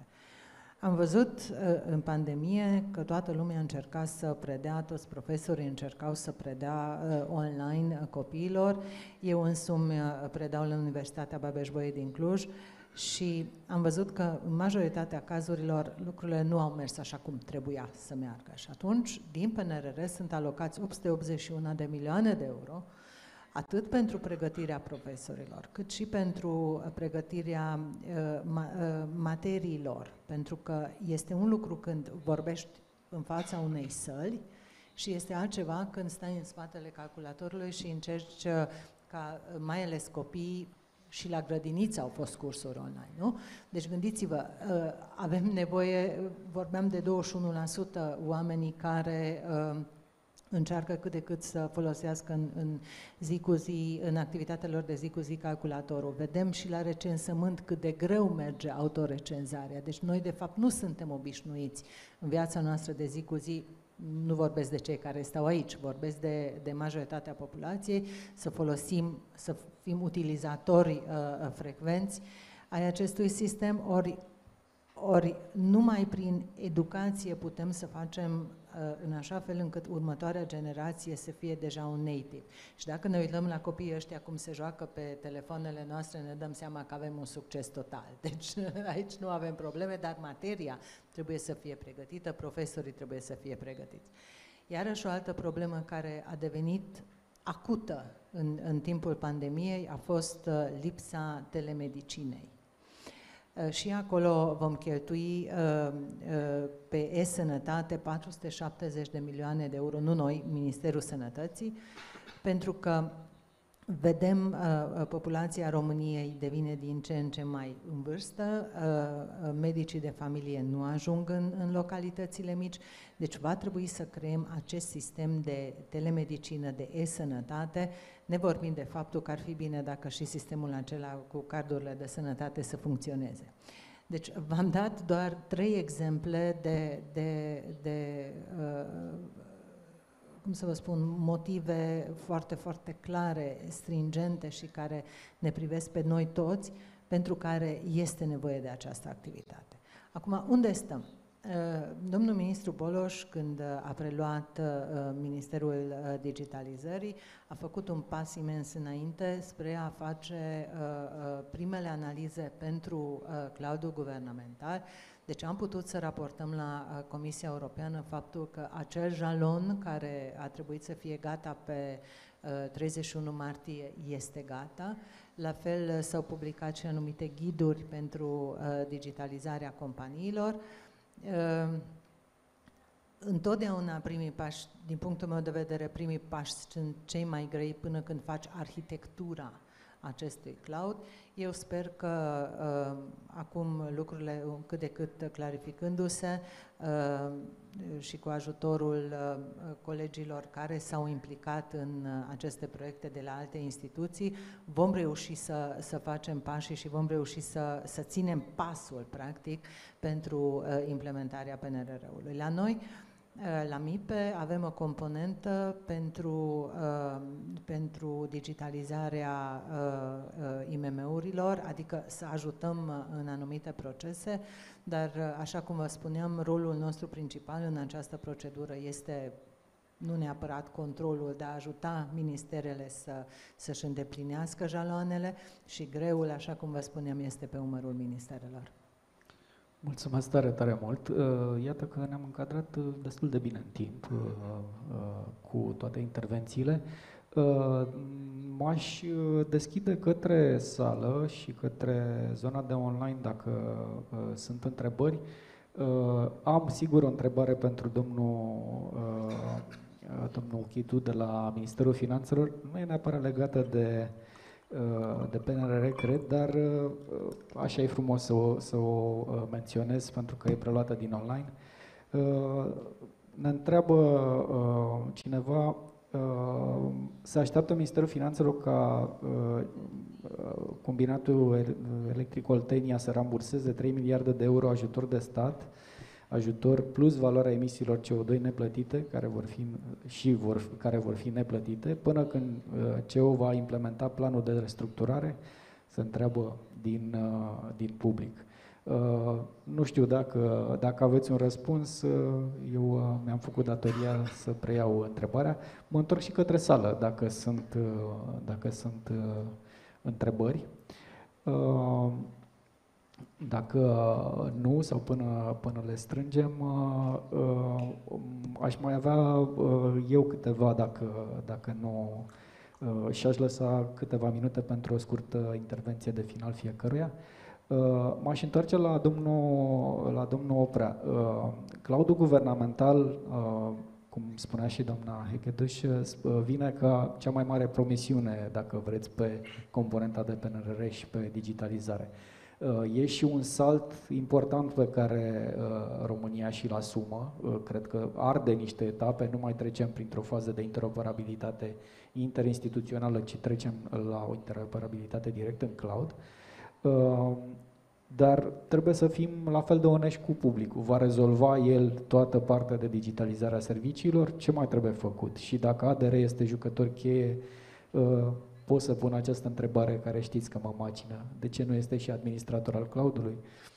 Am văzut uh, în pandemie că toată lumea încerca să predea, toți profesorii încercau să predea uh, online uh, copiilor. Eu însumi uh, predau la Universitatea Babeș-Bolyai din Cluj și am văzut că în majoritatea cazurilor lucrurile nu au mers așa cum trebuia să meargă. Și atunci, din P N R R sunt alocați opt sute optzeci și unu de milioane de euro, atât pentru pregătirea profesorilor, cât și pentru pregătirea uh, ma, uh, materiilor, pentru că este un lucru când vorbești în fața unei săli și este altceva când stai în spatele calculatorului și încerci uh, ca, uh, mai ales copiii, și la grădiniță au fost cursuri online, nu? Deci gândiți-vă, uh, avem nevoie, vorbeam de douăzeci și unu la sută oamenii care uh, încearcă cât de cât să folosească în, în zi cu zi, în activitatea lor de zi cu zi calculatorul. Vedem și la recensământ cât de greu merge autorecenzarea. Deci noi, de fapt, nu suntem obișnuiți în viața noastră de zi cu zi, nu vorbesc de cei care stau aici, vorbesc de, de majoritatea populației, să folosim, să fim utilizatori uh, frecvenți ai acestui sistem, ori, ori numai prin educație putem să facem în așa fel încât următoarea generație să fie deja un native. Și dacă ne uităm la copiii ăștia cum se joacă pe telefoanele noastre, ne dăm seama că avem un succes total. Deci aici nu avem probleme, dar materia trebuie să fie pregătită, profesorii trebuie să fie pregătiți. Iarăși o altă problemă care a devenit acută în, în timpul pandemiei a fost lipsa telemedicinei. Și acolo vom cheltui uh, uh, pe e-sănătate patru sute șaptezeci de milioane de euro, nu noi, Ministerul Sănătății, pentru că vedem uh, populația României devine din ce în ce mai în vârstă, uh, medicii de familie nu ajung în, în localitățile mici, deci va trebui să creăm acest sistem de telemedicină, de e-sănătate, ne vorbim de faptul că ar fi bine dacă și sistemul acela cu cardurile de sănătate să funcționeze. Deci v-am dat doar trei exemple de, de, de uh, cum să vă spun, motive foarte, foarte clare, stringente și care ne privesc pe noi toți, pentru care este nevoie de această activitate. Acum, unde stăm? Domnul ministru Boloș, când a preluat Ministerul Digitalizării, a făcut un pas imens înainte spre a face primele analize pentru cloudul guvernamental. Deci am putut să raportăm la Comisia Europeană faptul că acel jalon care a trebuit să fie gata pe treizeci și unu martie este gata. La fel s-au publicat și anumite ghiduri pentru digitalizarea companiilor. Uh, întotdeauna primii pași, din punctul meu de vedere, primii pași sunt cei mai grei până când faci arhitectura acestui cloud. Eu sper că uh, acum lucrurile cât de cât clarificându-se uh, și cu ajutorul uh, colegilor care s-au implicat în uh, aceste proiecte de la alte instituții, vom reuși să, să facem pașii și vom reuși să, să ținem pasul, practic, pentru uh, implementarea P N R R-ului. La noi, la M I P E avem o componentă pentru, uh, pentru digitalizarea uh, uh, I M M-urilor, adică să ajutăm în anumite procese, dar, uh, așa cum vă spuneam, rolul nostru principal în această procedură este nu neapărat controlul, de a ajuta ministerele să, să-și îndeplinească jaloanele și greul, așa cum vă spuneam, este pe umărul ministerelor. Mulțumesc tare, tare mult. Iată că ne-am încadrat destul de bine în timp cu toate intervențiile. M-aș deschide către sală și către zona de online dacă sunt întrebări. Am sigur o întrebare pentru domnul, domnul Chitu de la Ministerul Finanțelor. Nu e neapărat legată de de P N R R, cred, dar așa e frumos să o, să o menționez pentru că e preluată din online. Ne întreabă cineva, se așteaptă Ministerul Finanțelor ca combinatul electric Oltenia să ramburseze trei miliarde de euro ajutor de stat, ajutor plus valoarea emisiilor C O doi neplătite, care vor fi, și vor, care vor fi neplătite, până când C E O va implementa planul de restructurare, se întreabă din, din public. Nu știu dacă, dacă aveți un răspuns, eu mi-am făcut datoria să preiau întrebarea. Mă întorc și către sală, dacă sunt, dacă sunt întrebări. Dacă nu, sau până, până le strângem, aș mai avea eu câteva, dacă, dacă nu, și aș lăsa câteva minute pentru o scurtă intervenție de final fiecăruia. M-aș întoarce la domnul, la domnul Oprea. Cloudul guvernamental, cum spunea și doamna Hecheduș, vine ca cea mai mare promisiune, dacă vreți, pe componenta de P N R R și pe digitalizare. E și un salt important pe care uh, România și-l asumă. Uh, cred că arde niște etape, nu mai trecem printr-o fază de interoperabilitate interinstituțională, ci trecem la o interoperabilitate direct în cloud. Uh, dar trebuie să fim la fel de onești cu publicul. Va rezolva el toată partea de digitalizare a serviciilor? Ce mai trebuie făcut? Și dacă A D R este jucător cheie, uh, pot să pun această întrebare care știți că mă macină. De ce nu este și administrator al cloudului?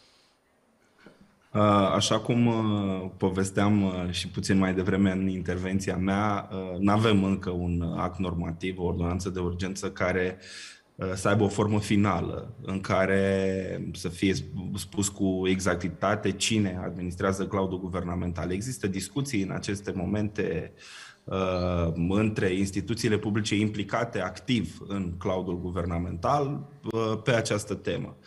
Așa cum povesteam și puțin mai devreme în intervenția mea, nu avem încă un act normativ, o ordonanță de urgență care să aibă o formă finală, în care să fie spus cu exactitate cine administrează cloudul guvernamental. Există discuții în aceste momente uh, între instituțiile publice implicate activ în cloudul guvernamental uh, pe această temă.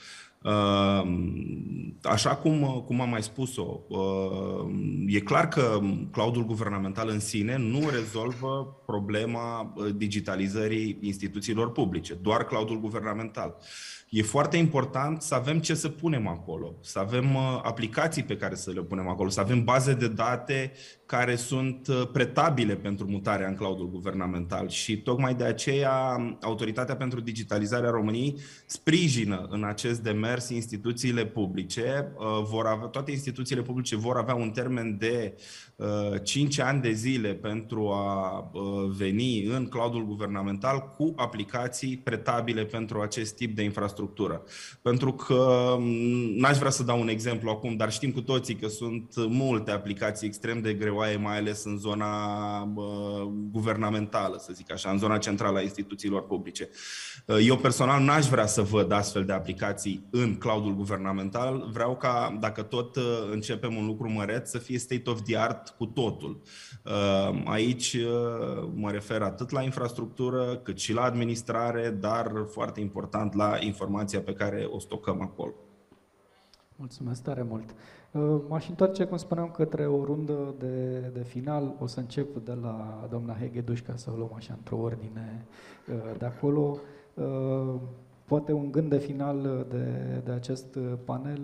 Așa cum, cum am mai spus-o, e clar că cloudul guvernamental în sine nu rezolvă problema digitalizării instituțiilor publice, doar cloudul guvernamental. E foarte important să avem ce să punem acolo, să avem aplicații pe care să le punem acolo, să avem baze de date care sunt pretabile pentru mutarea în cloudul guvernamental și tocmai de aceea Autoritatea pentru Digitalizarea României sprijină în acest demers mers instituțiile publice, vor avea, toate instituțiile publice vor avea un termen de cinci ani de zile pentru a veni în cloudul guvernamental cu aplicații pretabile pentru acest tip de infrastructură. Pentru că, n-aș vrea să dau un exemplu acum, dar știm cu toții că sunt multe aplicații extrem de greoaie, mai ales în zona guvernamentală, să zic așa, în zona centrală a instituțiilor publice. Eu personal n-aș vrea să văd astfel de aplicații în cloudul guvernamental. Vreau ca, dacă tot începem un lucru măreț, să fie state of the art cu totul. Aici mă refer atât la infrastructură, cât și la administrare, dar foarte important la informația pe care o stocăm acolo. Mulțumesc tare mult. M-aș întoarce, cum spuneam, către o rundă de, de final. O să încep de la doamna Hegheduș, ca să o luăm așa într-o ordine de acolo. Poate un gând de final de, de acest panel,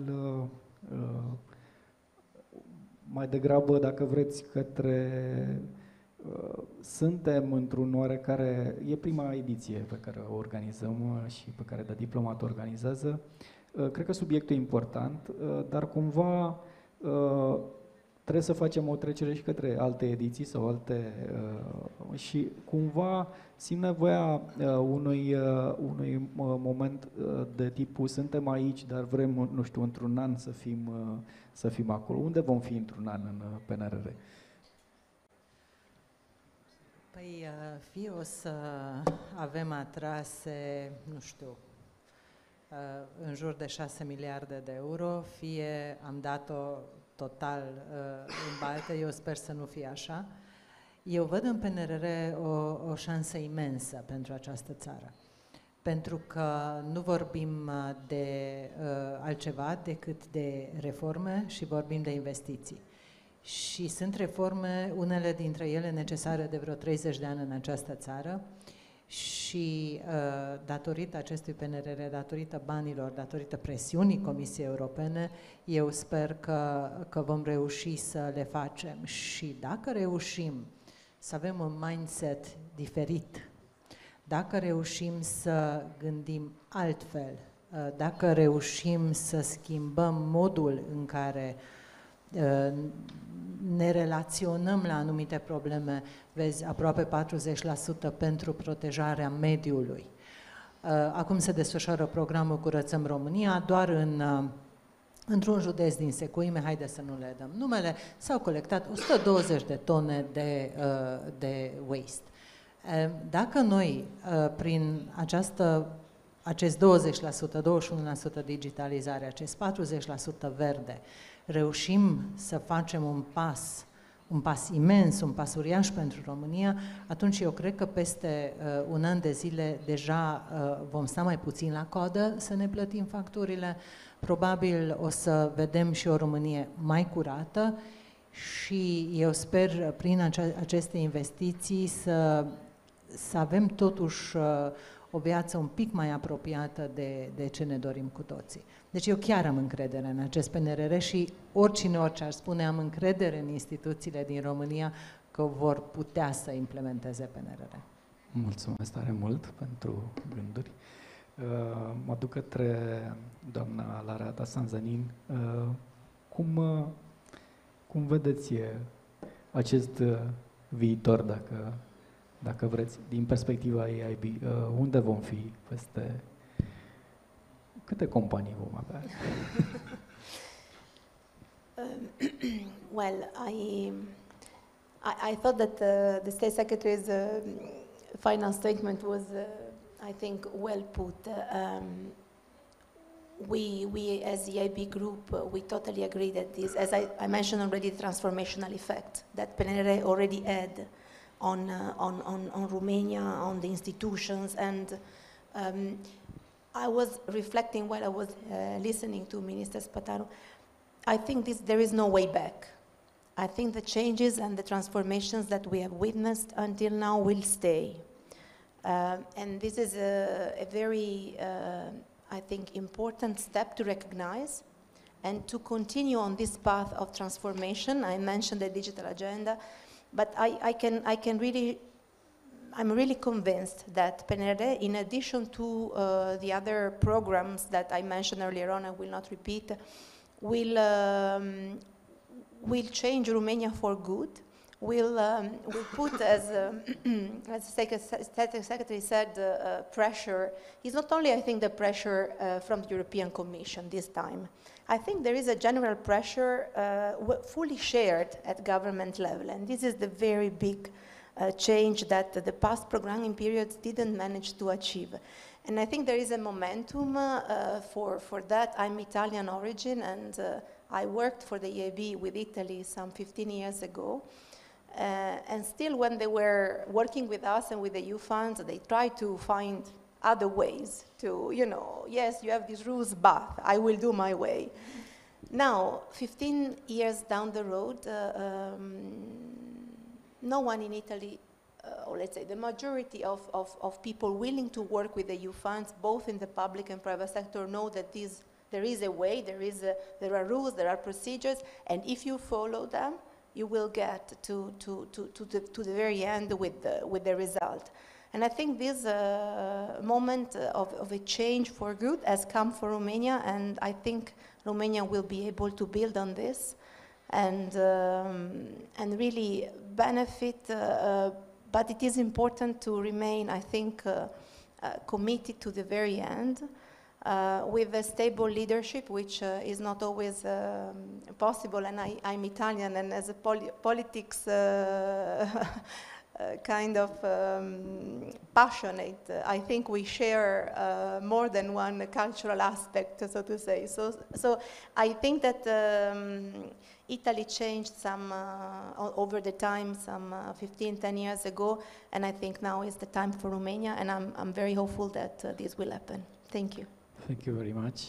mai degrabă, dacă vreți, către... Suntem într-un oarecare... E prima ediție pe care o organizăm și pe care TheDiplomat o organizează. Cred că subiectul e important, dar cumva trebuie să facem o trecere și către alte ediții sau alte... și cumva simt nevoia unui, unui moment de tipul suntem aici, dar vrem, nu știu, într-un an să fim, să fim acolo. Unde vom fi într-un an în P N R R? Păi, fie o să avem atrase, nu știu, în jur de șase miliarde de euro, fie am dat-o total în baltă, eu sper să nu fie așa. Eu văd în P N R R o, o șansă imensă pentru această țară, pentru că nu vorbim de uh, altceva decât de reforme și vorbim de investiții. Și sunt reforme, unele dintre ele necesare de vreo treizeci de ani în această țară, și uh, datorită acestui P N R R, datorită banilor, datorită presiunii Comisiei Europene, eu sper că, că vom reuși să le facem. Și dacă reușim să avem un mindset diferit, dacă reușim să gândim altfel, uh, dacă reușim să schimbăm modul în care uh, ne relaționăm la anumite probleme, vezi, aproape patruzeci la sută pentru protejarea mediului. Acum se desfășoară programul Curățăm România, doar în, într-un județ din Secuime, haide să nu le dăm numele, s-au colectat o sută douăzeci de tone de, de waste. Dacă noi, prin această, acest douăzeci la sută, douăzeci și unu la sută digitalizare, acest patruzeci la sută verde, reușim să facem un pas, un pas imens, un pas uriaș pentru România, atunci eu cred că peste uh, un an de zile deja uh, vom sta mai puțin la coadă să ne plătim facturile, probabil o să vedem și o Românie mai curată și eu sper prin ace aceste investiții să, să avem totuși uh, o viață un pic mai apropiată de, de ce ne dorim cu toții. Deci eu chiar am încredere în acest P N R R și oricine orice ar spune, am încredere în instituțiile din România că vor putea să implementeze P N R R. Mulțumesc tare mult pentru gânduri. Mă duc către doamna Lara Sanzanin. Cum, cum vedeți acest viitor, dacă, dacă vreți, din perspectiva A I B? Unde vom fi peste... Câte companii vom avea? um, well, I, I, I thought that uh, the State Secretary's uh, final statement was, uh, I think, well put. Um, we, we, as the I B group, uh, we totally agree that this, as I, I mentioned already, the transformational effect that P N R R already had on, uh, on, on, on Romania, on the institutions, and um, I was reflecting while I was uh, listening to Minister Spataru. I think this, there is no way back. I think the changes and the transformations that we have witnessed until now will stay. Uh, and this is a, a very, uh, I think, important step to recognize and to continue on this path of transformation. I mentioned the digital agenda, but I, I, can, I can really I'm really convinced that P N R D, in addition to uh, the other programs that I mentioned earlier on, I will not repeat, will, um, will change Romania for good. Will um, will put, as um, as the Secretary said, uh, uh, pressure. Is not only, I think, the pressure uh, from the European Commission this time. I think there is a general pressure uh, fully shared at government level, and this is the very big uh, change that the past programming periods didn't manage to achieve. And I think there is a momentum uh, for, for that. I'm Italian origin, and uh, I worked for the E I B with Italy some fifteen years ago. Uh, and still, when they were working with us and with the E U funds, they tried to find other ways to, you know, yes, you have these rules, but I will do my way. Now, fifteen years down the road, uh, um, no one in Italy, uh, or let's say the majority of, of, of people willing to work with the E U funds, both in the public and private sector, know that these, there is a way, there, is a, there are rules, there are procedures, and if you follow them, you will get to, to, to, to, the, to the very end with the, with the result. And I think this uh, moment of, of a change for good has come for Romania, and I think Romania will be able to build on this and, um, and really benefit, uh, uh, but it is important to remain, I think, uh, uh, committed to the very end. Uh, with a stable leadership, which uh, is not always um, possible, and I, I'm Italian, and as a poli politics uh, uh, kind of um, passionate, uh, I think we share uh, more than one cultural aspect, so to say. So, so I think that um, Italy changed some uh, over the time, some uh, fifteen, ten years ago, and I think now is the time for Romania, and I'm, I'm very hopeful that uh, this will happen. Thank you. Thank you very much.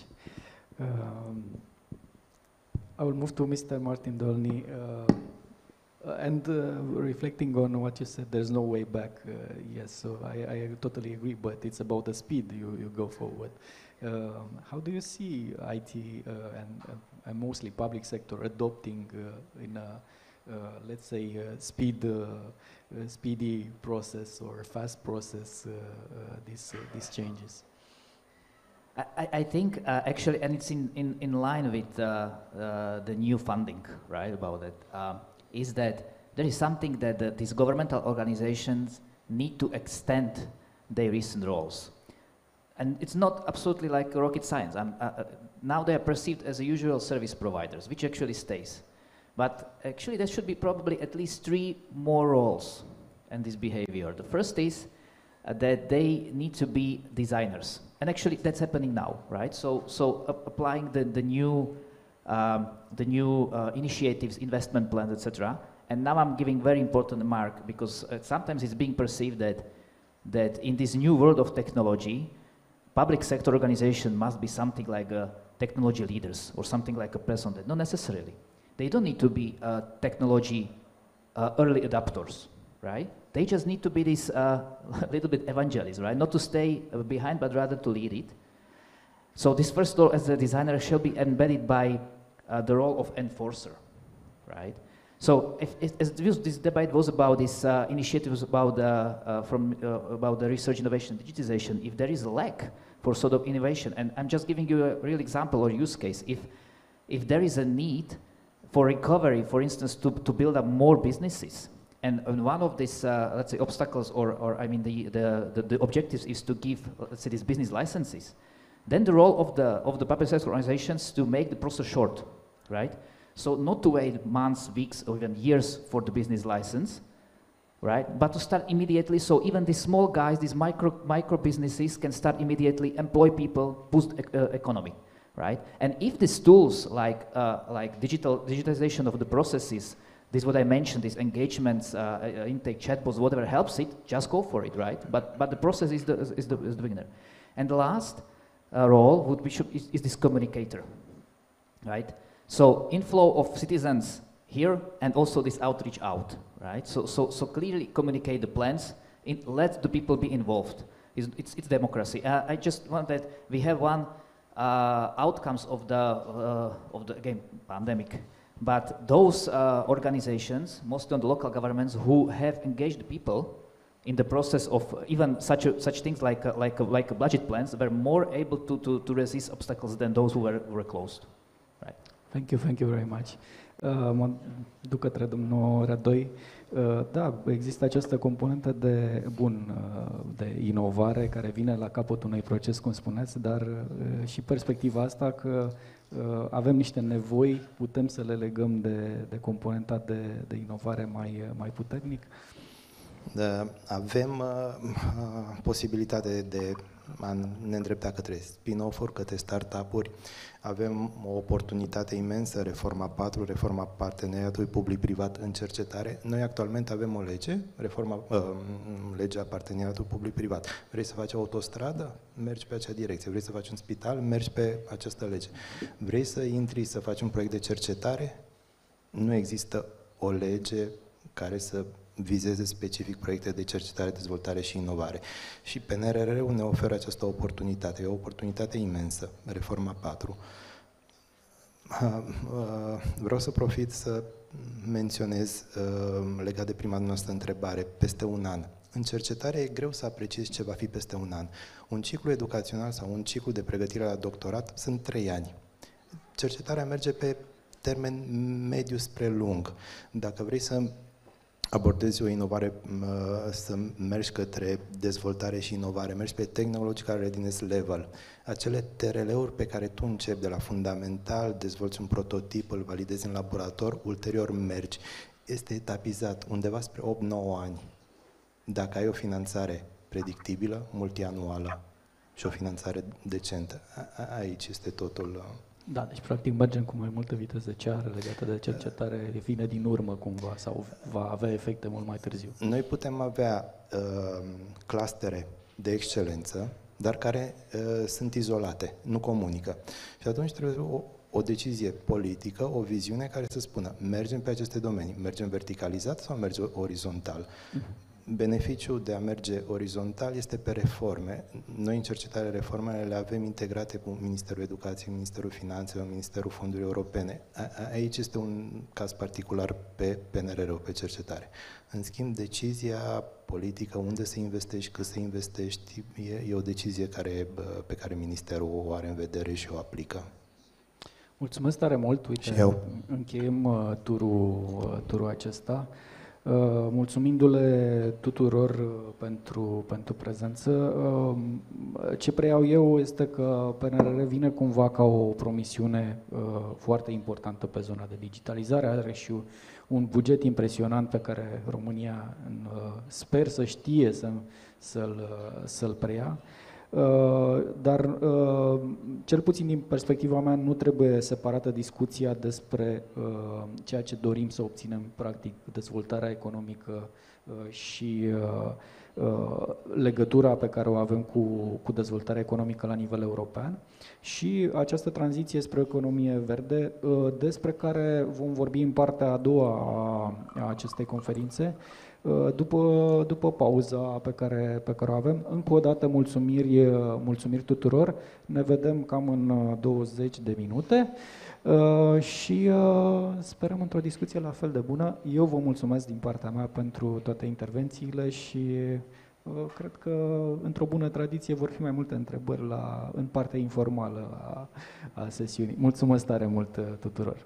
Um, I will move to Mister Martin Dolny. Uh, and uh, reflecting on what you said, there's no way back. Uh, yes, so I, I totally agree, but it's about the speed you, you go forward. Um, how do you see I T uh, and, uh, and mostly public sector adopting uh, in a, uh, let's say, uh, speed, uh, uh, speedy process or fast process uh, uh, these, uh, these changes? I, I think uh, actually, and it's in, in, in line with uh, uh, the new funding, right, about it, um, is that there is something that uh, these governmental organizations need to extend their recent roles. And it's not absolutely like rocket science. Um, uh, now they are perceived as the usual service providers, which actually stays. But actually there should be probably at least three more roles in this behavior. The first is uh, that they need to be designers. And actually, that's happening now, right? So, so uh, applying the, the new, um, the new uh, initiatives, investment plans, et cetera. And now I'm giving very important mark because uh, sometimes it's being perceived that that in this new world of technology, public sector organization must be something like a technology leaders or something like a press on that. Not necessarily. They don't need to be uh, technology uh, early adopters, right? They just need to be this uh, little bit evangelists, right? Not to stay uh, behind, but rather to lead it. So this first role as a designer shall be embedded by uh, the role of enforcer, right? So if, if, as this debate was about this uh, initiatives about, uh, uh, from, uh, about the research, innovation, digitization, if there is a lack for sort of innovation, and I'm just giving you a real example or use case, if, if there is a need for recovery, for instance, to, to build up more businesses, And, and one of these, uh, let's say, obstacles or, or I mean, the, the, the, the objectives is to give, let's say, these business licenses. Then the role of the, of the public sector organizations to make the process short, right? So not to wait months, weeks, or even years for the business license, right? But to start immediately, so even these small guys, these micro, micro businesses can start immediately, employ people, boost e uh, economy, right? And if these tools like, uh, like digital, digitization of the processes, this is what I mentioned, these engagements, uh, uh, intake, chatbots, whatever helps it, just go for it, right? But, but the process is the, is the, is the winner. And the last uh, role would be, should, is, is this communicator, right? So inflow of citizens here and also this outreach out, right? So, so, so clearly communicate the plans, in, let the people be involved. It's, it's, it's democracy. Uh, I just want that we have one uh, outcomes of the, uh, of the, again, pandemic. But those uh, organizations, mostly on the local governments, who have engaged people in the process of even such a, such things like uh, like uh, like uh, budget plans, were more able to, to, to resist obstacles than those who were, were closed. Right. Thank you, thank you very much. Uh, mă duc către domnul Rădoi. Uh, da, există această componentă de, bun, uh, de inovare care vine la capătul unui proces, cum spuneți, dar uh, și perspectiva asta că uh, avem niște nevoi, putem să le legăm de, de componenta de, de inovare mai, mai puternic? Da, avem uh, uh, posibilitate de a ne îndrepta către spin-off-uri, către startup-uri. Avem o oportunitate imensă, reforma patru, reforma parteneriatului public-privat în cercetare. Noi actualmente avem o lege, reforma, uh, legea parteneriatului public-privat. Vrei să faci o autostradă? Mergi pe acea direcție. Vrei să faci un spital? Mergi pe această lege. Vrei să intri să faci un proiect de cercetare? Nu există o lege care să vizeze specific proiecte de cercetare, dezvoltare și inovare. Și P N R R-ul ne oferă această oportunitate. E o oportunitate imensă, reforma patru. Vreau să profit să menționez, legat de prima noastră întrebare, peste un an. În cercetare e greu să apreciezi ce va fi peste un an. Un ciclu educațional sau un ciclu de pregătire la doctorat sunt trei ani. Cercetarea merge pe termen mediu spre lung. Dacă vrei să abordezi o inovare, să mergi către dezvoltare și inovare, mergi pe Technological Readiness Level. Acele T R L-uri pe care tu începi de la fundamental, dezvolți un prototip, îl validezi în laborator, ulterior mergi. Este etapizat undeva spre opt nouă ani. Dacă ai o finanțare predictibilă, multianuală și o finanțare decentă. A, aici este totul. Da, deci practic mergem cu mai multă viteză. Ce are legată de cercetare vine din urmă cumva sau va avea efecte mult mai târziu? Noi putem avea uh, clustere de excelență, dar care uh, sunt izolate, nu comunică. Și atunci trebuie o, o decizie politică, o viziune care să spună mergem pe aceste domenii, mergem verticalizat sau mergem orizontal? Uh-huh. Beneficiul de a merge orizontal este pe reforme. Noi în cercetare reformele le avem integrate cu Ministerul Educației, Ministerul Finanțelor, Ministerul Fondurilor Europene. A, aici este un caz particular pe P N R R-ul, pe cercetare. În schimb, decizia politică, unde să investești, cât să investești, e, e o decizie care, pe care Ministerul o are în vedere și o aplică. Mulțumesc tare mult. Uite, și eu. Încheiem uh, turul, uh, turul acesta. Uh, mulțumindu-le tuturor uh, pentru, pentru prezență. Uh, ce preiau eu este că P N R R vine cumva ca o promisiune uh, foarte importantă pe zona de digitalizare, are și un buget impresionant pe care România uh, sper să știe să, să-l, uh, să-l preia. Uh, dar, uh, cel puțin din perspectiva mea, nu trebuie separată discuția despre uh, ceea ce dorim să obținem, practic, dezvoltarea economică uh, și uh, uh, legătura pe care o avem cu, cu dezvoltarea economică la nivel european și această tranziție spre economie verde, uh, despre care vom vorbi în partea a doua a, a acestei conferințe, După, după pauza pe care, pe care o avem. Încă o dată mulțumiri, mulțumiri tuturor, ne vedem cam în douăzeci de minute și sperăm într-o discuție la fel de bună. Eu vă mulțumesc din partea mea pentru toate intervențiile și cred că într-o bună tradiție vor fi mai multe întrebări la, în partea informală a, a sesiunii. Mulțumesc tare mult tuturor!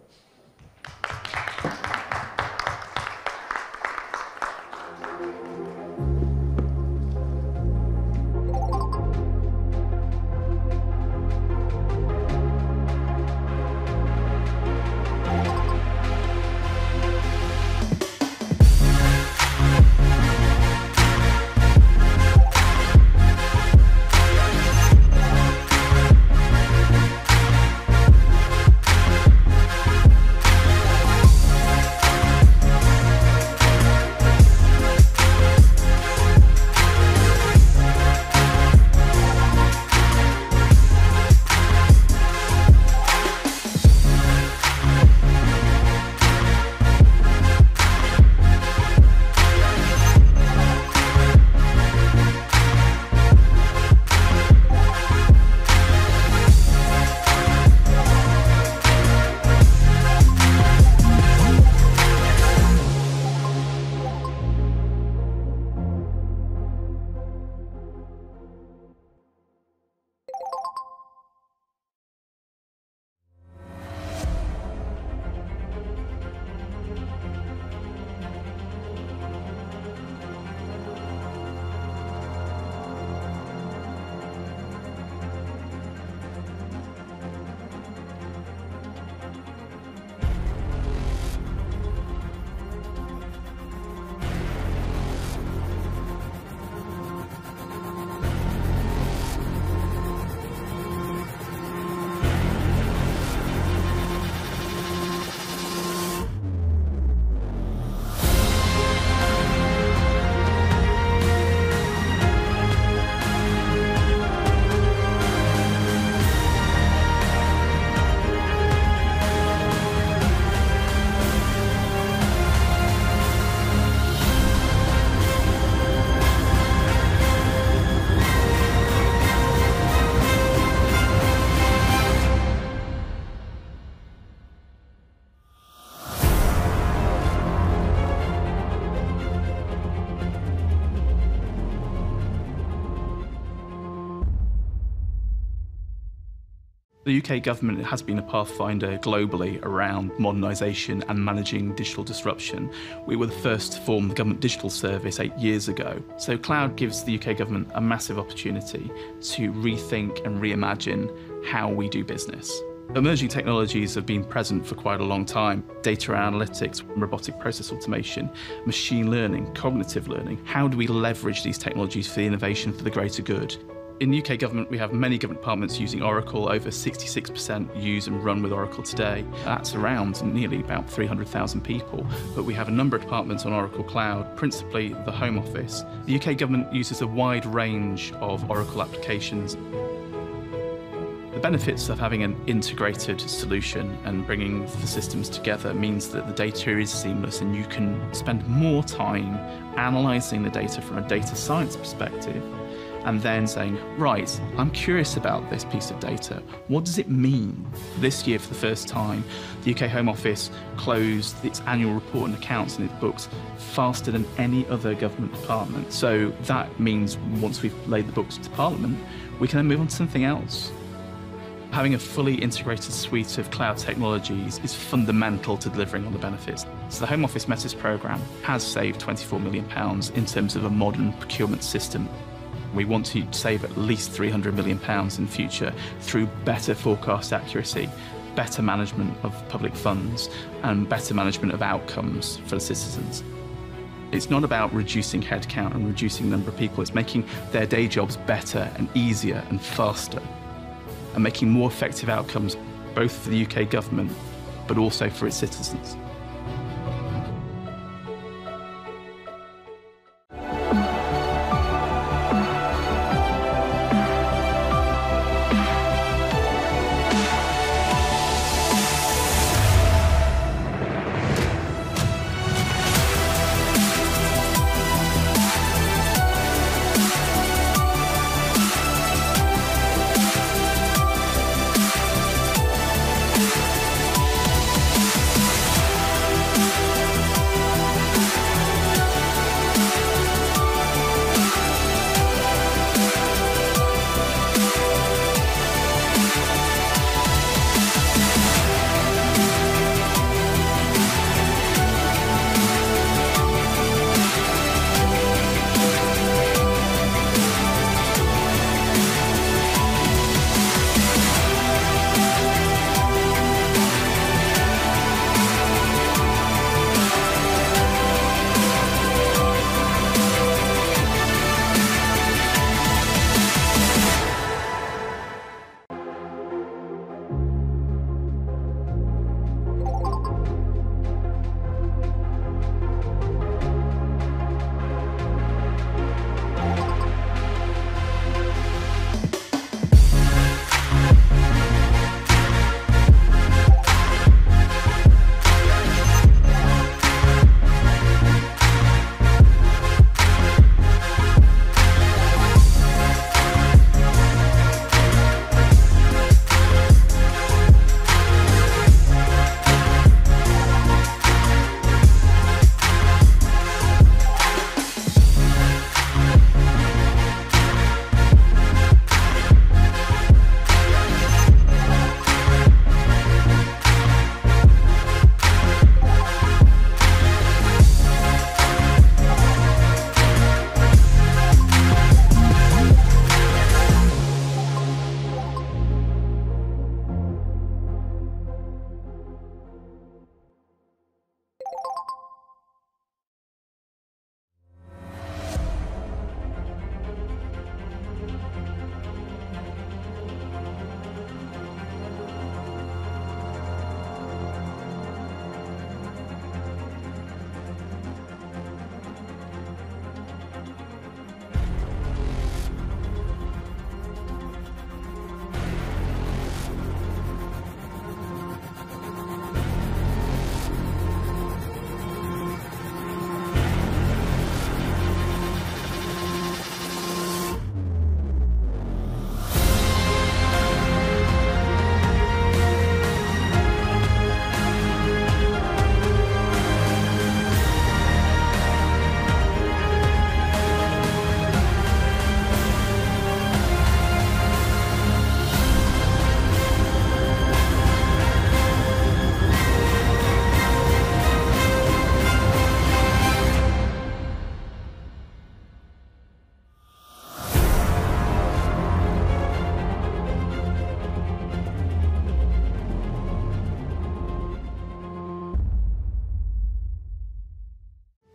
The U K government has been a pathfinder globally around modernisation and managing digital disruption. We were the first to form the Government Digital Service eight years ago. So cloud gives the U K government a massive opportunity to rethink and reimagine how we do business. Emerging technologies have been present for quite a long time. Data analytics, robotic process automation, machine learning, cognitive learning. How do we leverage these technologies for the innovation for the greater good? In the U K government, we have many government departments using Oracle. Over sixty-six percent use and run with Oracle today. That's around nearly about three hundred thousand people. But we have a number of departments on Oracle Cloud, principally the Home Office. The U K government uses a wide range of Oracle applications. The benefits of having an integrated solution and bringing the systems together means that the data is seamless and you can spend more time analysing the data from a data science perspective and then saying, right, I'm curious about this piece of data. What does it mean? This year, for the first time, the U K Home Office closed its annual report and accounts and its books faster than any other government department. So that means once we've laid the books to Parliament, we can then move on to something else. Having a fully integrated suite of cloud technologies is fundamental to delivering on the benefits. So the Home Office Metis programme has saved twenty-four million pounds in terms of a modern procurement system. We want to save at least three hundred million pounds in future through better forecast accuracy, better management of public funds, and better management of outcomes for the citizens. It's not about reducing headcount and reducing the number of people, it's making their day jobs better and easier and faster, and making more effective outcomes both for the U K government, but also for its citizens.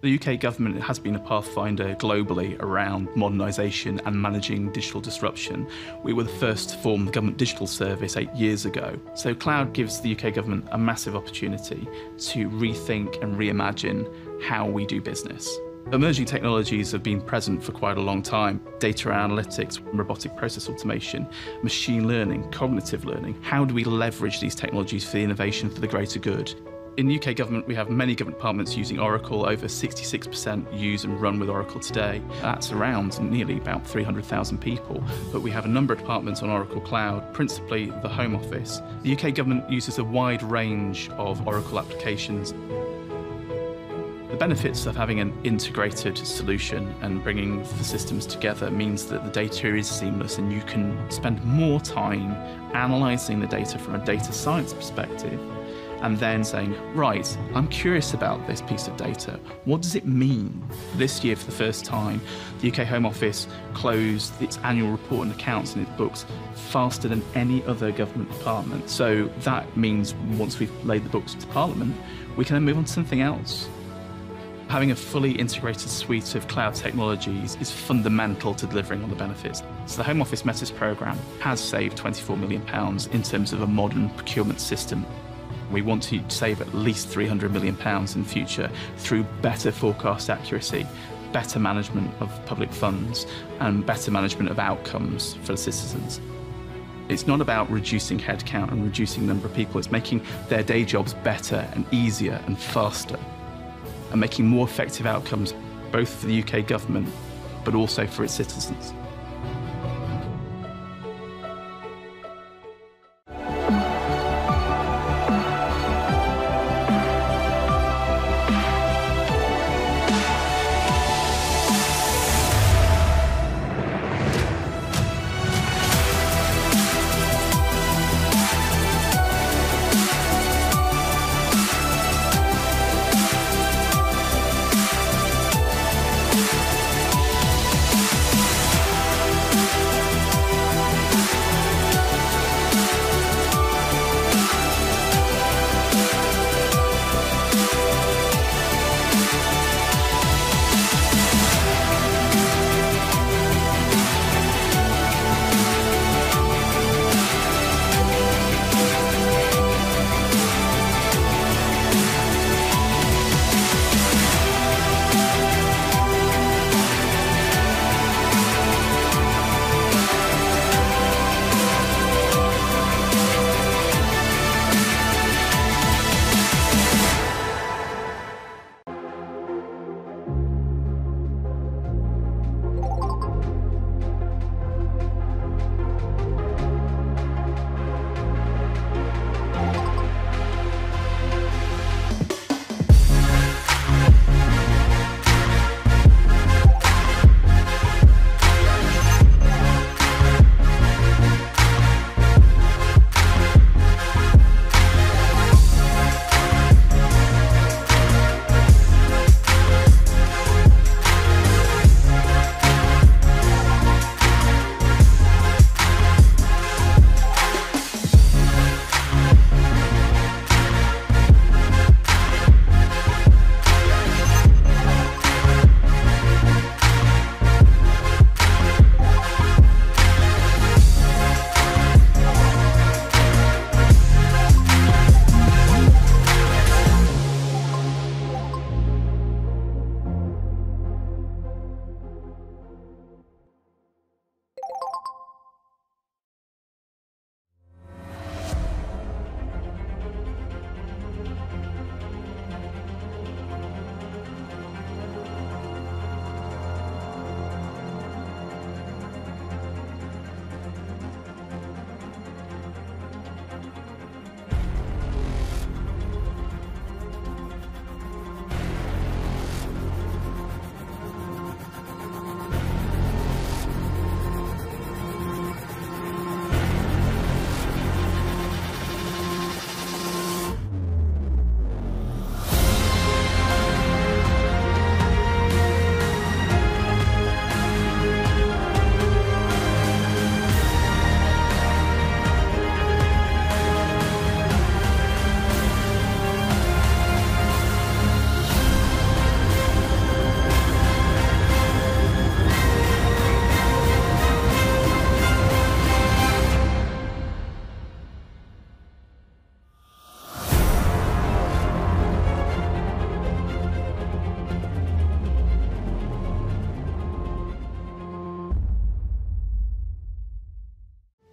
The U K government has been a pathfinder globally around modernisation and managing digital disruption. We were the first to form the Government Digital Service eight years ago. So cloud gives the U K government a massive opportunity to rethink and reimagine how we do business. Emerging technologies have been present for quite a long time. Data analytics, robotic process automation, machine learning, cognitive learning. How do we leverage these technologies for the innovation for the greater good? In the U K government, we have many government departments using Oracle. Over sixty-six percent use and run with Oracle today. That's around nearly about three hundred thousand people. But we have a number of departments on Oracle Cloud, principally the Home Office. The U K government uses a wide range of Oracle applications. The benefits of having an integrated solution and bringing the systems together means that the data is seamless and you can spend more time analysing the data from a data science perspective and then saying, right, I'm curious about this piece of data. What does it mean? This year, for the first time, the U K Home Office closed its annual report and accounts in its books faster than any other government department. So that means once we've laid the books to Parliament, we can then move on to something else. Having a fully integrated suite of cloud technologies is fundamental to delivering on the benefits. So the Home Office Metis programme has saved twenty-four million pounds in terms of a modern procurement system. We want to save at least three hundred million pounds in the future through better forecast accuracy, better management of public funds, and better management of outcomes for the citizens. It's not about reducing headcount and reducing the number of people, it's making their day jobs better and easier and faster, and making more effective outcomes both for the U K government, but also for its citizens.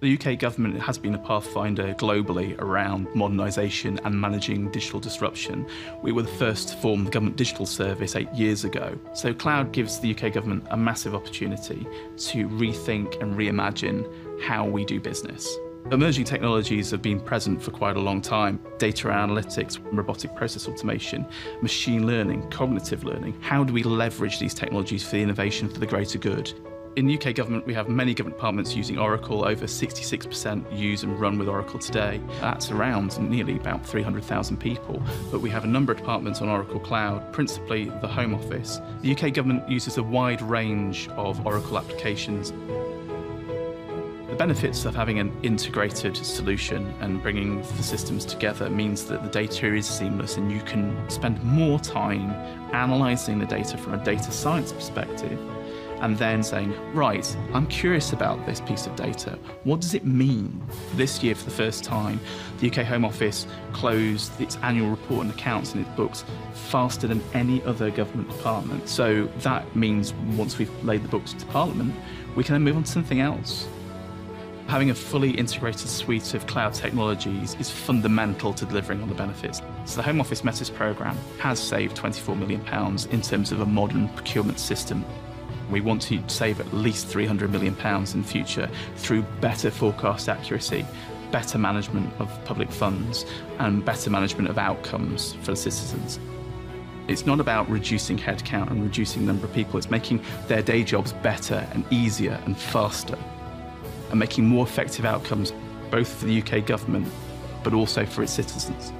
The U K government has been a pathfinder globally around modernisation and managing digital disruption. We were the first to form the Government Digital Service eight years ago. So cloud gives the U K government a massive opportunity to rethink and reimagine how we do business. Emerging technologies have been present for quite a long time. Data analytics, robotic process automation, machine learning, cognitive learning. How do we leverage these technologies for the innovation for the greater good? In the U K government, we have many government departments using Oracle. Over sixty-six percent use and run with Oracle today. That's around nearly about three hundred thousand people. But we have a number of departments on Oracle Cloud, principally the Home Office. The U K government uses a wide range of Oracle applications. The benefits of having an integrated solution and bringing the systems together means that the data is seamless and you can spend more time analysing the data from a data science perspective and then saying, right, I'm curious about this piece of data. What does it mean? This year, for the first time, the U K Home Office closed its annual report and accounts in its books faster than any other government department. So that means once we've laid the books to Parliament, we can then move on to something else. Having a fully integrated suite of cloud technologies is fundamental to delivering on the benefits. So the Home Office Metis programme has saved twenty-four million pounds in terms of a modern procurement system. We want to save at least three hundred million pounds in the future through better forecast accuracy, better management of public funds, and better management of outcomes for the citizens. It's not about reducing headcount and reducing the number of people, it's making their day jobs better and easier and faster, and making more effective outcomes both for the U K government, but also for its citizens.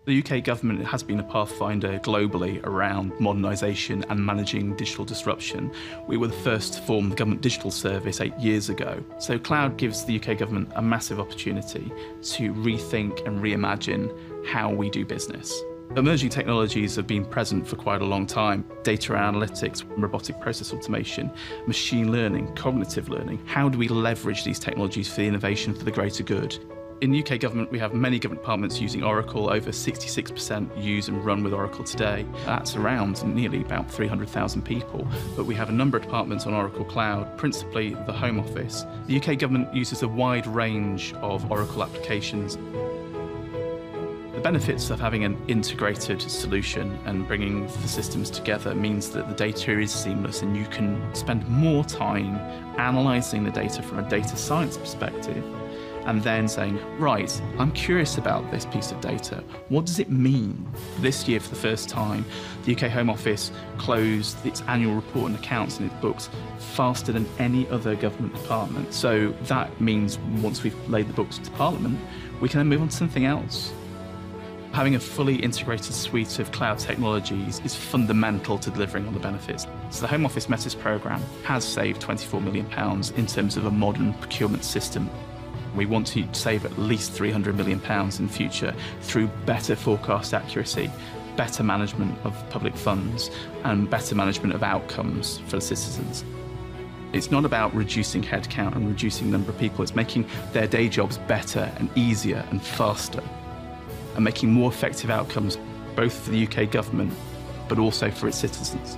The U K government has been a pathfinder globally around modernisation and managing digital disruption. We were the first to form the government digital service eight years ago. So cloud gives the U K government a massive opportunity to rethink and reimagine how we do business. Emerging technologies have been present for quite a long time. Data analytics, robotic process automation, machine learning, cognitive learning. How do we leverage these technologies for the innovation for the greater good? In the U K government, we have many government departments using Oracle. Over sixty-six percent use and run with Oracle today. That's around nearly about three hundred thousand people. But we have a number of departments on Oracle Cloud, principally the Home Office. The U K government uses a wide range of Oracle applications. The benefits of having an integrated solution and bringing the systems together means that the data is seamless and you can spend more time analysing the data from a data science perspective and then saying, right, I'm curious about this piece of data. What does it mean? This year, for the first time, the U K Home Office closed its annual report and accounts in its books faster than any other government department. So that means once we've laid the books to Parliament, we can then move on to something else. Having a fully integrated suite of cloud technologies is fundamental to delivering on the benefits. So the Home Office Met Us programme has saved twenty-four million pounds in terms of a modern procurement system. We want to save at least three hundred million pounds in future through better forecast accuracy, better management of public funds, and better management of outcomes for the citizens. It's not about reducing headcount and reducing the number of people, it's making their day jobs better and easier and faster, and making more effective outcomes both for the U K government, but also for its citizens.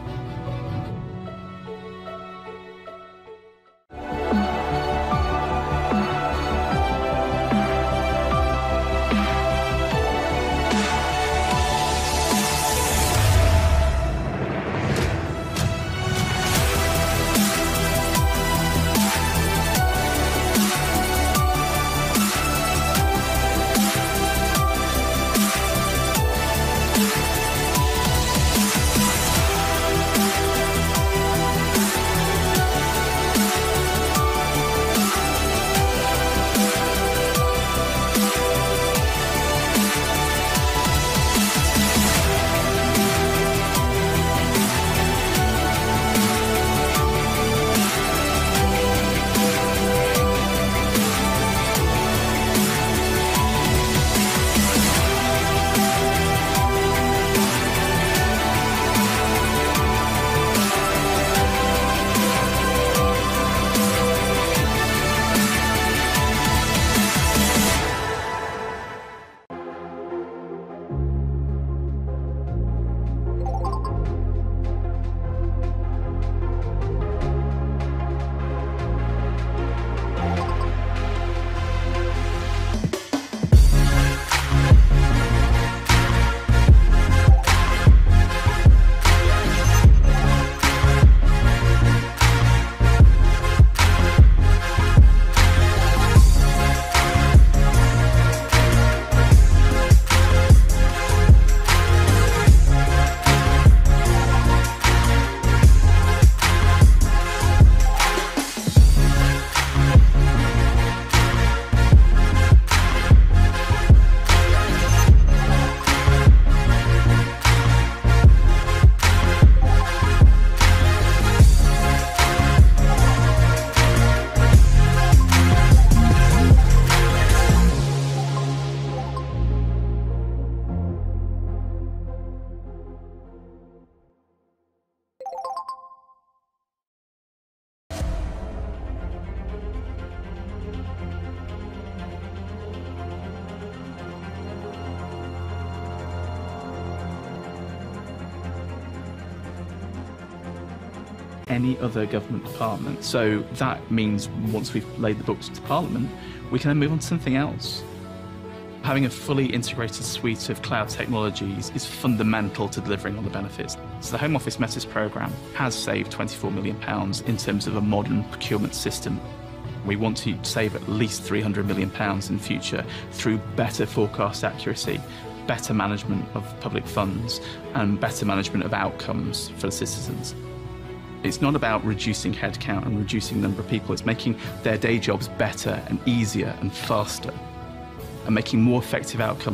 Any other government department. So that means once we've laid the books to Parliament, we can then move on to something else. Having a fully integrated suite of cloud technologies is fundamental to delivering on the benefits. So the Home Office Met Us programme has saved twenty-four million pounds in terms of a modern procurement system. We want to save at least three hundred million pounds in future through better forecast accuracy, better management of public funds, and better management of outcomes for the citizens. It's not about reducing headcount and reducing the number of people, it's making their day jobs better and easier and faster, and making more effective outcomes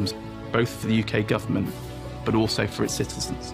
both for the U K government, but also for its citizens.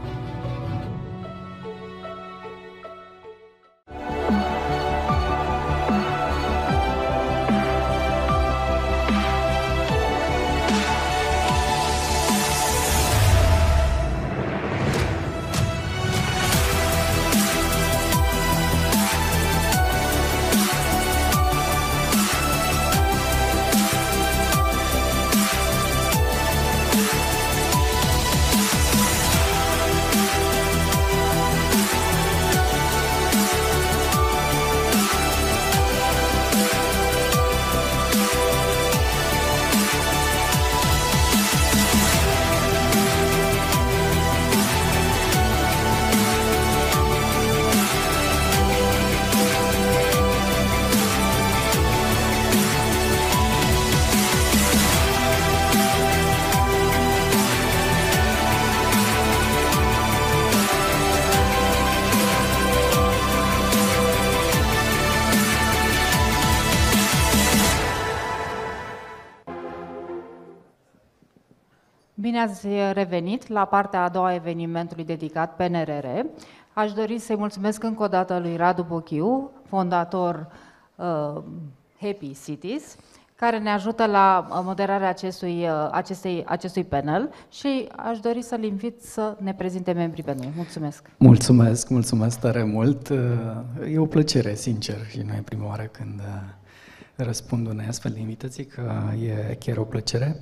Bine ați revenit la partea a doua a evenimentului dedicat P N R R. Aș dori să-i mulțumesc încă o dată lui Radu Bochiu, fondator uh, Happy Cities, care ne ajută la moderarea acestui, uh, acestei, acestui panel și aș dori să-l invit să ne prezinte membrii panelului. Mulțumesc! Mulțumesc, mulțumesc tare mult! E o plăcere, sincer, și nu e prima oară când răspund unei astfel de invitații, că e chiar o plăcere.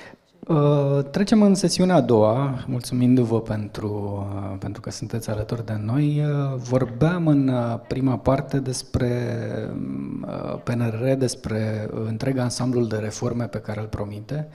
Uh, trecem în sesiunea a doua, mulțumindu-vă pentru, uh, pentru că sunteți alături de noi. Uh, vorbeam în uh, prima parte despre uh, P N R R, despre uh, întreg ansamblul de reforme pe care îl promite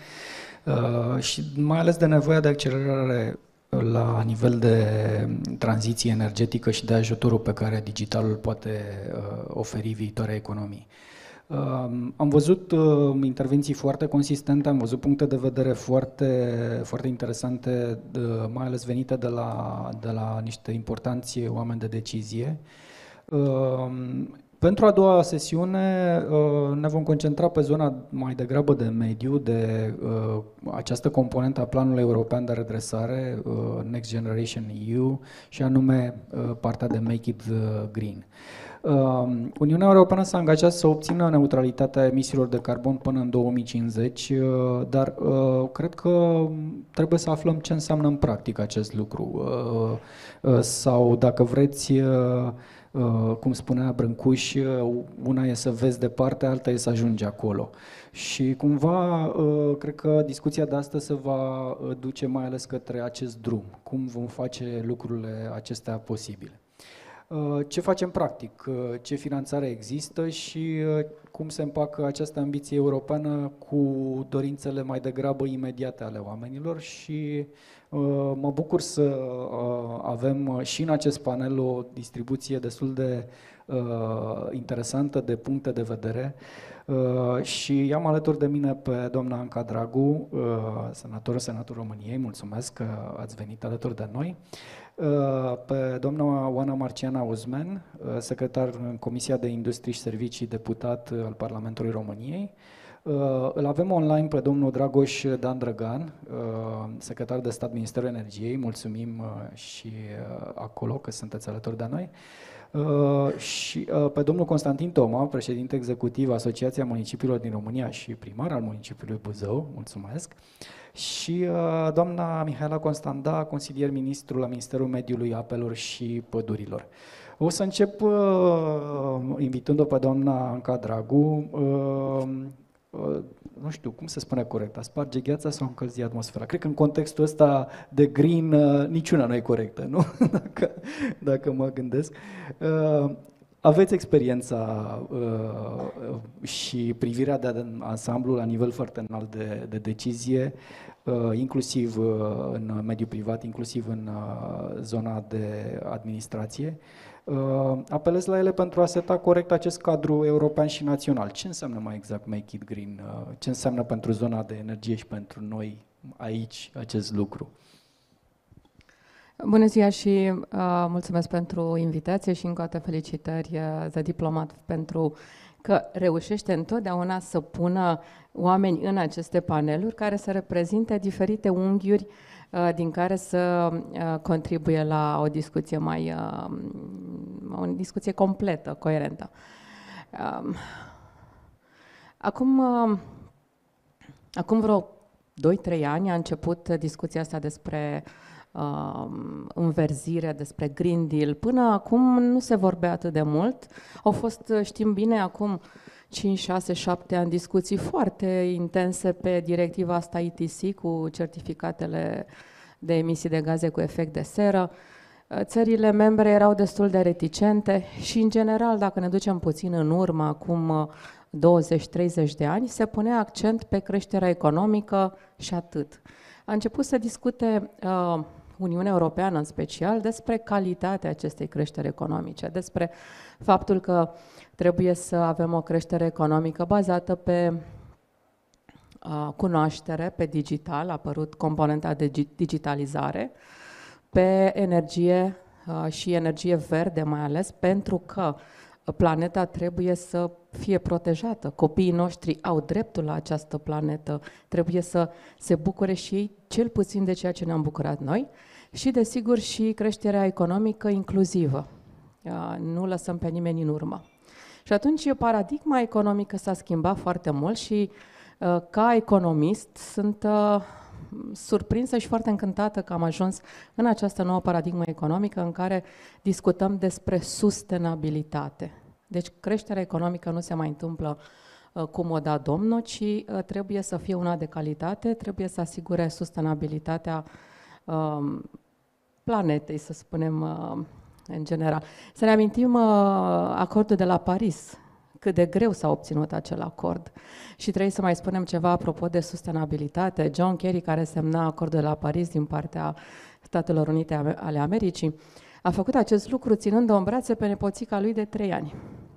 uh, și mai ales de nevoia de accelerare la nivel de tranziție energetică și de ajutorul pe care digitalul poate uh, oferi viitoarea economii. Uh, am văzut uh, intervenții foarte consistente, am văzut puncte de vedere foarte, foarte interesante, de, mai ales venite de la, de la niște importanți oameni de decizie. Uh, pentru a doua sesiune uh, ne vom concentra pe zona mai degrabă de mediu, de uh, această componentă a Planului European de Redresare, uh, Next Generation E U, și anume uh, partea de Make it Green. Uniunea Europeană s-a angajat să obțină neutralitatea emisiilor de carbon până în două mii cincizeci, dar cred că trebuie să aflăm ce înseamnă în practică acest lucru. Sau, dacă vreți, cum spunea Brâncuș, una e să vezi departe, alta e să ajungi acolo. Și cumva, cred că discuția de astăzi se va duce mai ales către acest drum. Cum vom face lucrurile acestea posibile. Ce facem practic, ce finanțare există și cum se împacă această ambiție europeană cu dorințele mai degrabă imediate ale oamenilor și mă bucur să avem și în acest panel o distribuție destul de interesantă de puncte de vedere și am alături de mine pe doamna Anca Dragu, senator, senatul României, mulțumesc că ați venit alături de noi. Pe doamna Oana Marciana Uzmen, secretar în Comisia de Industrie și Servicii, deputat al Parlamentului României. Îl avem online pe domnul Dragoș Dan Drăgan, secretar de stat Ministerul Energiei. Mulțumim și acolo că sunteți alături de noi. Și pe domnul Constantin Toma, președinte executiv Asociația Municipiilor din România și primar al municipiului Buzău. Mulțumesc. Și uh, doamna Mihaela Constanda, consilier ministru la Ministerul Mediului, Apelor și Pădurilor. O să încep uh, invitând-o pe doamna Anca Dragu. Uh, uh, nu știu, cum se spune corect, a sparge gheața sau încălzi atmosfera? Cred că în contextul ăsta de green uh, niciuna nu e corectă, nu? dacă, dacă mă gândesc. Uh, Aveți experiența uh, și privirea de ansamblu la nivel foarte înalt de, de decizie, uh, inclusiv uh, în mediul privat, inclusiv în uh, zona de administrație. Uh, apelez la ele pentru a seta corect acest cadru european și național. Ce înseamnă mai exact Make it Green? Uh, ce înseamnă pentru zona de energie și pentru noi aici acest lucru? Bună ziua și uh, mulțumesc pentru invitație și încă o dată felicitări uh, TheDiplomat pentru că reușește întotdeauna să pună oameni în aceste paneluri care să reprezinte diferite unghiuri uh, din care să uh, contribuie la o discuție mai, uh, o discuție completă, coerentă. Uh, acum, uh, acum vreo doi trei ani a început discuția asta despre uh, înverzire, despre Green Deal. Până acum nu se vorbea atât de mult. Au fost, știm bine, acum cinci, șase, șapte ani discuții foarte intense pe directiva asta I T C cu certificatele de emisii de gaze cu efect de seră. Țările membre erau destul de reticente și, în general, dacă ne ducem puțin în urmă, acum douăzeci treizeci de ani, se punea accent pe creșterea economică și atât. A început să discute uh, Uniunea Europeană în special despre calitatea acestei creșteri economice, despre faptul că trebuie să avem o creștere economică bazată pe uh, cunoaștere, pe digital, a apărut componenta de digitalizare, pe energie uh, și energie verde mai ales, pentru că planeta trebuie să fie protejată. Copiii noștri au dreptul la această planetă, trebuie să se bucure și ei cel puțin de ceea ce ne-am bucurat noi și, desigur, și creșterea economică inclusivă. Nu lăsăm pe nimeni în urmă. Și atunci paradigma economică s-a schimbat foarte mult și, ca economist, sunt surprinsă și foarte încântată că am ajuns în această nouă paradigmă economică în care discutăm despre sustenabilitate. Deci creșterea economică nu se mai întâmplă uh, cu moda domnă, ci uh, trebuie să fie una de calitate, trebuie să asigure sustenabilitatea uh, planetei, să spunem uh, în general. Să ne amintim uh, acordul de la Paris, cât de greu s-a obținut acel acord. Și trebuie să mai spunem ceva apropo de sustenabilitate. John Kerry, care semna acordul de la Paris din partea Statelor Unite ale Americii, a făcut acest lucru ținând-o în brațe pe nepoțica lui de trei ani.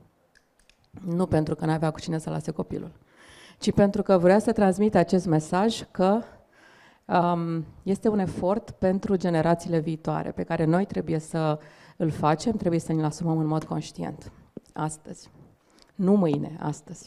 Nu pentru că n-avea cu cine să lase copilul, ci pentru că vrea să transmită acest mesaj că um, este un efort pentru generațiile viitoare, pe care noi trebuie să îl facem, trebuie să ne-l asumăm în mod conștient. Astăzi. Nu mâine, astăzi.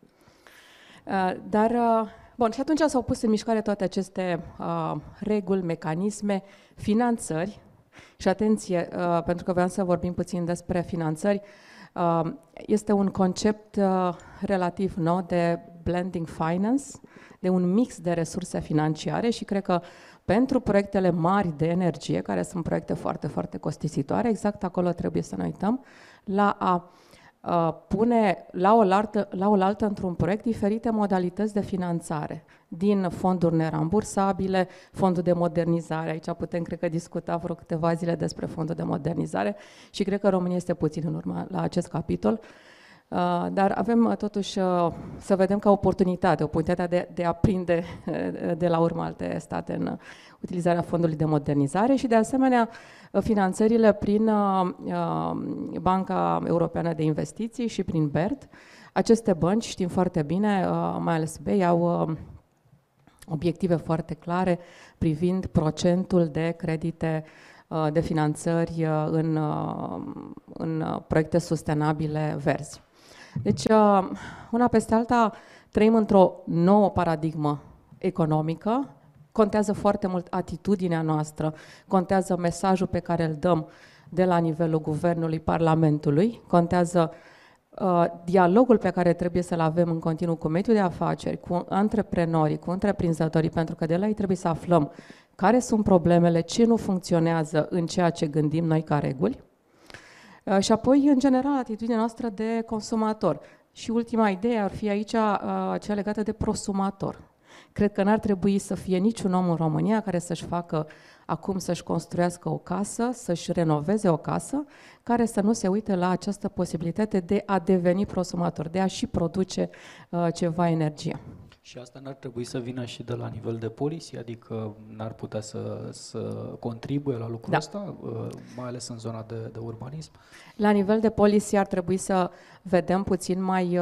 Uh, dar, uh, bun, și atunci s-au pus în mișcare toate aceste uh, reguli, mecanisme, finanțări. Și atenție, uh, pentru că vreau să vorbim puțin despre finanțări, uh, este un concept uh, relativ nou de blending finance, de un mix de resurse financiare și cred că pentru proiectele mari de energie, care sunt proiecte foarte, foarte costisitoare, exact acolo trebuie să ne uităm, la a uh, pune la oaltă, la oaltă într-un proiect diferite modalități de finanțare, din fonduri nerambursabile, fondul de modernizare. Aici putem, cred că, discuta vreo câteva zile despre fondul de modernizare și cred că România este puțin în urmă la acest capitol. Uh, dar avem uh, totuși uh, să vedem ca oportunitate, oportunitatea de, de a prinde uh, de la urmă alte state în uh, utilizarea fondului de modernizare și, de asemenea, uh, finanțările prin uh, uh, Banca Europeană de Investiții și prin B E R D. Aceste bănci, știm foarte bine, uh, mai ales B E I, au uh, obiective foarte clare privind procentul de credite uh, de finanțări uh, în, uh, în uh, proiecte sustenabile verzi. Deci, una peste alta, trăim într-o nouă paradigmă economică, contează foarte mult atitudinea noastră, contează mesajul pe care îl dăm de la nivelul Guvernului, Parlamentului, contează uh, dialogul pe care trebuie să-l avem în continuu cu mediul de afaceri, cu antreprenorii, cu întreprinzătorii, pentru că de la ei trebuie să aflăm care sunt problemele, ce nu funcționează în ceea ce gândim noi ca reguli. Și apoi, în general, atitudinea noastră de consumator. Și ultima idee ar fi aici cea legată de prosumator. Cred că n-ar trebui să fie niciun om în România care să-și facă acum să-și construiască o casă, să-și renoveze o casă, care să nu se uite la această posibilitate de a deveni prosumator, de a și produce uh, ceva energie. Și asta n-ar trebui să vină și de la nivel de policy, adică n-ar putea să, să contribuie la lucrul da. ăsta, mai ales în zona de, de urbanism? La nivel de policy ar trebui să vedem puțin mai...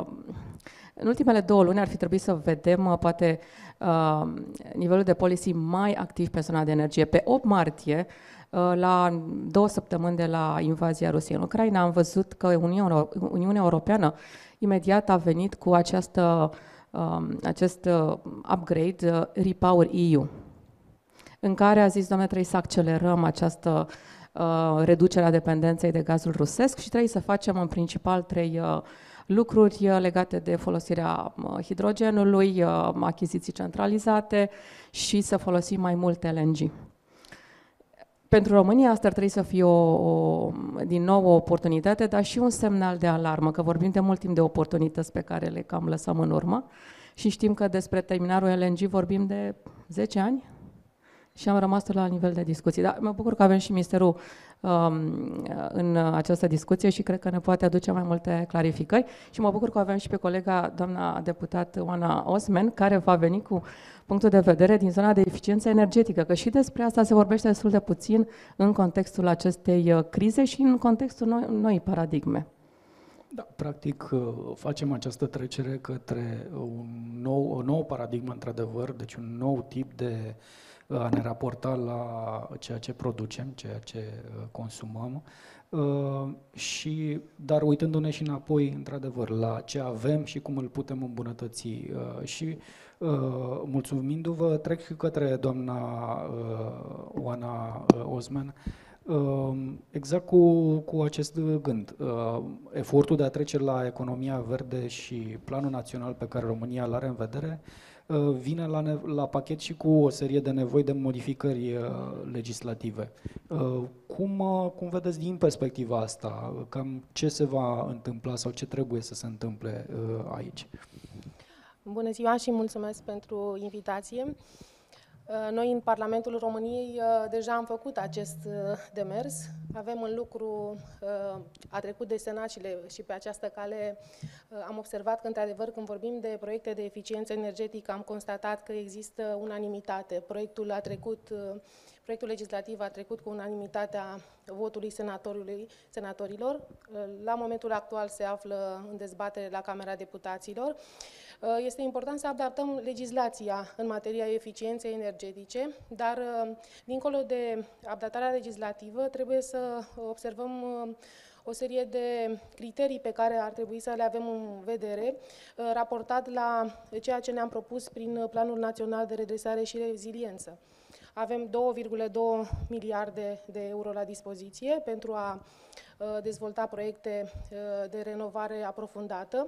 În ultimele două luni ar fi trebuit să vedem, poate, nivelul de policy mai activ pe zona de energie. Pe opt martie, La două săptămâni de la invazia Rusiei în Ucraina am văzut că Uniunea Europeană imediat a venit cu această, acest upgrade Repower E U, în care a zis, doamne, trebuie să accelerăm această reducere a dependenței de gazul rusesc și trebuie să facem în principal trei lucruri legate de folosirea hidrogenului, achiziții centralizate și să folosim mai mult L N G. Pentru România asta ar trebui să fie o, o, din nou o oportunitate, dar și un semnal de alarmă, că vorbim de mult timp de oportunități pe care le cam lăsăm în urmă și știm că despre terminalul L N G vorbim de zece ani și am rămas la nivel de discuții. Dar mă bucur că avem și Ministerul um, în această discuție și cred că ne poate aduce mai multe clarificări și mă bucur că avem și pe colega, doamna deputat Oana Osman, care va veni cu punctul de vedere din zona de eficiență energetică, că și despre asta se vorbește destul de puțin în contextul acestei crize și în contextul noi, noi paradigme. Da, practic facem această trecere către un nou, o nouă paradigmă, într-adevăr, deci un nou tip de a ne raporta la ceea ce producem, ceea ce consumăm, și, dar uitându-ne și înapoi, într-adevăr, la ce avem și cum îl putem îmbunătăți. Și mulțumindu-vă, trec către doamna Oana Osman, exact cu, cu acest gând. Efortul de a trece la economia verde și planul național pe care România îl are în vedere vine la, la pachet și cu o serie de nevoi de modificări legislative. Cum, cum vedeți din perspectiva asta? Cam ce se va întâmpla sau ce trebuie să se întâmple aici? Bună ziua și mulțumesc pentru invitație. Noi în Parlamentul României deja am făcut acest demers. Avem în lucru, a trecut de Senat și, le, și pe această cale am observat că, într-adevăr, când vorbim de proiecte de eficiență energetică, am constatat că există unanimitate. Proiectul a trecut, proiectul legislativ a trecut cu unanimitatea votului senatorilor. La momentul actual se află în dezbatere la Camera Deputaților. Este important să adaptăm legislația în materia eficienței energetice, dar dincolo de adaptarea legislativă trebuie să observăm o serie de criterii pe care ar trebui să le avem în vedere, raportat la ceea ce ne-am propus prin Planul Național de Redresare și Reziliență. Avem două virgulă doi miliarde de euro la dispoziție pentru a dezvolta proiecte de renovare aprofundată.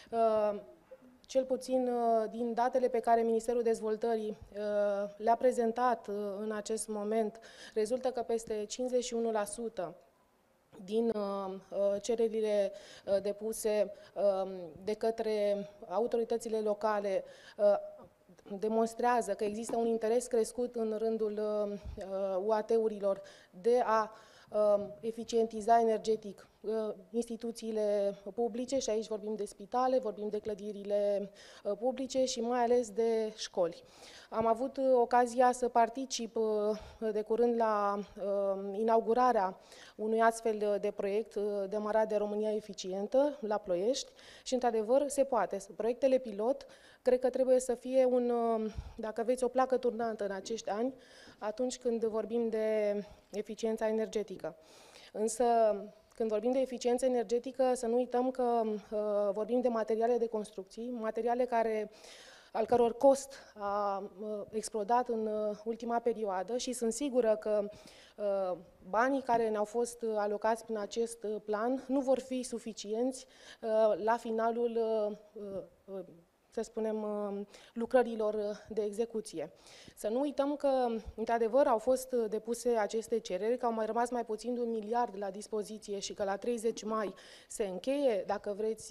Cel puțin din datele pe care Ministerul Dezvoltării le-a prezentat în acest moment, rezultă că peste cincizeci și unu la sută din cererile depuse de către autoritățile locale demonstrează că există un interes crescut în rândul U A T-urilor de a eficientiza energetic instituțiile publice, și aici vorbim de spitale, vorbim de clădirile publice și mai ales de școli. Am avut ocazia să particip de curând la inaugurarea unui astfel de proiect demarat de România Eficientă la Ploiești și, într-adevăr, se poate. Proiectele pilot cred că trebuie să fie un, dacă aveți o placă turnantă în acești ani, atunci când vorbim de eficiența energetică. Însă, când vorbim de eficiență energetică, să nu uităm că uh, vorbim de materiale de construcții, materiale care, al căror cost a uh, explodat în uh, ultima perioadă și sunt sigură că uh, banii care ne-au fost alocați prin acest plan nu vor fi suficienți uh, la finalul uh, uh, să spunem, lucrărilor de execuție. Să nu uităm că, într-adevăr, au fost depuse aceste cereri, că au mai rămas mai puțin de un miliard la dispoziție și că la treizeci mai se încheie, dacă vreți,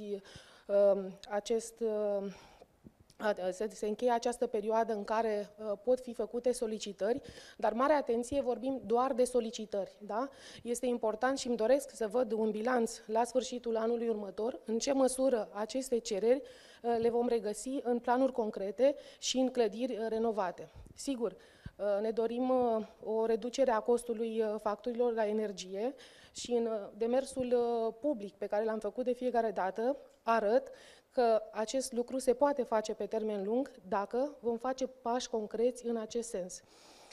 acest, se încheie această perioadă în care pot fi făcute solicitări, dar mare atenție, vorbim doar de solicitări. Da? Este important și îmi doresc să văd un bilanț la sfârșitul anului următor, în ce măsură aceste cereri le vom regăsi în planuri concrete și în clădiri renovate. Sigur, ne dorim o reducere a costului facturilor la energie și în demersul public pe care l-am făcut de fiecare dată arăt că acest lucru se poate face pe termen lung dacă vom face pași concreți în acest sens.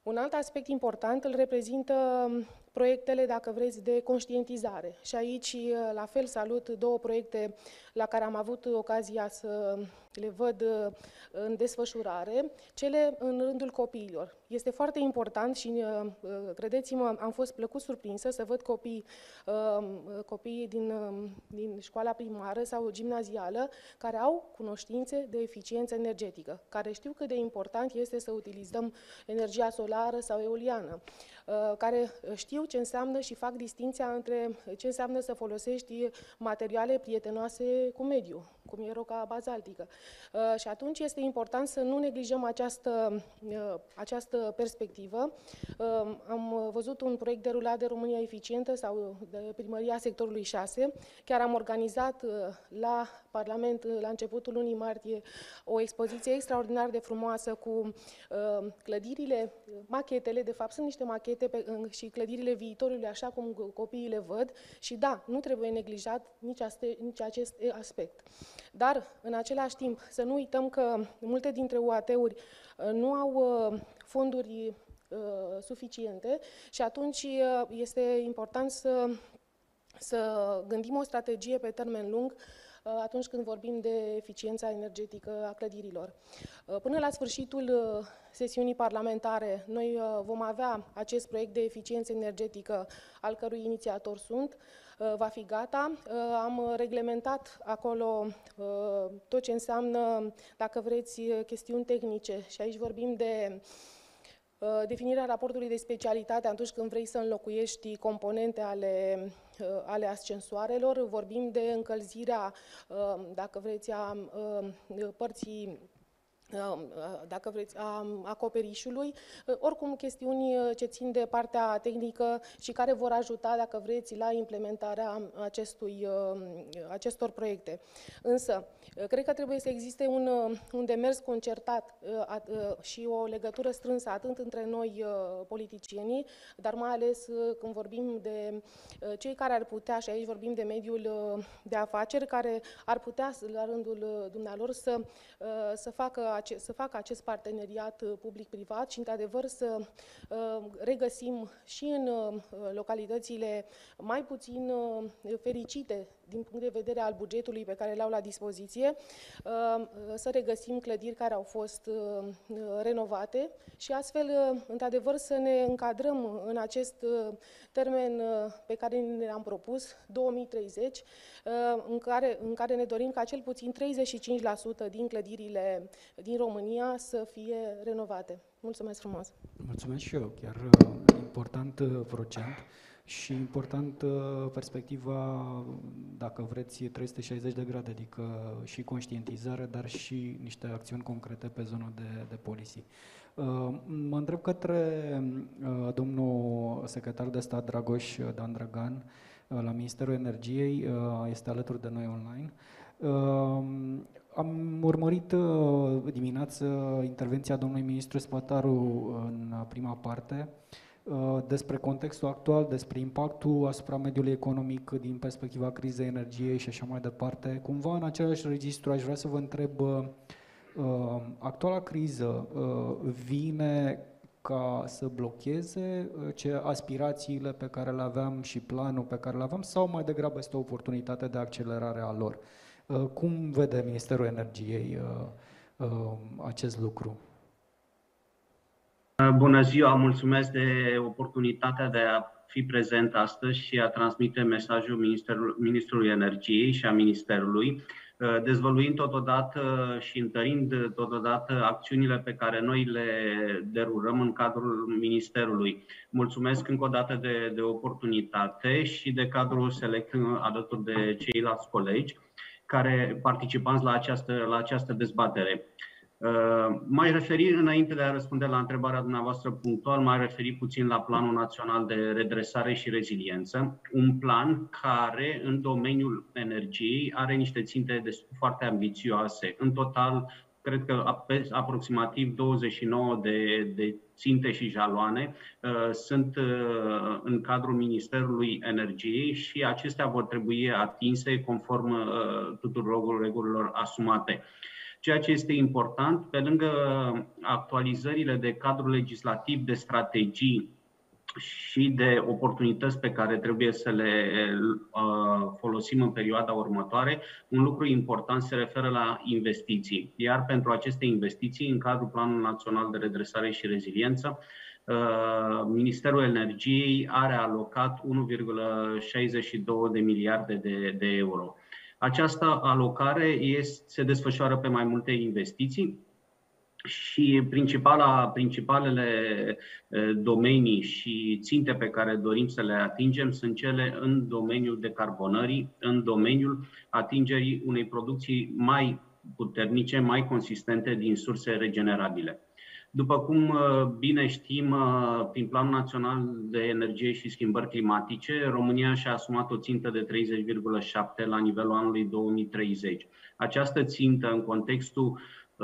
Un alt aspect important îl reprezintă proiectele, dacă vreți, de conștientizare. Și aici, la fel, salut două proiecte la care am avut ocazia să le văd în desfășurare, cele în rândul copiilor. Este foarte important și, credeți-mă, am fost plăcut surprinsă să văd copii, copiii din, din școala primară sau gimnazială care au cunoștințe de eficiență energetică, care știu cât de important este să utilizăm energia solară sau eoliană, care știu ce înseamnă și fac distinția între ce înseamnă să folosești materiale prietenoase cu mediul, cum e roca bazaltică. Și atunci este important să nu neglijăm această, această perspectivă. Am văzut un proiect derulat de România Eficientă sau de Primăria Sectorului șase. Chiar am organizat la Parlament, la începutul lunii martie, o expoziție extraordinar de frumoasă cu clădirile, machetele, de fapt sunt niște machete pe, și clădirile viitorului, așa cum copiii le văd. Și da, nu trebuie neglijat nici, aste, nici acest aspect. Dar, în același timp, să nu uităm că multe dintre U A T-uri nu au fonduri suficiente și atunci este important să, să gândim o strategie pe termen lung atunci când vorbim de eficiența energetică a clădirilor. Până la sfârșitul sesiunii parlamentare, noi vom avea acest proiect de eficiență energetică, al cărui inițiator sunt, va fi gata. Am reglementat acolo tot ce înseamnă, dacă vreți, chestiuni tehnice și aici vorbim de definirea raportului de specialitate atunci când vrei să înlocuiești componente ale, ale ascensoarelor, vorbim de încălzirea, dacă vreți, a părții, dacă vreți, a acoperișului, oricum chestiuni ce țin de partea tehnică și care vor ajuta, dacă vreți, la implementarea acestui, acestor proiecte. Însă, cred că trebuie să existe un, un demers concertat și o legătură strânsă atât între noi, politicienii, dar mai ales când vorbim de cei care ar putea, și aici vorbim de mediul de afaceri, care ar putea, la rândul dumnealor, să, să facă să facă acest parteneriat public-privat și, într-adevăr, să regăsim și în localitățile mai puțin fericite din punct de vedere al bugetului pe care le-au la dispoziție, să regăsim clădiri care au fost renovate și astfel, într-adevăr, să ne încadrăm în acest termen pe care ne l-am propus, două mii treizeci, în care, în care ne dorim ca cel puțin treizeci și cinci la sută din clădirile din România să fie renovate. Mulțumesc frumos! Mulțumesc și eu, chiar important procent. Și important perspectiva, dacă vreți, trei sute șaizeci de grade, adică și conștientizare, dar și niște acțiuni concrete pe zona de, de policy. Mă întreb către domnul secretar de stat Dragoș Dan Dragan la Ministerul Energiei, este alături de noi online. Am urmărit dimineață intervenția domnului ministru Spătaru în prima parte, despre contextul actual, despre impactul asupra mediului economic din perspectiva crizei energiei și așa mai departe. Cumva în același registru aș vrea să vă întreb, actuala criză vine ca să blocheze ce aspirațiile pe care le aveam și planul pe care le aveam sau mai degrabă este o oportunitate de accelerare a lor? Cum vede Ministerul Energiei acest lucru? Bună ziua, mulțumesc de oportunitatea de a fi prezent astăzi și a transmite mesajul Ministrului Energiei și a Ministerului, dezvăluind totodată și întărind totodată acțiunile pe care noi le derulăm în cadrul Ministerului. Mulțumesc încă o dată de, de oportunitate și de cadrul select alături de ceilalți colegi care participanți la această, la această dezbatere. Uh, mai referi, înainte de a răspunde la întrebarea dumneavoastră punctual, mai referi puțin la Planul Național de Redresare și Reziliență, un plan care în domeniul energiei are niște ținte foarte ambițioase. În total, cred că aproximativ douăzeci și nouă de, de ținte și jaloane uh, sunt uh, în cadrul Ministerului Energiei și acestea vor trebui atinse conform uh, tuturor regulilor asumate. Ceea ce este important, pe lângă actualizările de cadru legislativ, de strategii și de oportunități pe care trebuie să le uh, folosim în perioada următoare, un lucru important se referă la investiții. Iar pentru aceste investiții, în cadrul Planului Național de Redresare și Reziliență, uh, Ministerul Energiei are alocat unu virgulă șaizeci și doi de miliarde de, de euro. Această alocare este, se desfășoară pe mai multe investiții și principala, principalele domenii și ținte pe care dorim să le atingem sunt cele în domeniul decarbonării, în domeniul atingerii unei producții mai puternice, mai consistente din surse regenerabile. După cum bine știm, prin Planul Național de Energie și Schimbări Climatice, România și-a asumat o țintă de treizeci virgulă șapte la nivelul anului două mii treizeci. Această țintă, în contextul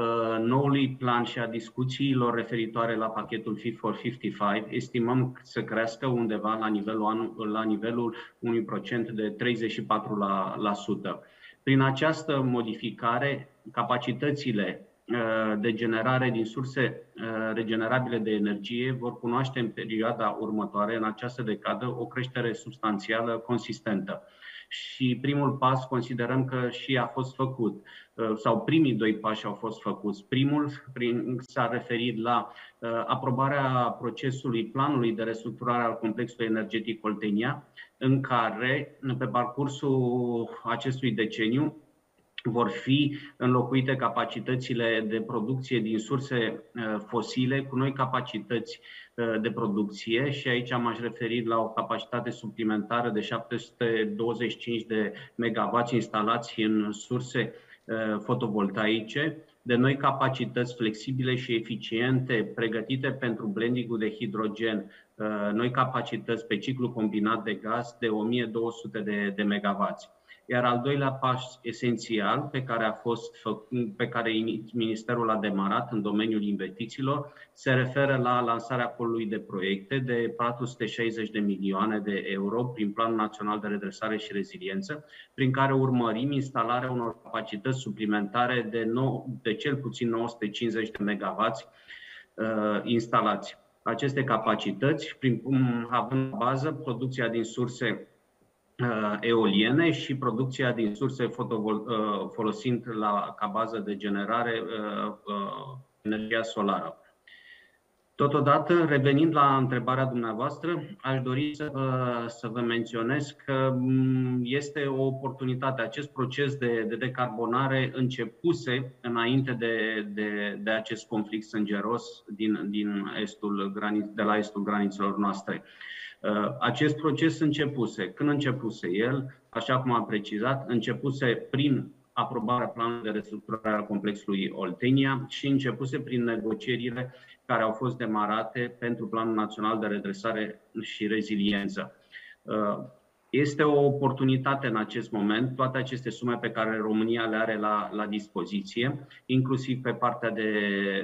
noului plan și a discuțiilor referitoare la pachetul Fit for cincizeci și cinci, estimăm să crească undeva la nivelul, la nivelul unui procent de treizeci și patru la sută. Prin această modificare, capacitățile de generare din surse regenerabile de energie vor cunoaște în perioada următoare, în această decadă, o creștere substanțială, consistentă. Și primul pas considerăm că și a fost făcut, sau primii doi pași au fost făcuți. Primul s-a referit la aprobarea procesului planului de restructurare al complexului energetic Oltenia, în care, pe parcursul acestui deceniu, vor fi înlocuite capacitățile de producție din surse fosile cu noi capacități de producție și aici m-aș referi la o capacitate suplimentară de șapte sute douăzeci și cinci de megawatt instalați în surse fotovoltaice, de noi capacități flexibile și eficiente pregătite pentru blending-ul de hidrogen, noi capacități pe ciclu combinat de gaz de o mie două sute de, de megawatt. Iar al doilea pas esențial pe care, a fost făcut, pe care Ministerul a demarat în domeniul investițiilor se referă la lansarea polului de proiecte de patru sute șaizeci de milioane de euro prin Planul Național de Redresare și Reziliență, prin care urmărim instalarea unor capacități suplimentare de, nou, de cel puțin nouă sute cincizeci de megawatt uh, instalați. Aceste capacități, prin, având bază producția din surse eoliene și producția din surse fotovol, folosind la, ca bază de generare energia solară. Totodată, revenind la întrebarea dumneavoastră, aș dori să vă, să vă menționez că este o oportunitate. Acest proces de, de decarbonare începuse înainte de, de, de acest conflict sângeros din, din estul, de la estul granițelor noastre. Acest proces începuse. Când începuse el, așa cum am precizat, începuse prin aprobarea planului de restructurare al complexului Oltenia și începuse prin negocierile care au fost demarate pentru Planul Național de Redresare și Reziliență. Este o oportunitate în acest moment, toate aceste sume pe care România le are la, la dispoziție, inclusiv pe partea de,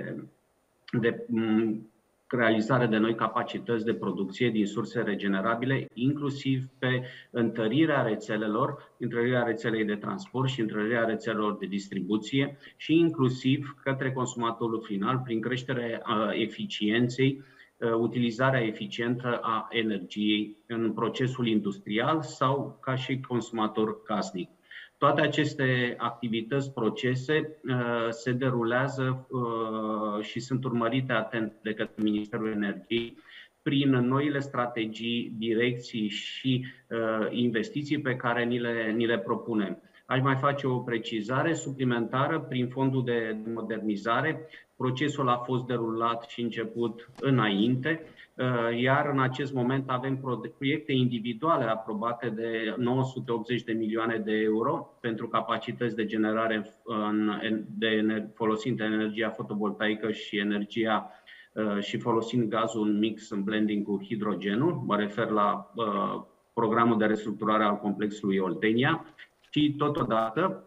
de realizare de noi capacități de producție din surse regenerabile, inclusiv pe întărirea rețelelor, întărirea rețelei de transport și întărirea rețelelor de distribuție și inclusiv către consumatorul final prin creșterea eficienței, utilizarea eficientă a energiei în procesul industrial sau ca și consumator casnic. Toate aceste activități, procese se derulează și sunt urmărite atent de către Ministerul Energiei prin noile strategii, direcții și investiții pe care ni le, ni le propunem. Aș mai face o precizare suplimentară prin fondul de modernizare. Procesul a fost derulat și început înainte, iar în acest moment avem proiecte individuale aprobate de nouă sute optzeci de milioane de euro pentru capacități de generare în, de, folosind energia fotovoltaică și energia și folosind gazul în mix în blending cu hidrogenul. Mă refer la uh, programul de restructurare al complexului Oltenia. Și totodată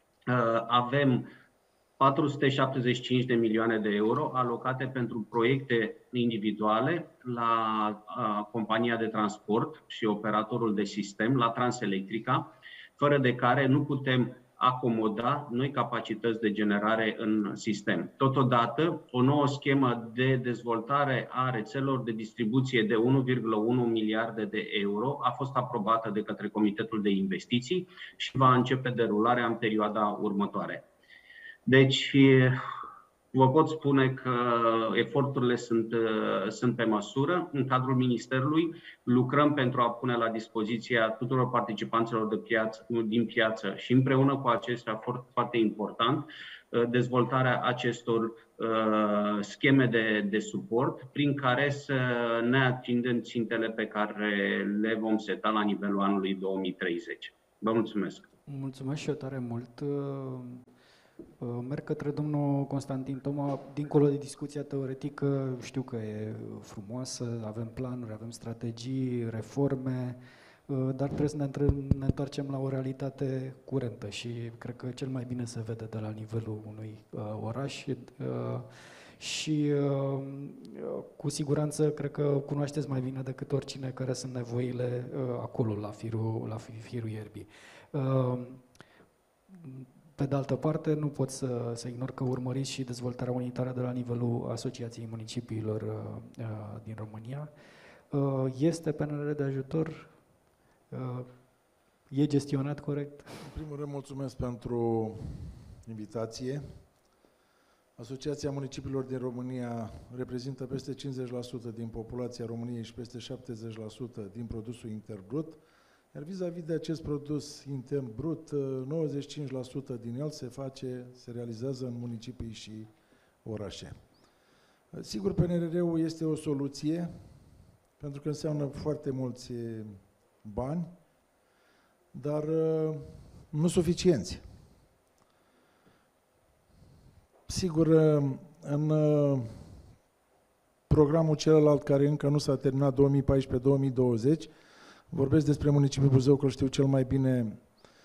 avem patru sute șaptezeci și cinci de milioane de euro alocate pentru proiecte individuale la compania de transport și operatorul de sistem, la Transelectrica, fără de care nu putem acomoda noi capacități de generare în sistem. Totodată, o nouă schemă de dezvoltare a rețelelor de distribuție de unu virgulă unu miliarde de euro a fost aprobată de către Comitetul de Investiții și va începe derularea în perioada următoare. Deci, vă pot spune că eforturile sunt, sunt pe măsură. În cadrul Ministerului lucrăm pentru a pune la dispoziția tuturor participanților de piață, din piață și împreună cu acest efort foarte important, dezvoltarea acestor uh, scheme de, de suport prin care să ne atingem țintele pe care le vom seta la nivelul anului două mii treizeci. Vă mulțumesc! Mulțumesc și eu tare mult! Merg către domnul Constantin Toma. Dincolo de discuția teoretică, știu că e frumoasă, avem planuri, avem strategii, reforme, dar trebuie să ne, ne întoarcem la o realitate curentă și cred că cel mai bine se vede de la nivelul unui uh, oraș uh, și uh, cu siguranță cred că cunoașteți mai bine decât oricine care sunt nevoile uh, acolo, la firul, la firul ierbii. Uh, Pe de altă parte, nu pot să, să ignor că urmăriți și dezvoltarea unitară de la nivelul Asociației Municipiilor uh, uh, din România. Uh, este P N R R de ajutor? Uh, e gestionat corect? În primul rând, mulțumesc pentru invitație. Asociația Municipiilor din România reprezintă peste cincizeci la sută din populația României și peste șaptezeci la sută din produsul intern brut. Iar vis-a-vis de acest produs intern brut, nouăzeci și cinci la sută din el se face, se realizează în municipii și orașe. Sigur, P N R R-ul este o soluție, pentru că înseamnă foarte mulți bani, dar nu suficienți. Sigur, în programul celălalt, care încă nu s-a terminat, două mii paisprezece două mii douăzeci, vorbesc despre municipiul Buzău, că știu cel mai bine.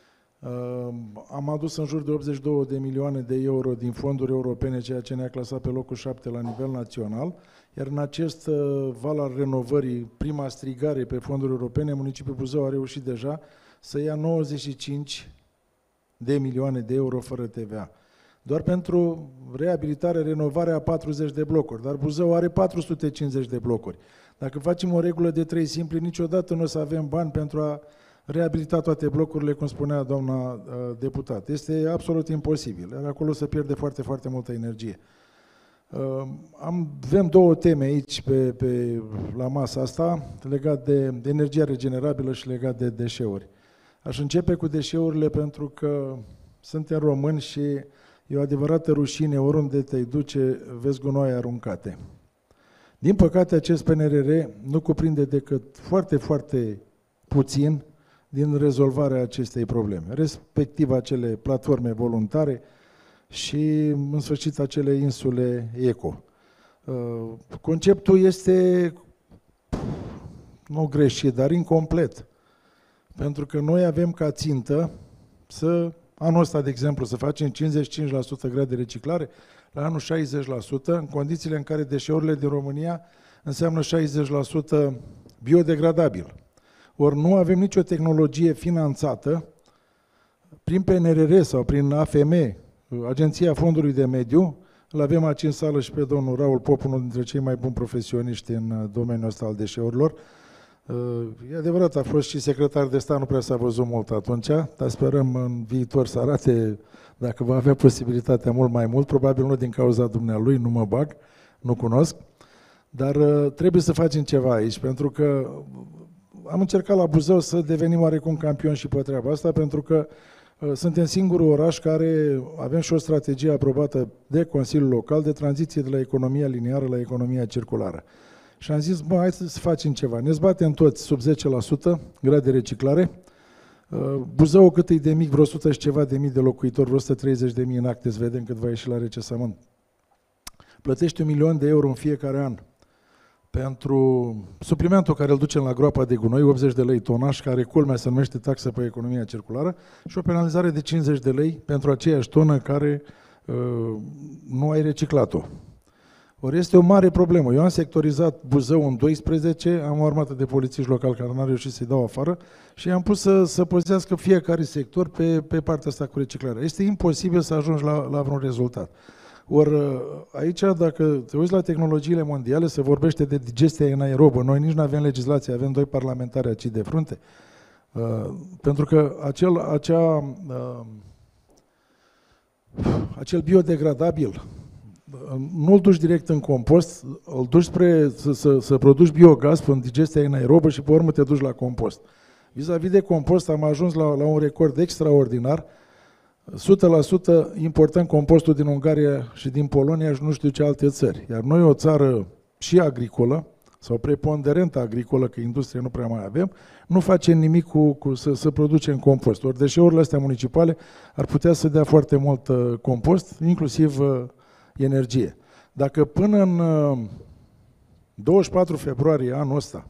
Am adus în jur de optzeci și două de milioane de euro din fonduri europene, ceea ce ne-a clasat pe locul șapte la nivel național, iar în acest val al renovării, prima strigare pe fonduri europene, municipiul Buzău a reușit deja să ia nouăzeci și cinci de milioane de euro fără T V A. Doar pentru reabilitare, renovarea a patruzeci de blocuri, dar Buzău are patru sute cincizeci de blocuri. Dacă facem o regulă de trei simpli, niciodată nu o să avem bani pentru a reabilita toate blocurile, cum spunea doamna uh, deputat. Este absolut imposibil. Iar acolo se pierde foarte, foarte multă energie. Uh, am, avem două teme aici pe, pe, la masa asta, legat de, de energia regenerabilă și legat de deșeuri. Aș începe cu deșeurile pentru că suntem români și e o adevărată rușine, oriunde te duce, vezi gunoaie aruncate. Din păcate, acest P N R R nu cuprinde decât foarte, foarte puțin din rezolvarea acestei probleme, respectiv acele platforme voluntare și, în sfârșit, acele insule eco. Conceptul este, nu greșit, dar incomplet, pentru că noi avem ca țintă să, anul ăsta, de exemplu, să facem cincizeci și cinci la sută grad de reciclare, la anul șaizeci la sută, în condițiile în care deșeurile din România înseamnă șaizeci la sută biodegradabil. Ori nu avem nicio tehnologie finanțată prin P N R R sau prin A F M, Agenția Fondului de Mediu. Îl avem aici în sală și pe domnul Raul Pop, unul dintre cei mai buni profesioniști în domeniul ăsta al deșeurilor. E adevărat, a fost și secretar de stat, nu prea s-a văzut mult atunci, dar sperăm în viitor să arate, dacă va avea posibilitatea, mult mai mult, probabil nu din cauza dumnealui, nu mă bag, nu cunosc, dar trebuie să facem ceva aici, pentru că am încercat la Buzău să devenim oarecum campioni și pe treaba asta, pentru că suntem singurul oraș care avem și o strategie aprobată de Consiliul Local de tranziție de la economia lineară la economia circulară. Și am zis, bă, hai să facem ceva. Ne zbatem toți sub zece la sută grad de reciclare. Buzău, cât e de mic, vreo o sută și ceva de mii de locuitori, vreo o sută treizeci de mii în acte, să vedem cât va ieși la recensământ. Plătește un milion de euro în fiecare an pentru suplimentul care îl ducem la groapa de gunoi, optzeci de lei tonaj, care culmea se numește taxă pe economia circulară, și o penalizare de cincizeci de lei pentru aceeași tonă care uh, nu ai reciclat-o. Ori este o mare problemă. Eu am sectorizat Buzău în doisprezece, am o armată de polițiști locali care n-au reușit să-i dau afară și i-am pus să, să păzească fiecare sector pe, pe partea asta cu reciclarea. Este imposibil să ajungi la, la vreun rezultat. Ori aici, dacă te uiți la tehnologiile mondiale, se vorbește de digestie anaerobă. Noi nici nu avem legislație, avem doi parlamentari aici de frunte. Uh, pentru că acel, acea, uh, acel biodegradabil, nu-l duci direct în compost, îl duci spre să, să, să produci biogaz prin digestia anaerobă și pe urmă te duci la compost. Vis-a-vis de compost am ajuns la, la un record extraordinar. o sută la sută importăm compostul din Ungaria și din Polonia și nu știu ce alte țări. Iar noi, o țară și agricolă, sau preponderentă agricolă, că industrie nu prea mai avem, nu facem nimic cu, cu să, să producem compost. Ori deșeurile astea municipale ar putea să dea foarte mult uh, compost, inclusiv uh, energie. Dacă până în uh, douăzeci și patru februarie anul ăsta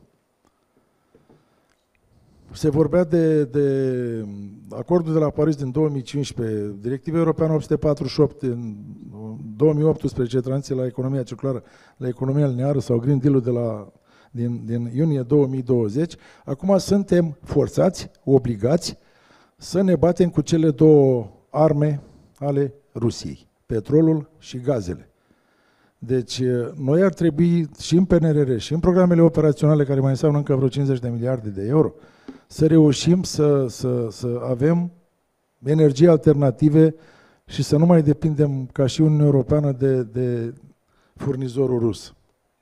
se vorbea de, de acordul de la Paris din două mii cincisprezece, Directiva Europeană opt sute patruzeci și opt din două mii optsprezece, tranziție la economia circulară, la economia lineară sau Green Deal-ul de la, din, din iunie două mii douăzeci, acum suntem forțați, obligați să ne batem cu cele două arme ale Rusiei, petrolul și gazele. Deci noi ar trebui și în P N R R și în programele operaționale, care mai înseamnă încă vreo cincizeci de miliarde de euro, să reușim să, să, să avem energie alternative și să nu mai depindem ca și Uniunea Europeană de, de furnizorul rus.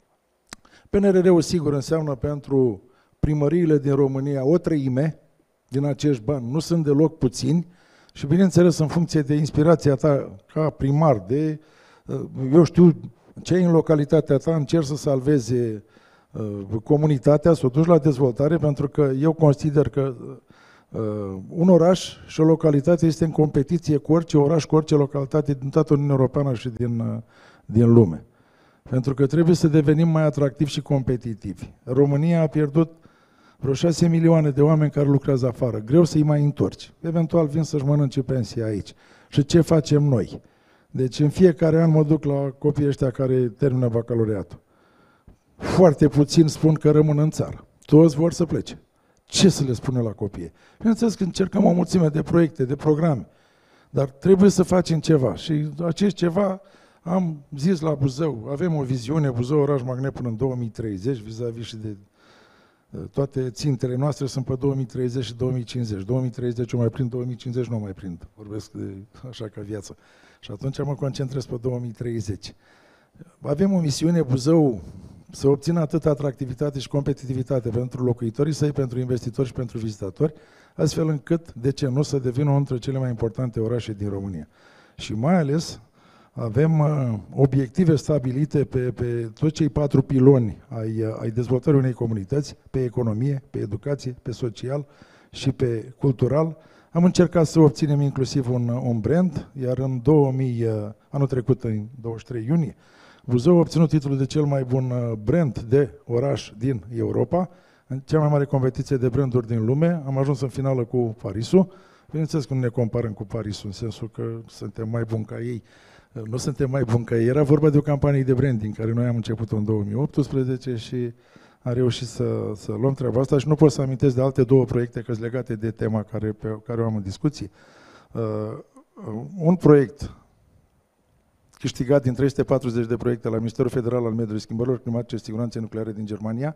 P N R R-ul sigur înseamnă pentru primăriile din România o treime din acești bani, nu sunt deloc puțini și bineînțeles în funcție de inspirația ta ca primar, de, eu știu, ce ai în localitatea ta, încerci să salveze uh, comunitatea, să o duci la dezvoltare, pentru că eu consider că uh, un oraș și o localitate este în competiție cu orice oraș, cu orice localitate din toată Uniunea Europeană și din, uh, din lume. Pentru că trebuie să devenim mai atractivi și competitivi. România a pierdut vreo șase milioane de oameni care lucrează afară. Greu să-i mai întorci. Eventual vin să-și mănânce pensia aici. Și ce facem noi? Deci în fiecare an mă duc la copiii ăștia care termină bacalaureatul. Foarte puțini spun că rămân în țară. Toți vor să plece. Ce să le spune la copii? Bineînțeles că încercăm o mulțime de proiecte, de programe, dar trebuie să facem ceva. Și acest ceva am zis la Buzău. Avem o viziune, Buzău, oraș magnet până în două mii treizeci, vis-a-vis și de toate țintele noastre sunt pe două mii treizeci și două mii cincizeci. două mii treizeci o mai prind, două mii cincizeci nu o mai prind. Vorbesc de așa ca viață. Și atunci mă concentrez pe două mii treizeci. Avem o misiune, Buzău, să obțină atât atractivitate și competitivitate pentru locuitorii săi, pentru investitori și pentru vizitatori, astfel încât, de ce nu, să devină unul dintre cele mai importante orașe din România. Și mai ales avem uh, obiective stabilite pe, pe toți cei patru piloni ai, uh, ai dezvoltării unei comunități, pe economie, pe educație, pe social și pe cultural. Am încercat să obținem inclusiv un, un brand, iar în două mii, uh, anul trecut, în douăzeci și trei iunie, Buzău a obținut titlul de cel mai bun uh, brand de oraș din Europa, în cea mai mare competiție de branduri din lume. Am ajuns în finală cu Parisul. Bineînțeles că nu ne comparăm cu Parisul, în sensul că suntem mai buni ca ei. Nu suntem mai buni ca ei. Era vorba de o campanie de branding care noi am început în două mii optsprezece și am reușit să, să luăm treaba asta și nu pot să amintesc de alte două proiecte că sunt legate de tema care, pe care o am în discuții. Uh, un proiect câștigat din trei sute patruzeci de proiecte la Ministerul Federal al Mediului, Schimbărilor Climatice și Siguranței Nucleare din Germania,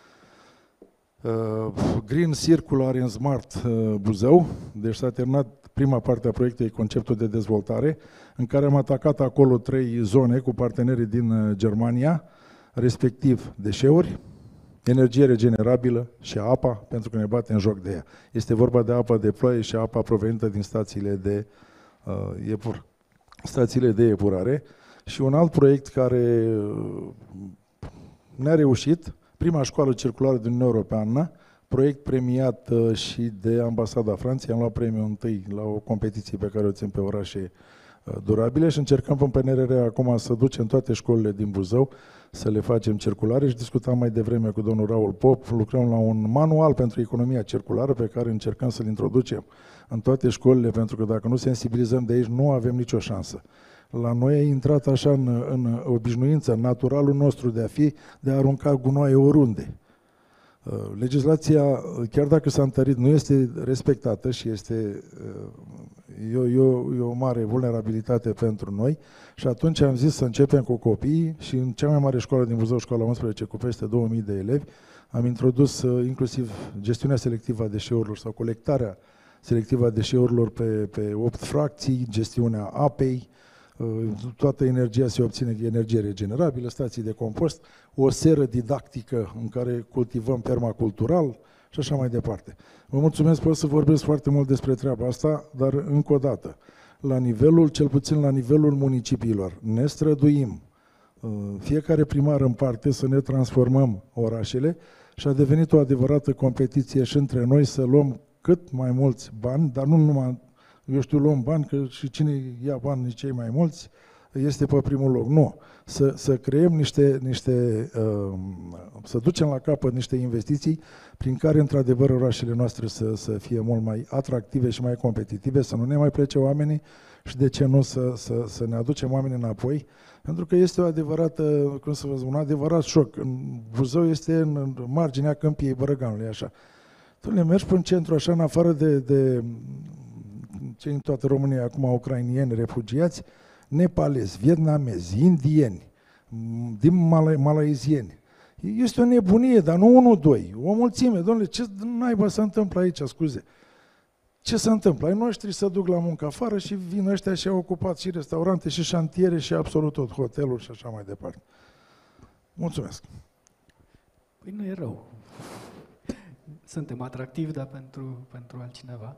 uh, Green Circular and Smart uh, Buzău, deci s-a terminat prima parte a proiectului, conceptul de dezvoltare, în care am atacat acolo trei zone cu partenerii din Germania, respectiv deșeuri, energie regenerabilă și apa, pentru că ne bate în joc de ea. Este vorba de apă de ploaie și apa provenită din stațiile de, uh, epur, stațiile de epurare. Și un alt proiect care uh, ne-a reușit, prima școală circulară din Uniunea Europeană, proiect premiat uh, și de Ambasada Franței. Am luat premiul întâi la o competiție pe care o țin pe orașe durabile și încercăm în P N R R acum să ducem toate școlile din Buzău, să le facem circulare și discutam mai devreme cu domnul Raul Pop, lucrăm la un manual pentru economia circulară pe care încercăm să-l introducem în toate școlile, pentru că dacă nu sensibilizăm de aici, nu avem nicio șansă. La noi a intrat așa în, în obișnuință, în naturalul nostru de a fi, de a arunca gunoaie oriunde. Legislația, chiar dacă s-a întărit, nu este respectată și este e o, e o, e o mare vulnerabilitate pentru noi și atunci am zis să începem cu copiii și în cea mai mare școală din Buzău, școala unsprezece, cu peste două mii de elevi, am introdus inclusiv gestiunea selectivă a deșeurilor sau colectarea selectivă a deșeurilor pe, pe opt fracții, gestiunea apei, toată energia se obține de energie regenerabilă, stații de compost, o seră didactică în care cultivăm permacultural și așa mai departe. Vă mulțumesc, pot să vorbesc foarte mult despre treaba asta, dar încă o dată, la nivelul, cel puțin la nivelul municipiilor, ne străduim, fiecare primar în parte, să ne transformăm orașele și a devenit o adevărată competiție și între noi să luăm cât mai mulți bani, dar nu numai, eu știu, luăm bani, că și cine ia bani cei mai mulți este pe primul loc. Nu. Să, să creăm niște, niște uh, să ducem la capăt niște investiții prin care, într-adevăr, orașele noastre să, să fie mult mai atractive și mai competitive, să nu ne mai plece oamenii și, de ce nu, să, să, să ne aducem oamenii înapoi, pentru că este o adevărată, cum să vă spun, un adevărat șoc. Buzău este în marginea câmpiei Bărăganului, așa. Tu le mergi până în centru, așa, în afară de, de cei în toată România, acum ucrainieni, refugiați, nepalezi, vietnamezi, indieni, din mala malaizieni. Este o nebunie, dar nu unul, doi, o mulțime. Dom'le, ce naiba se întâmplă aici, scuze? Ce se întâmplă? Ai noștri să duc la muncă afară și vin ăștia și au ocupat și restaurante, și șantiere, și absolut tot, hoteluri și așa mai departe. Mulțumesc! Păi nu e rău. Suntem atractivi, dar pentru, pentru altcineva.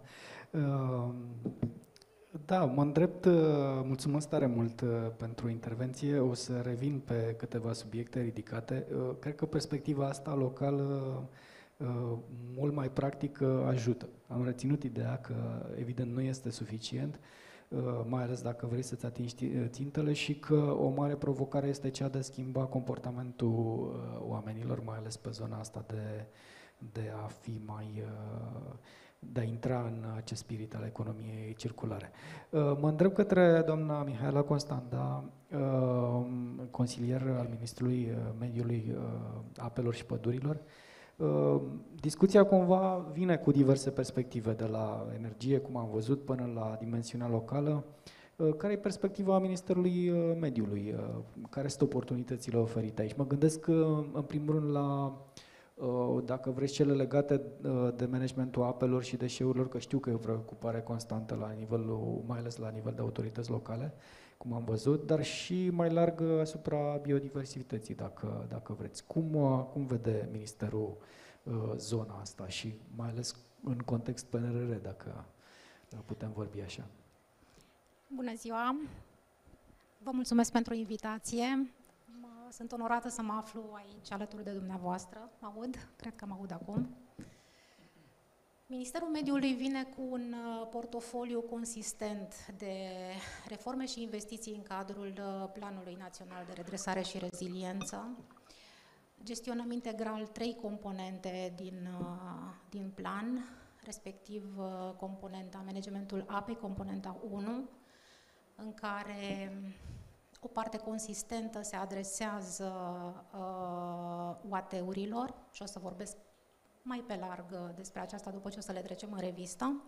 Da, mă îndrept, mulțumesc tare mult pentru intervenție, o să revin pe câteva subiecte ridicate. Cred că perspectiva asta locală mult mai practică ajută. Am reținut ideea că evident nu este suficient, mai ales dacă vrei să-ți atingi țintele, și că o mare provocare este cea de a schimba comportamentul oamenilor, mai ales pe zona asta de, de a fi mai... de a intra în acest spirit al economiei circulare. Mă întreb către doamna Mihaela Constanda, consilier al Ministrului Mediului, Apelor și Pădurilor. Discuția cumva vine cu diverse perspective, de la energie, cum am văzut, până la dimensiunea locală. Care e perspectiva Ministerului Mediului? Care sunt oportunitățile oferite aici? Mă gândesc, în primul rând, la dacă vreți cele legate de managementul apelor și deșeurilor, că știu că e o preocupare constantă la nivelul, mai ales la nivel de autorități locale, cum am văzut, dar și mai larg asupra biodiversității, dacă, dacă vreți. Cum, cum vede Ministerul zona asta și mai ales în context P N R R, dacă putem vorbi așa? Bună ziua! Vă mulțumesc pentru invitație. Sunt onorată să mă aflu aici alături de dumneavoastră. Mă aud? Cred că mă aud acum. Ministerul Mediului vine cu un portofoliu consistent de reforme și investiții în cadrul Planului Național de Redresare și Reziliență. Gestionăm integral trei componente din, din plan, respectiv componenta managementul apei, componenta unu, în care o parte consistentă se adresează uh, U A T-urilor și o să vorbesc mai pe larg despre aceasta după ce o să le trecem în revistă.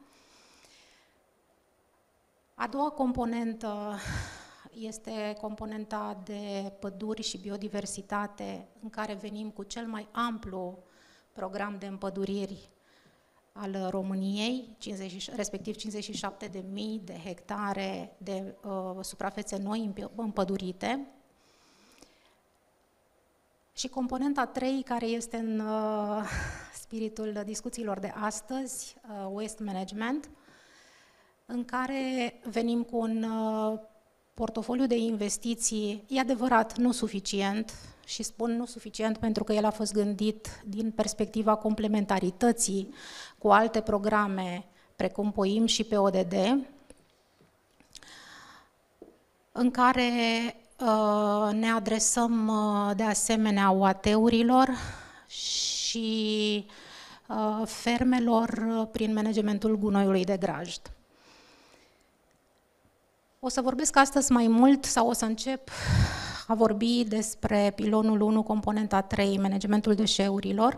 A doua componentă este componenta de păduri și biodiversitate, în care venim cu cel mai amplu program de împăduriri al României, cincizeci, respectiv cincizeci și șapte de mii de hectare de uh, suprafețe noi împădurite. Și componenta trei, care este în uh, spiritul discuțiilor de astăzi, uh, Waste Management, în care venim cu un uh, portofoliu de investiții, e adevărat, nu suficient, și spun nu suficient pentru că el a fost gândit din perspectiva complementarității cu alte programe, precum POIM și P O D D. în care uh, ne adresăm uh, de asemenea U A T-urilor și uh, fermelor uh, prin managementul gunoiului de grajd. O să vorbesc astăzi mai mult sau o să încep a vorbi despre pilonul unu, componenta trei, managementul deșeurilor,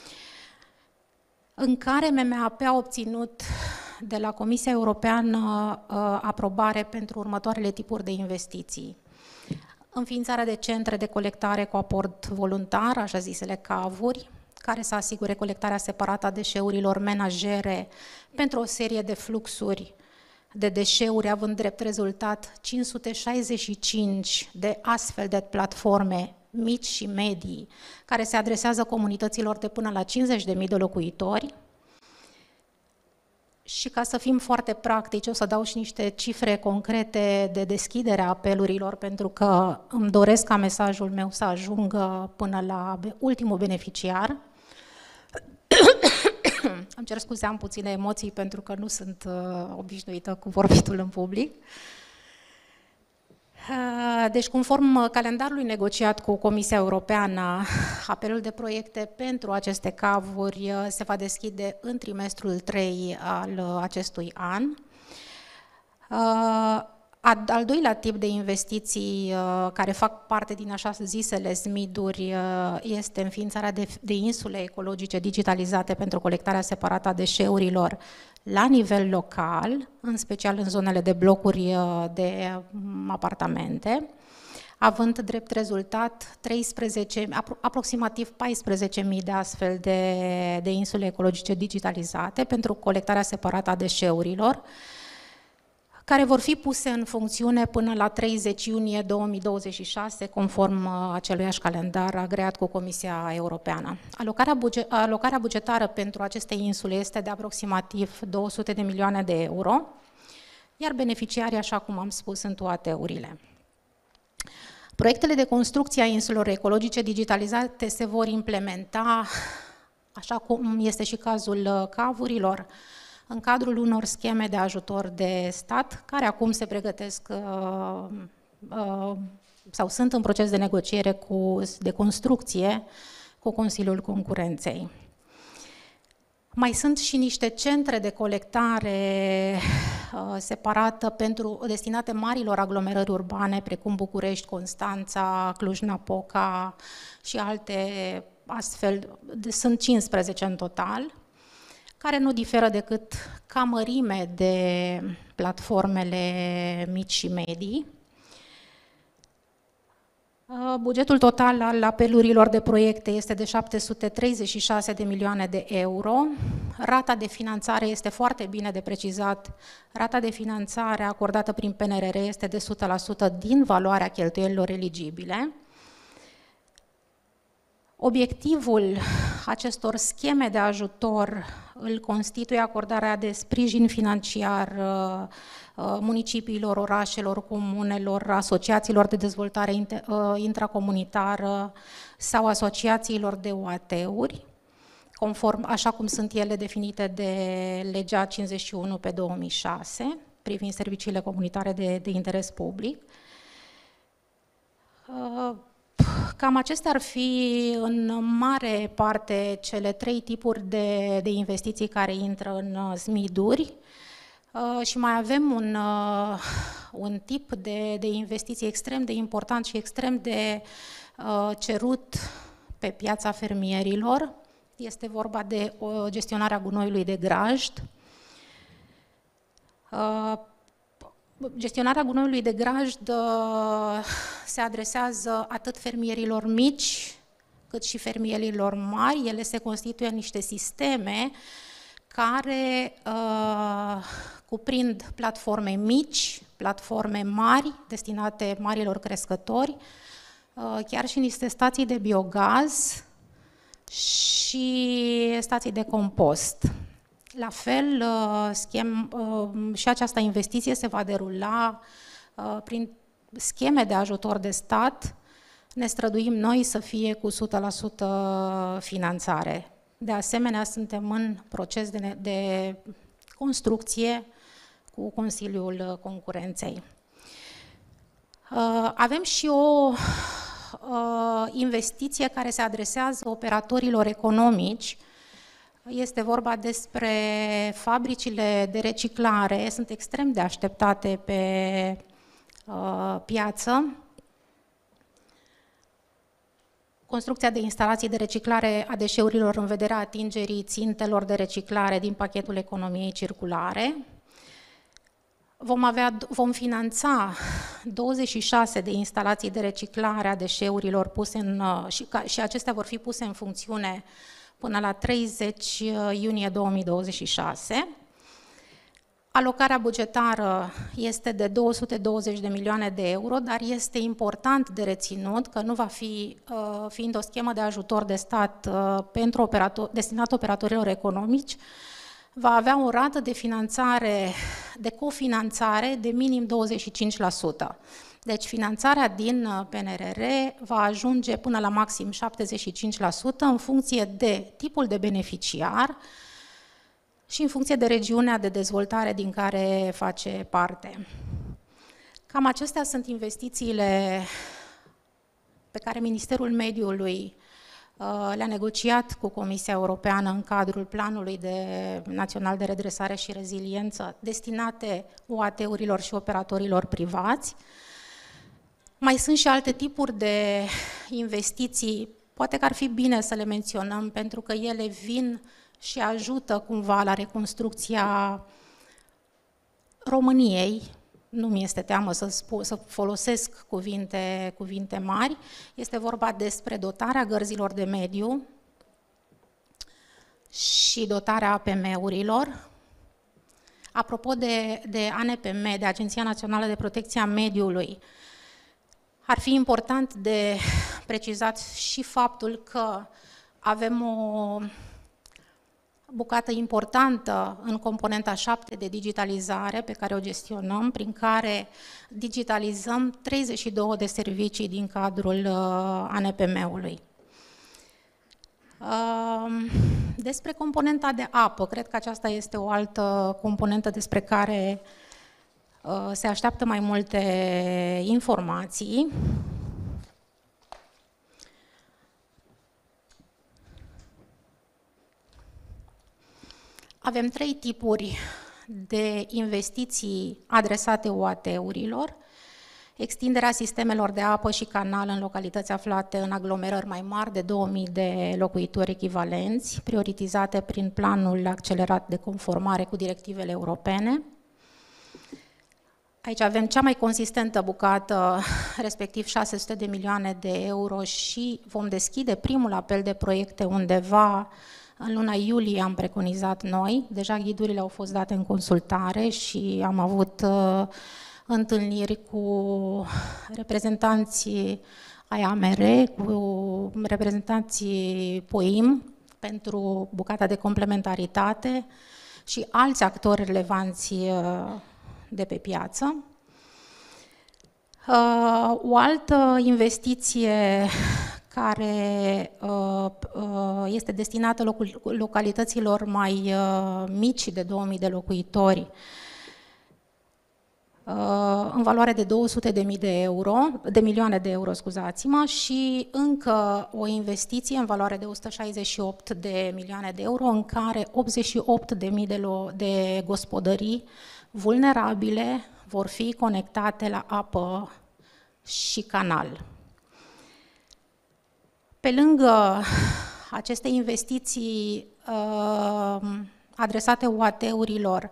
în care M M A P a obținut de la Comisia Europeană uh, aprobare pentru următoarele tipuri de investiții. Înființarea de centre de colectare cu aport voluntar, așa zisele cavuri, care să asigure colectarea separată a deșeurilor menajere pentru o serie de fluxuri de deșeuri, având drept rezultat cinci sute șaizeci și cinci de astfel de platforme mici și medii, care se adresează comunităților de până la cincizeci de mii de locuitori. Și ca să fim foarte practici, o să dau și niște cifre concrete de deschidere a apelurilor, pentru că îmi doresc ca mesajul meu să ajungă până la ultimul beneficiar. Îmi cer scuze, am puține emoții pentru că nu sunt uh, obișnuită cu vorbitul în public. Uh, deci, conform calendarului negociat cu Comisia Europeană, apelul de proiecte pentru aceste cavuri uh, se va deschide în trimestrul trei al uh, acestui an. Uh, Al doilea tip de investiții uh, care fac parte din așa zisele S M I D-uri uh, este înființarea de, de insule ecologice digitalizate pentru colectarea separată a deșeurilor la nivel local, în special în zonele de blocuri uh, de um, apartamente, având drept rezultat treisprezece, apro aproximativ paisprezece mii de astfel de, de insule ecologice digitalizate pentru colectarea separată a deșeurilor, care vor fi puse în funcțiune până la treizeci iunie două mii douăzeci și șase, conform aceluiași calendar agreat cu Comisia Europeană. Alocarea, buget, alocarea bugetară pentru aceste insule este de aproximativ două sute de milioane de euro, iar beneficiarii, așa cum am spus, sunt U A T-urile. Proiectele de construcție a insulelor ecologice digitalizate se vor implementa, așa cum este și cazul cavurilor, în cadrul unor scheme de ajutor de stat, care acum se pregătesc uh, uh, sau sunt în proces de negociere cu, de construcție cu Consiliul Concurenței. Mai sunt și niște centre de colectare uh, separată pentru, destinate marilor aglomerări urbane, precum București, Constanța, Cluj-Napoca și alte astfel, de, sunt cincisprezece în total, care nu diferă decât ca mărime de platformele mici și medii. Bugetul total al apelurilor de proiecte este de șapte sute treizeci și șase de milioane de euro. Rata de finanțare este foarte bine de precizat. Rata de finanțare acordată prin P N R R este de o sută la sută din valoarea cheltuielilor eligibile. Obiectivul acestor scheme de ajutor îl constituie acordarea de sprijin financiar municipiilor, orașelor, comunelor, asociațiilor de dezvoltare intracomunitară sau asociațiilor de U A T-uri, conform, așa cum sunt ele definite de legea cincizeci și unu pe două mii șase, privind serviciile comunitare de, de interes public. Cam acestea ar fi în mare parte cele trei tipuri de, de investiții care intră în S M I D-uri uh, și mai avem un, uh, un tip de, de investiții extrem de important și extrem de uh, cerut pe piața fermierilor. Este vorba de uh, gestionarea gunoiului de grajd. Uh, Gestionarea gunoiului de grajd se adresează atât fermierilor mici, cât și fermierilor mari. Ele se constituie în niște sisteme care uh, cuprind platforme mici, platforme mari, destinate marilor crescători, uh, chiar și niște stații de biogaz și stații de compost. La fel, schem, și această investiție se va derula prin scheme de ajutor de stat. Ne străduim noi să fie cu o sută la sută finanțare. De asemenea, suntem în proces de, de construcție cu Consiliul Concurenței. Avem și o investiție care se adresează operatorilor economici. Este vorba despre fabricile de reciclare, sunt extrem de așteptate pe piață. Construcția de instalații de reciclare a deșeurilor în vederea atingerii țintelor de reciclare din pachetul economiei circulare. Vom, avea, vom finanța douăzeci și șase de instalații de reciclare a deșeurilor puse în, și, și acestea vor fi puse în funcțiune până la treizeci iunie două mii douăzeci și șase. Alocarea bugetară este de două sute douăzeci de milioane de euro, dar este important de reținut că nu va fi, fiind o schemă de ajutor de stat pentru operator, destinat operatorilor economici, va avea o rată de finanțare, de cofinanțare de minim douăzeci și cinci la sută. Deci finanțarea din P N R R va ajunge până la maxim șaptezeci și cinci la sută în funcție de tipul de beneficiar și în funcție de regiunea de dezvoltare din care face parte. Cam acestea sunt investițiile pe care Ministerul Mediului le-a negociat cu Comisia Europeană în cadrul Planului de, Național de Redresare și Reziliență destinate O A T-urilor și operatorilor privați. Mai sunt și alte tipuri de investiții, poate că ar fi bine să le menționăm pentru că ele vin și ajută cumva la reconstrucția României. Nu mi este teamă să, spu, să folosesc cuvinte, cuvinte mari. Este vorba despre dotarea gărzilor de mediu și dotarea A P M-urilor. Apropo de, de A N P M, de Agenția Națională de Protecție a Mediului, ar fi important de precizat și faptul că avem o bucată importantă în componenta șapte de digitalizare pe care o gestionăm, prin care digitalizăm treizeci și două de servicii din cadrul A N P M-ului. Despre componenta de apă, cred că aceasta este o altă componentă despre care se așteaptă mai multe informații. Avem trei tipuri de investiții adresate O A T-urilor. Extinderea sistemelor de apă și canal în localități aflate în aglomerări mai mari de două mii de locuitori echivalenți, prioritizate prin planul accelerat de conformare cu directivele europene. Aici avem cea mai consistentă bucată, respectiv șase sute de milioane de euro și vom deschide primul apel de proiecte undeva în luna iulie, am preconizat noi. Deja ghidurile au fost date în consultare și am avut uh, întâlniri cu reprezentanții ai A M R, cu reprezentanții P O I M pentru bucata de complementaritate și alți actori relevanți uh, de pe piață. Uh, o altă investiție care uh, uh, este destinată localităților mai uh, mici de două mii de locuitori, uh, în valoare de două sute de mii de euro, de milioane de euro, scuzați-mă, și încă o investiție în valoare de o sută șaizeci și opt de milioane de euro, în care optzeci și opt de mii de, de gospodării vulnerabile vor fi conectate la apă și canal. Pe lângă aceste investiții uh, adresate O A T-urilor,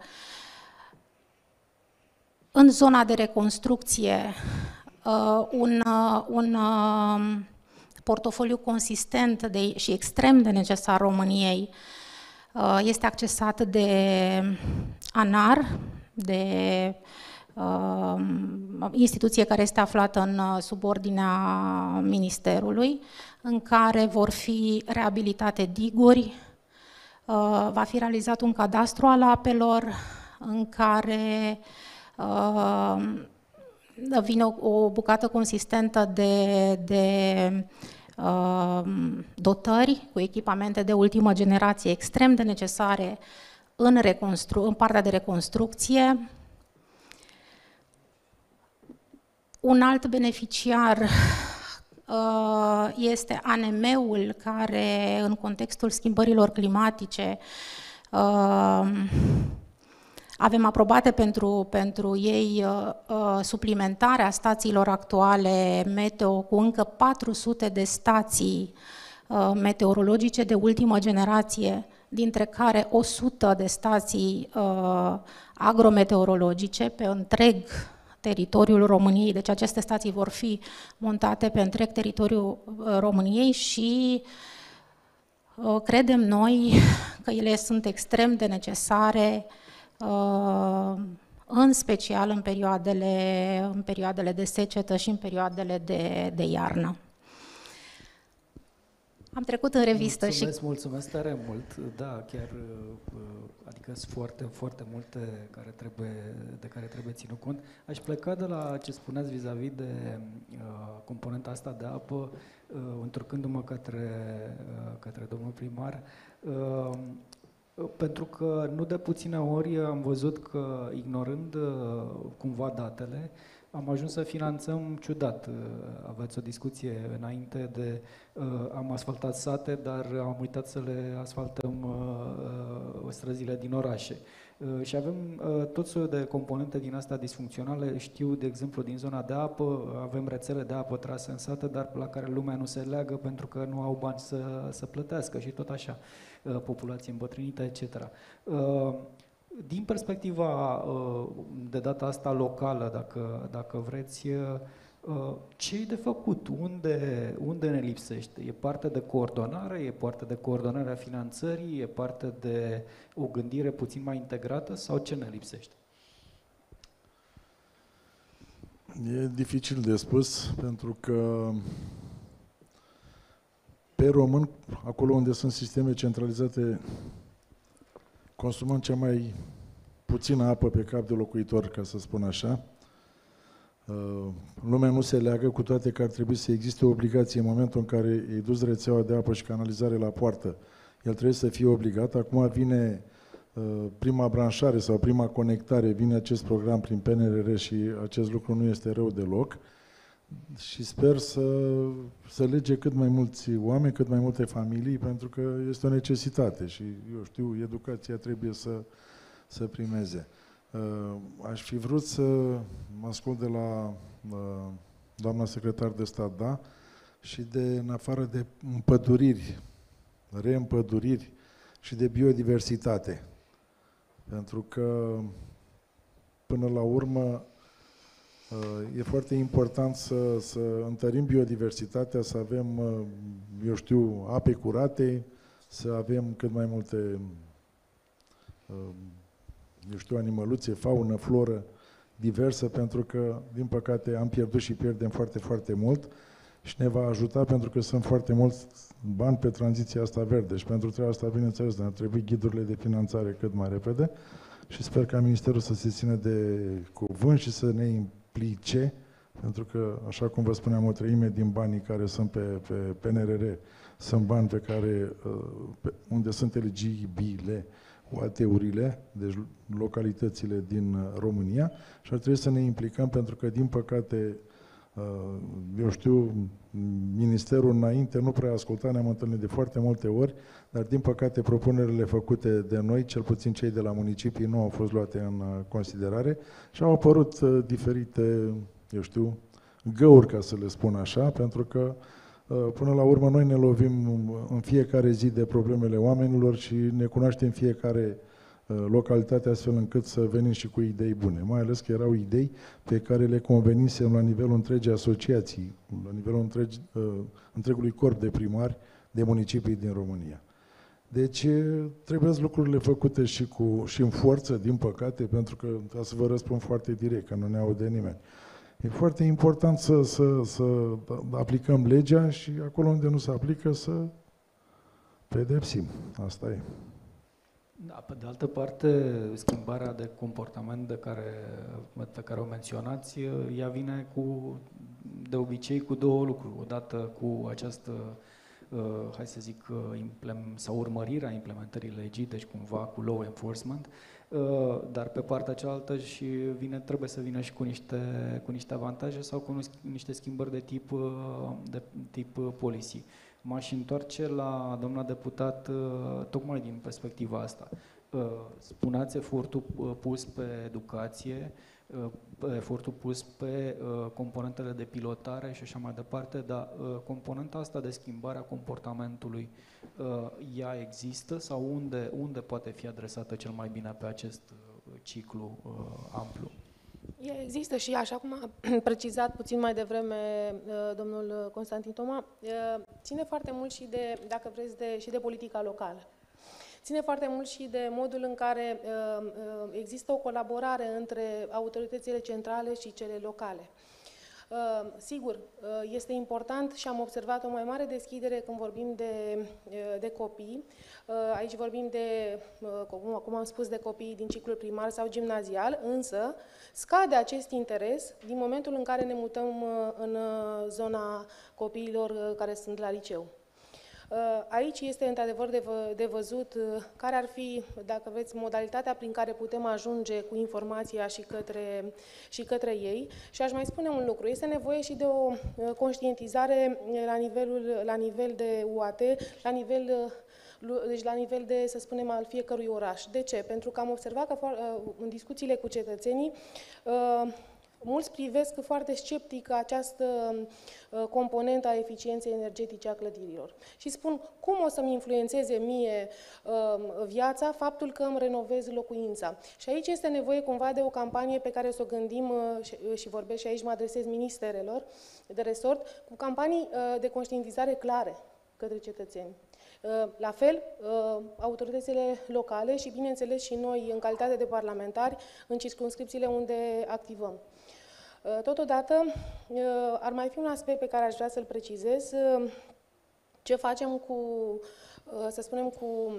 în zona de reconstrucție, uh, un, uh, un uh, portofoliu consistent de, și extrem de necesar României uh, este accesat de ANAR, de uh, instituție care este aflată în subordinea Ministerului, în care vor fi reabilitate diguri, uh, va fi realizat un cadastru al apelor, în care uh, vine o, o bucată consistentă de, de uh, dotări cu echipamente de ultimă generație extrem de necesare în, reconstru- în partea de reconstrucție. Un alt beneficiar este A N M-ul, care în contextul schimbărilor climatice avem aprobate pentru, pentru ei suplimentarea stațiilor actuale meteo cu încă patru sute de stații meteorologice de ultimă generație, dintre care o sută de stații agrometeorologice pe întreg teritoriul României. Deci aceste stații vor fi montate pe întreg teritoriul României și credem noi că ele sunt extrem de necesare, în special în perioadele, în perioadele de secetă și în perioadele de, de iarnă. Am trecut în revistă mulțumesc, și... Mulțumesc tare mult, da, chiar, adică sunt foarte, foarte multe care trebuie, de care trebuie ținut cont. Aș pleca de la ce spuneați vis-a-vis de uh, componenta asta de apă, uh, întorcându-mă către, uh, către domnul primar, uh, pentru că nu de puține ori am văzut că, ignorând uh, cumva datele, am ajuns să finanțăm ciudat. Aveți o discuție înainte de uh, am asfaltat sate, dar am uitat să le asfaltăm uh, străzile din orașe. Uh, și avem uh, tot soiul de componente din astea disfuncționale. Știu, de exemplu, din zona de apă, avem rețele de apă trase în sate, dar la care lumea nu se leagă pentru că nu au bani să, să plătească și tot așa. Uh, populație îmbătrânită, et cetera. Uh, Din perspectiva de data asta locală, dacă, dacă vreți, ce e de făcut? Unde, unde ne lipsește? E parte de coordonare? E parte de coordonarea finanțării? E parte de o gândire puțin mai integrată? Sau ce ne lipsește? E dificil de spus, pentru că pe român, acolo unde sunt sisteme centralizate, consumăm cea mai puțină apă pe cap de locuitor, ca să spun așa. Lumea nu se leagă, cu toate că ar trebui să existe o obligație în momentul în care îi duci rețeaua de apă și canalizare la poartă. El trebuie să fie obligat. Acum vine prima branșare sau prima conectare, vine acest program prin P N R R și acest lucru nu este rău deloc. Și sper să, să lege cât mai mulți oameni, cât mai multe familii, pentru că este o necesitate și, eu știu, educația trebuie să, să primeze. Aș fi vrut să mă ascult de la doamna secretar de stat, da, și de, în afară de împăduriri, reîmpăduriri și de biodiversitate. Pentru că, până la urmă, e foarte important să, să întărim biodiversitatea, să avem, eu știu, ape curate, să avem cât mai multe, eu știu, animăluțe, faună, floră diversă, pentru că, din păcate, am pierdut și pierdem foarte, foarte mult și ne va ajuta pentru că sunt foarte mulți bani pe tranziția asta verde și pentru treaba asta, bineînțeles, ne-ar trebui ghidurile de finanțare cât mai repede și sper ca Ministerul să se țină de cuvânt și să ne implice, pentru că, așa cum vă spuneam, o treime din banii care sunt pe, pe P N R R sunt bani pe care, pe, unde sunt eligibile O A T-urile, deci localitățile din România, și ar trebui să ne implicăm pentru că, din păcate, eu știu, Ministerul înainte nu prea asculta, ne-am întâlnit de foarte multe ori, dar din păcate propunerile făcute de noi, cel puțin cei de la municipii, nu au fost luate în considerare și au apărut diferite, eu știu, găuri, ca să le spun așa, pentru că până la urmă noi ne lovim în fiecare zi de problemele oamenilor și ne cunoaștem fiecare localitate astfel încât să venim și cu idei bune. Mai ales că erau idei pe care le convenisem la nivelul întregii asociații, la nivelul întregi, întregului corp de primari de municipii din România. Deci trebuie lucrurile făcute și, cu, și în forță, din păcate, pentru că, ca să vă răspund foarte direct, că nu ne aude nimeni. E foarte important să, să, să aplicăm legea și acolo unde nu se aplică să pedepsim. Asta e. Da, pe de altă parte, schimbarea de comportament de care, pe care o menționați, ea vine cu, de obicei cu două lucruri. Odată cu această, uh, hai să zic, uh, sau urmărirea implementării legii, deci cumva cu law enforcement, dar pe partea cealaltă și vine, trebuie să vină și cu niște, cu niște avantaje sau cu niște schimbări de tip, de tip policy. M-aș întoarce la doamna deputat tocmai din perspectiva asta. Spuneați efortul pus pe educație, efortul pus pe componentele de pilotare și așa mai departe, dar componenta asta de schimbare a comportamentului, ea există sau unde, unde poate fi adresată cel mai bine pe acest ciclu amplu? Ea există și, așa cum a precizat puțin mai devreme domnul Constantin Toma, ține foarte mult și de, dacă vreți, de, și de politica locală. Ține foarte mult și de modul în care uh, există o colaborare între autoritățile centrale și cele locale. Uh, sigur, uh, este important și am observat o mai mare deschidere când vorbim de, uh, de copii. Uh, aici vorbim de, uh, cum am spus, de copii din ciclul primar sau gimnazial, însă scade acest interes din momentul în care ne mutăm uh, în uh, zona copiilor uh, care sunt la liceu. Aici este într-adevăr de, vă, de văzut care ar fi, dacă vreți, modalitatea prin care putem ajunge cu informația și către, și către ei. Și aș mai spune un lucru, este nevoie și de o conștientizare la, nivelul, la nivel de U A T, la nivel, deci la nivel de, să spunem, al fiecărui oraș. De ce? Pentru că am observat că în discuțiile cu cetățenii, mulți privesc foarte sceptic această uh, componentă a eficienței energetice a clădirilor. Și spun, cum o să-mi influențeze mie uh, viața faptul că îmi renovez locuința? Și aici este nevoie cumva de o campanie pe care să o gândim, uh, și, uh, și vorbesc și aici mă adresez ministerelor de resort, cu campanii uh, de conștientizare clare către cetățeni. La fel, autoritățile locale și, bineînțeles, și noi, în calitate de parlamentari, în circumscripțiile unde activăm. Totodată, ar mai fi un aspect pe care aș vrea să-l precizez. Ce facem cu, să spunem, cu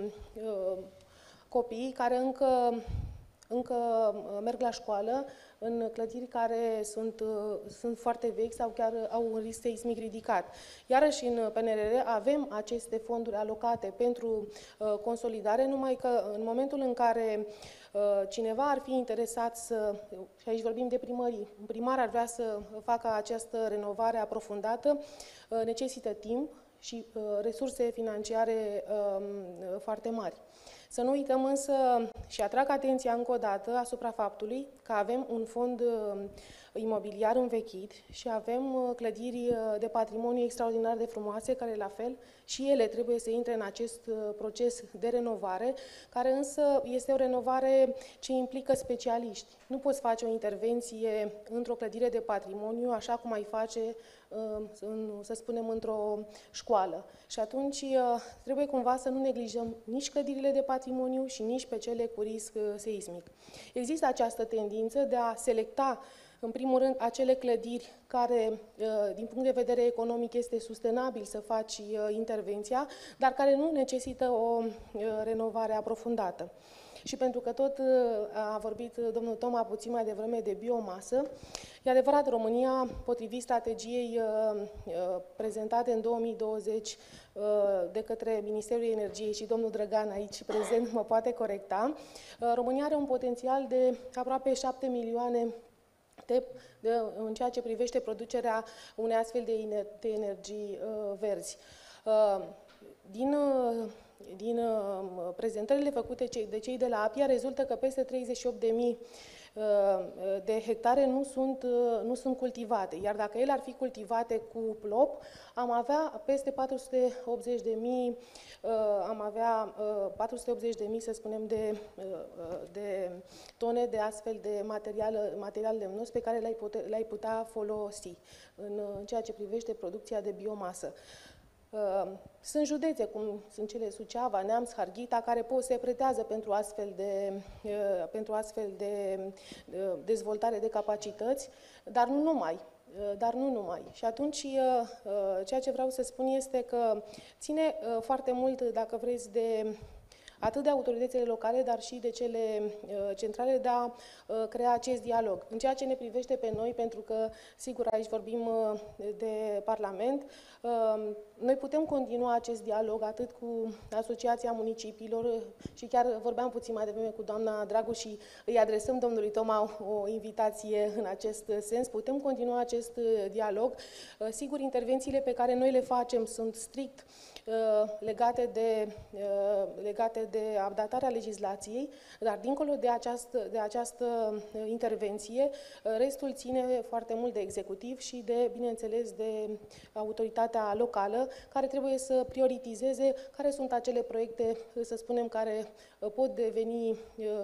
copiii care încă, încă merg la școală, în clădiri care sunt, sunt foarte vechi sau chiar au un risc seismic ridicat. Iarăși în P N R R avem aceste fonduri alocate pentru uh, consolidare, numai că în momentul în care uh, cineva ar fi interesat să, și aici vorbim de primării, un primar ar vrea să facă această renovare aprofundată, uh, necesită timp și uh, resurse financiare uh, foarte mari. Să nu uităm însă și atrag atenția încă o dată asupra faptului că avem un fond imobiliar învechit și avem clădiri de patrimoniu extraordinar de frumoase, care la fel și ele trebuie să intre în acest proces de renovare, care însă este o renovare ce implică specialiști. Nu poți face o intervenție într-o clădire de patrimoniu așa cum ai face, să spunem, într-o școală. Și atunci trebuie cumva să nu neglijăm nici clădirile de patrimoniu și nici pe cele cu risc seismic. Există această tendință de a selecta, în primul rând, acele clădiri care, din punct de vedere economic, este sustenabil să faci intervenția, dar care nu necesită o renovare aprofundată. Și pentru că tot a vorbit domnul Toma puțin mai devreme de biomasă, e adevărat, România, potrivit strategiei prezentate în două mii douăzeci de către Ministerul Energiei și domnul Drăgan aici prezent mă poate corecta, România are un potențial de aproape șapte milioane De, de, în ceea ce privește producerea unei astfel de, ener de energii uh, verzi. Uh, din, uh, din uh, prezentările făcute cei, de cei de la APIA rezultă că peste treizeci și opt de mii de hectare nu sunt, nu sunt cultivate, iar dacă ele ar fi cultivate cu plop, am avea peste patru sute optzeci de mii, am avea patru sute optzeci de mii, să spunem, de, de tone de astfel de material, material lemnos pe care le-ai putea, le-ai putea folosi în, în ceea ce privește producția de biomasă. Sunt județe, cum sunt cele Suceava, Neamț, Harghita, care pot se pretează pentru astfel de, pentru astfel de dezvoltare de capacități, dar nu numai. Dar nu numai. Și atunci, ceea ce vreau să spun este că ține foarte mult, dacă vreți, de atât de autoritățile locale, dar și de cele centrale, de a crea acest dialog. În ceea ce ne privește pe noi, pentru că, sigur, aici vorbim de Parlament, noi putem continua acest dialog atât cu Asociația Municipiilor și chiar vorbeam puțin mai devreme cu doamna Dragu și îi adresăm domnului Toma o invitație în acest sens. Putem continua acest dialog. Sigur, intervențiile pe care noi le facem sunt strict legate de, legate de updatarea legislației, dar dincolo de această, de această intervenție, restul ține foarte mult de executiv și de, bineînțeles, de autoritatea locală, care trebuie să prioritizeze care sunt acele proiecte, să spunem, care pot deveni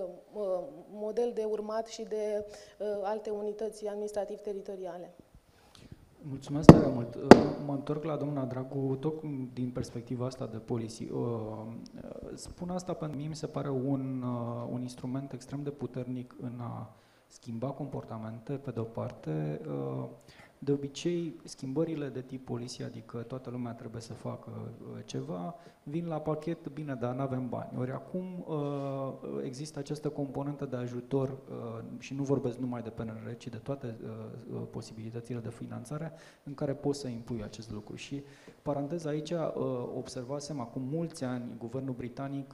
model de urmat și de alte unități administrativ-teritoriale. Mulțumesc tare mult. Mă întorc la doamna Dragu, tot din perspectiva asta de policy. Spun asta pentru că mie mi se pare un, un instrument extrem de puternic în a schimba comportamente, pe de-o parte. De obicei, schimbările de tip policy, adică toată lumea trebuie să facă ceva, vin la pachet, bine, dar nu avem bani. Ori acum există această componentă de ajutor și nu vorbesc numai de P N R R, ci de toate posibilitățile de finanțare în care poți să impui acest lucru. Și, paranteză aici, observasem acum mulți ani, guvernul britanic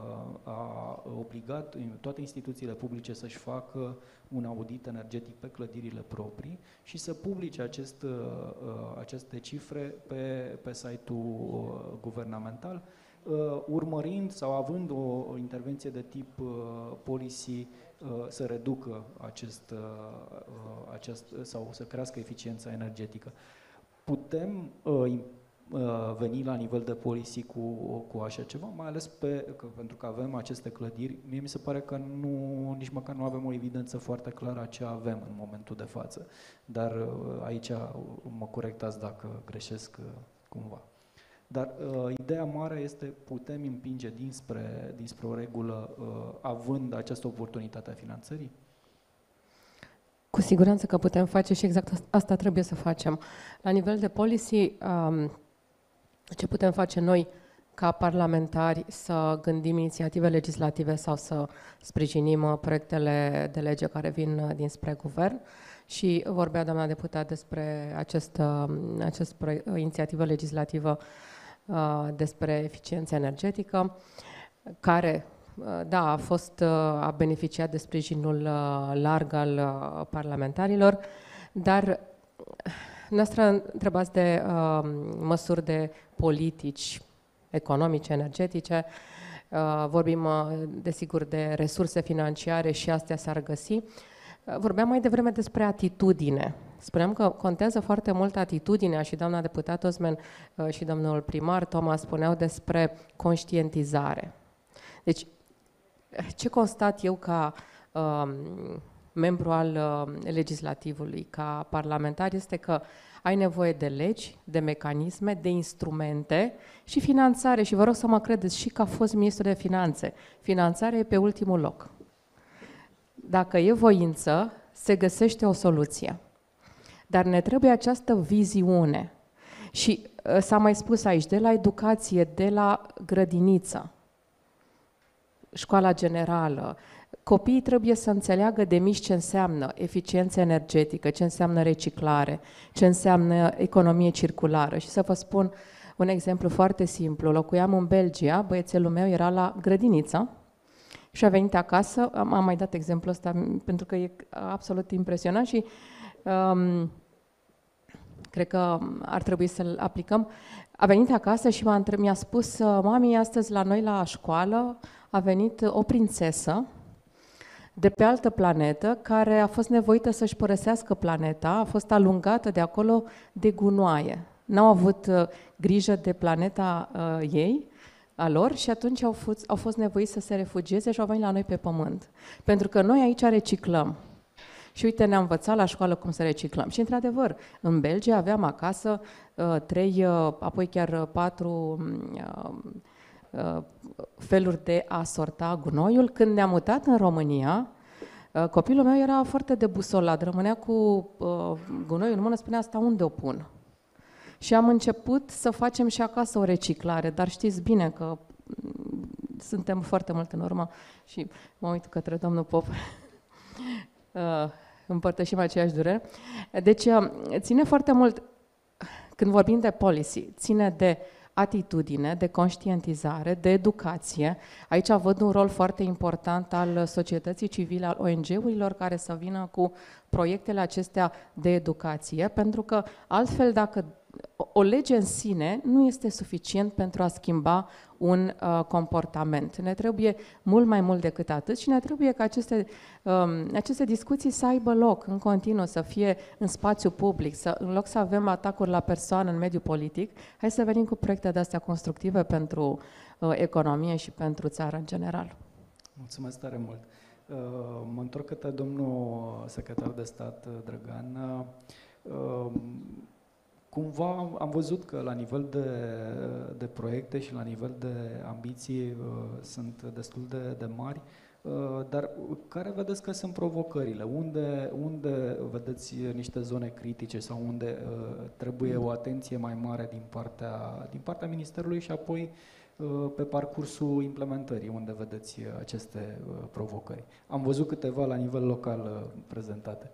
a obligat toate instituțiile publice să-și facă un audit energetic pe clădirile proprii și să publice acest, aceste cifre pe, pe site-ul guvernamental, urmărind sau având o intervenție de tip policy să reducă acest, acest sau să crească eficiența energetică. Putem veni la nivel de policy cu, cu așa ceva, mai ales pe, că, pentru că avem aceste clădiri. Mie mi se pare că nu, nici măcar nu avem o evidență foarte clară a ce avem în momentul de față. Dar aici mă corectați dacă greșesc cumva. Dar uh, ideea mare este putem împinge dinspre, dinspre o regulă uh, având această oportunitate a finanțării? Cu siguranță că putem face și exact asta trebuie să facem. La nivel de policy, um, ce putem face noi ca parlamentari, să gândim inițiative legislative sau să sprijinim proiectele de lege care vin dinspre guvern. Și vorbea doamna deputat despre acest, acest proiect, inițiativă legislativă uh, despre eficiență energetică, care uh, da, a fost, uh, a beneficiat de sprijinul uh, larg al uh, parlamentarilor, dar noastră întrebați de uh, măsuri de politici economice, energetice, uh, vorbim uh, desigur de resurse financiare și astea s-ar găsi. Uh, vorbeam mai devreme despre atitudine. Spuneam că contează foarte mult atitudinea și doamna deputat Osman uh, și domnul primar Toma spuneau despre conștientizare. Deci, ce constat eu ca uh, membru al uh, legislativului, ca parlamentar, este că ai nevoie de legi, de mecanisme, de instrumente și finanțare. Și vă rog să mă credeți, și ca fost ministru de finanțe, finanțarea e pe ultimul loc. Dacă e voință, se găsește o soluție. Dar ne trebuie această viziune. Și uh, s-a mai spus aici, de la educație, de la grădiniță, școala generală, copiii trebuie să înțeleagă de mici ce înseamnă eficiență energetică, ce înseamnă reciclare, ce înseamnă economie circulară. Și să vă spun un exemplu foarte simplu. Locuiam în Belgia, băiețelul meu era la grădiniță și a venit acasă, am, am mai dat exemplul ăsta pentru că e absolut impresionant și um, cred că ar trebui să-l aplicăm. A venit acasă și m-a, mi-a spus, mami, astăzi la noi la școală a venit o prințesă de pe altă planetă, care a fost nevoită să-și părăsească planeta, a fost alungată de acolo de gunoaie. N-au avut uh, grijă de planeta uh, ei, a lor, și atunci au fost, au fost nevoiți să se refugieze și au venit la noi pe pământ. Pentru că noi aici reciclăm. Și uite, ne-am învățat la școală cum să reciclăm. Și într-adevăr, în Belgia aveam acasă uh, trei, uh, apoi chiar patru uh, uh, feluri de a sorta gunoiul. Când ne-am mutat în România, uh, copilul meu era foarte debusolat, rămânea cu uh, gunoiul în mână, spunea, asta unde o pun? Și am început să facem și acasă o reciclare, dar știți bine că suntem foarte mult în urmă și mă uit către domnul Pop. Împărtășim aceeași durere. Deci, ține foarte mult, când vorbim de policy, ține de atitudine, de conștientizare, de educație. Aici văd un rol foarte important al societății civile, al O N G-urilor care să vină cu proiectele acestea de educație, pentru că altfel dacă o lege în sine nu este suficient pentru a schimba un uh, comportament. Ne trebuie mult mai mult decât atât și ne trebuie ca aceste, um, aceste discuții să aibă loc în continuu, să fie în spațiu public, să, în loc să avem atacuri la persoană în mediul politic, hai să venim cu proiecte de-astea constructive pentru uh, economie și pentru țară în general. Mulțumesc tare mult. Uh, mă întorc către domnul secretar de stat, Drăgan. Uh, Cumva am văzut că la nivel de, de proiecte și la nivel de ambiții uh, sunt destul de, de mari, uh, dar care vedeți că sunt provocările? Unde, unde vedeți niște zone critice sau unde uh, trebuie o atenție mai mare din partea, din partea Ministerului și apoi uh, pe parcursul implementării, unde vedeți aceste uh, provocări? Am văzut câteva la nivel local uh, prezentate.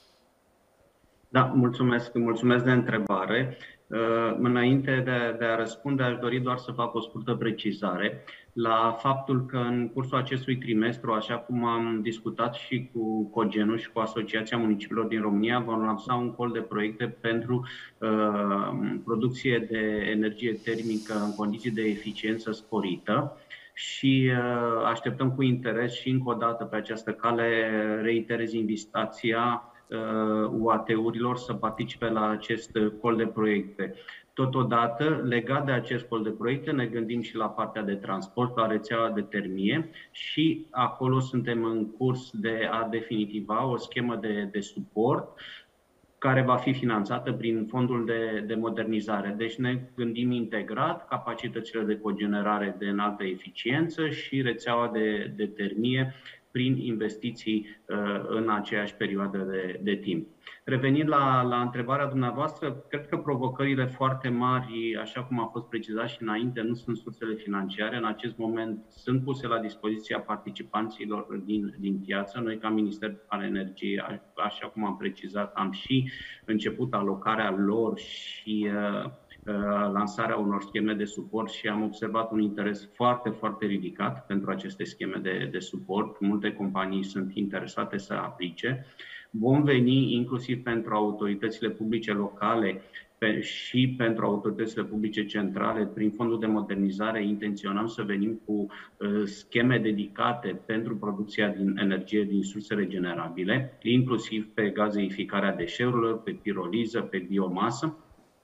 Da, mulțumesc, mulțumesc de întrebare. Înainte de, de a răspunde, aș dori doar să fac o scurtă precizare la faptul că în cursul acestui trimestru, așa cum am discutat și cu Cogenul și cu Asociația Municipiilor din România, vom lansa un col de proiecte pentru uh, producție de energie termică în condiții de eficiență sporită. Și uh, așteptăm cu interes și încă o dată pe această cale reiterez invitația U A T-urilor să participe la acest col de proiecte. Totodată, legat de acest col de proiecte, ne gândim și la partea de transport, la rețeaua de termie și acolo suntem în curs de a definitiva o schemă de, de suport care va fi finanțată prin fondul de, de modernizare. Deci ne gândim integrat capacitățile de cogenerare de înaltă eficiență și rețeaua de, de termie prin investiții uh, în aceeași perioadă de, de timp. Revenind la, la întrebarea dumneavoastră, cred că provocările foarte mari, așa cum a fost precizat și înainte, nu sunt sursele financiare. În acest moment sunt puse la dispoziția participanților din, din piață. Noi, ca Minister al Energiei, așa cum am precizat, am și început alocarea lor și uh, lansarea unor scheme de suport și am observat un interes foarte, foarte ridicat pentru aceste scheme de, de suport. Multe companii sunt interesate să aplice. Vom veni inclusiv pentru autoritățile publice locale pe, și pentru autoritățile publice centrale. Prin fondul de modernizare intenționăm să venim cu uh, scheme dedicate pentru producția din energie din surse regenerabile, inclusiv pe gazeificarea deșeurilor, pe piroliză, pe biomasă.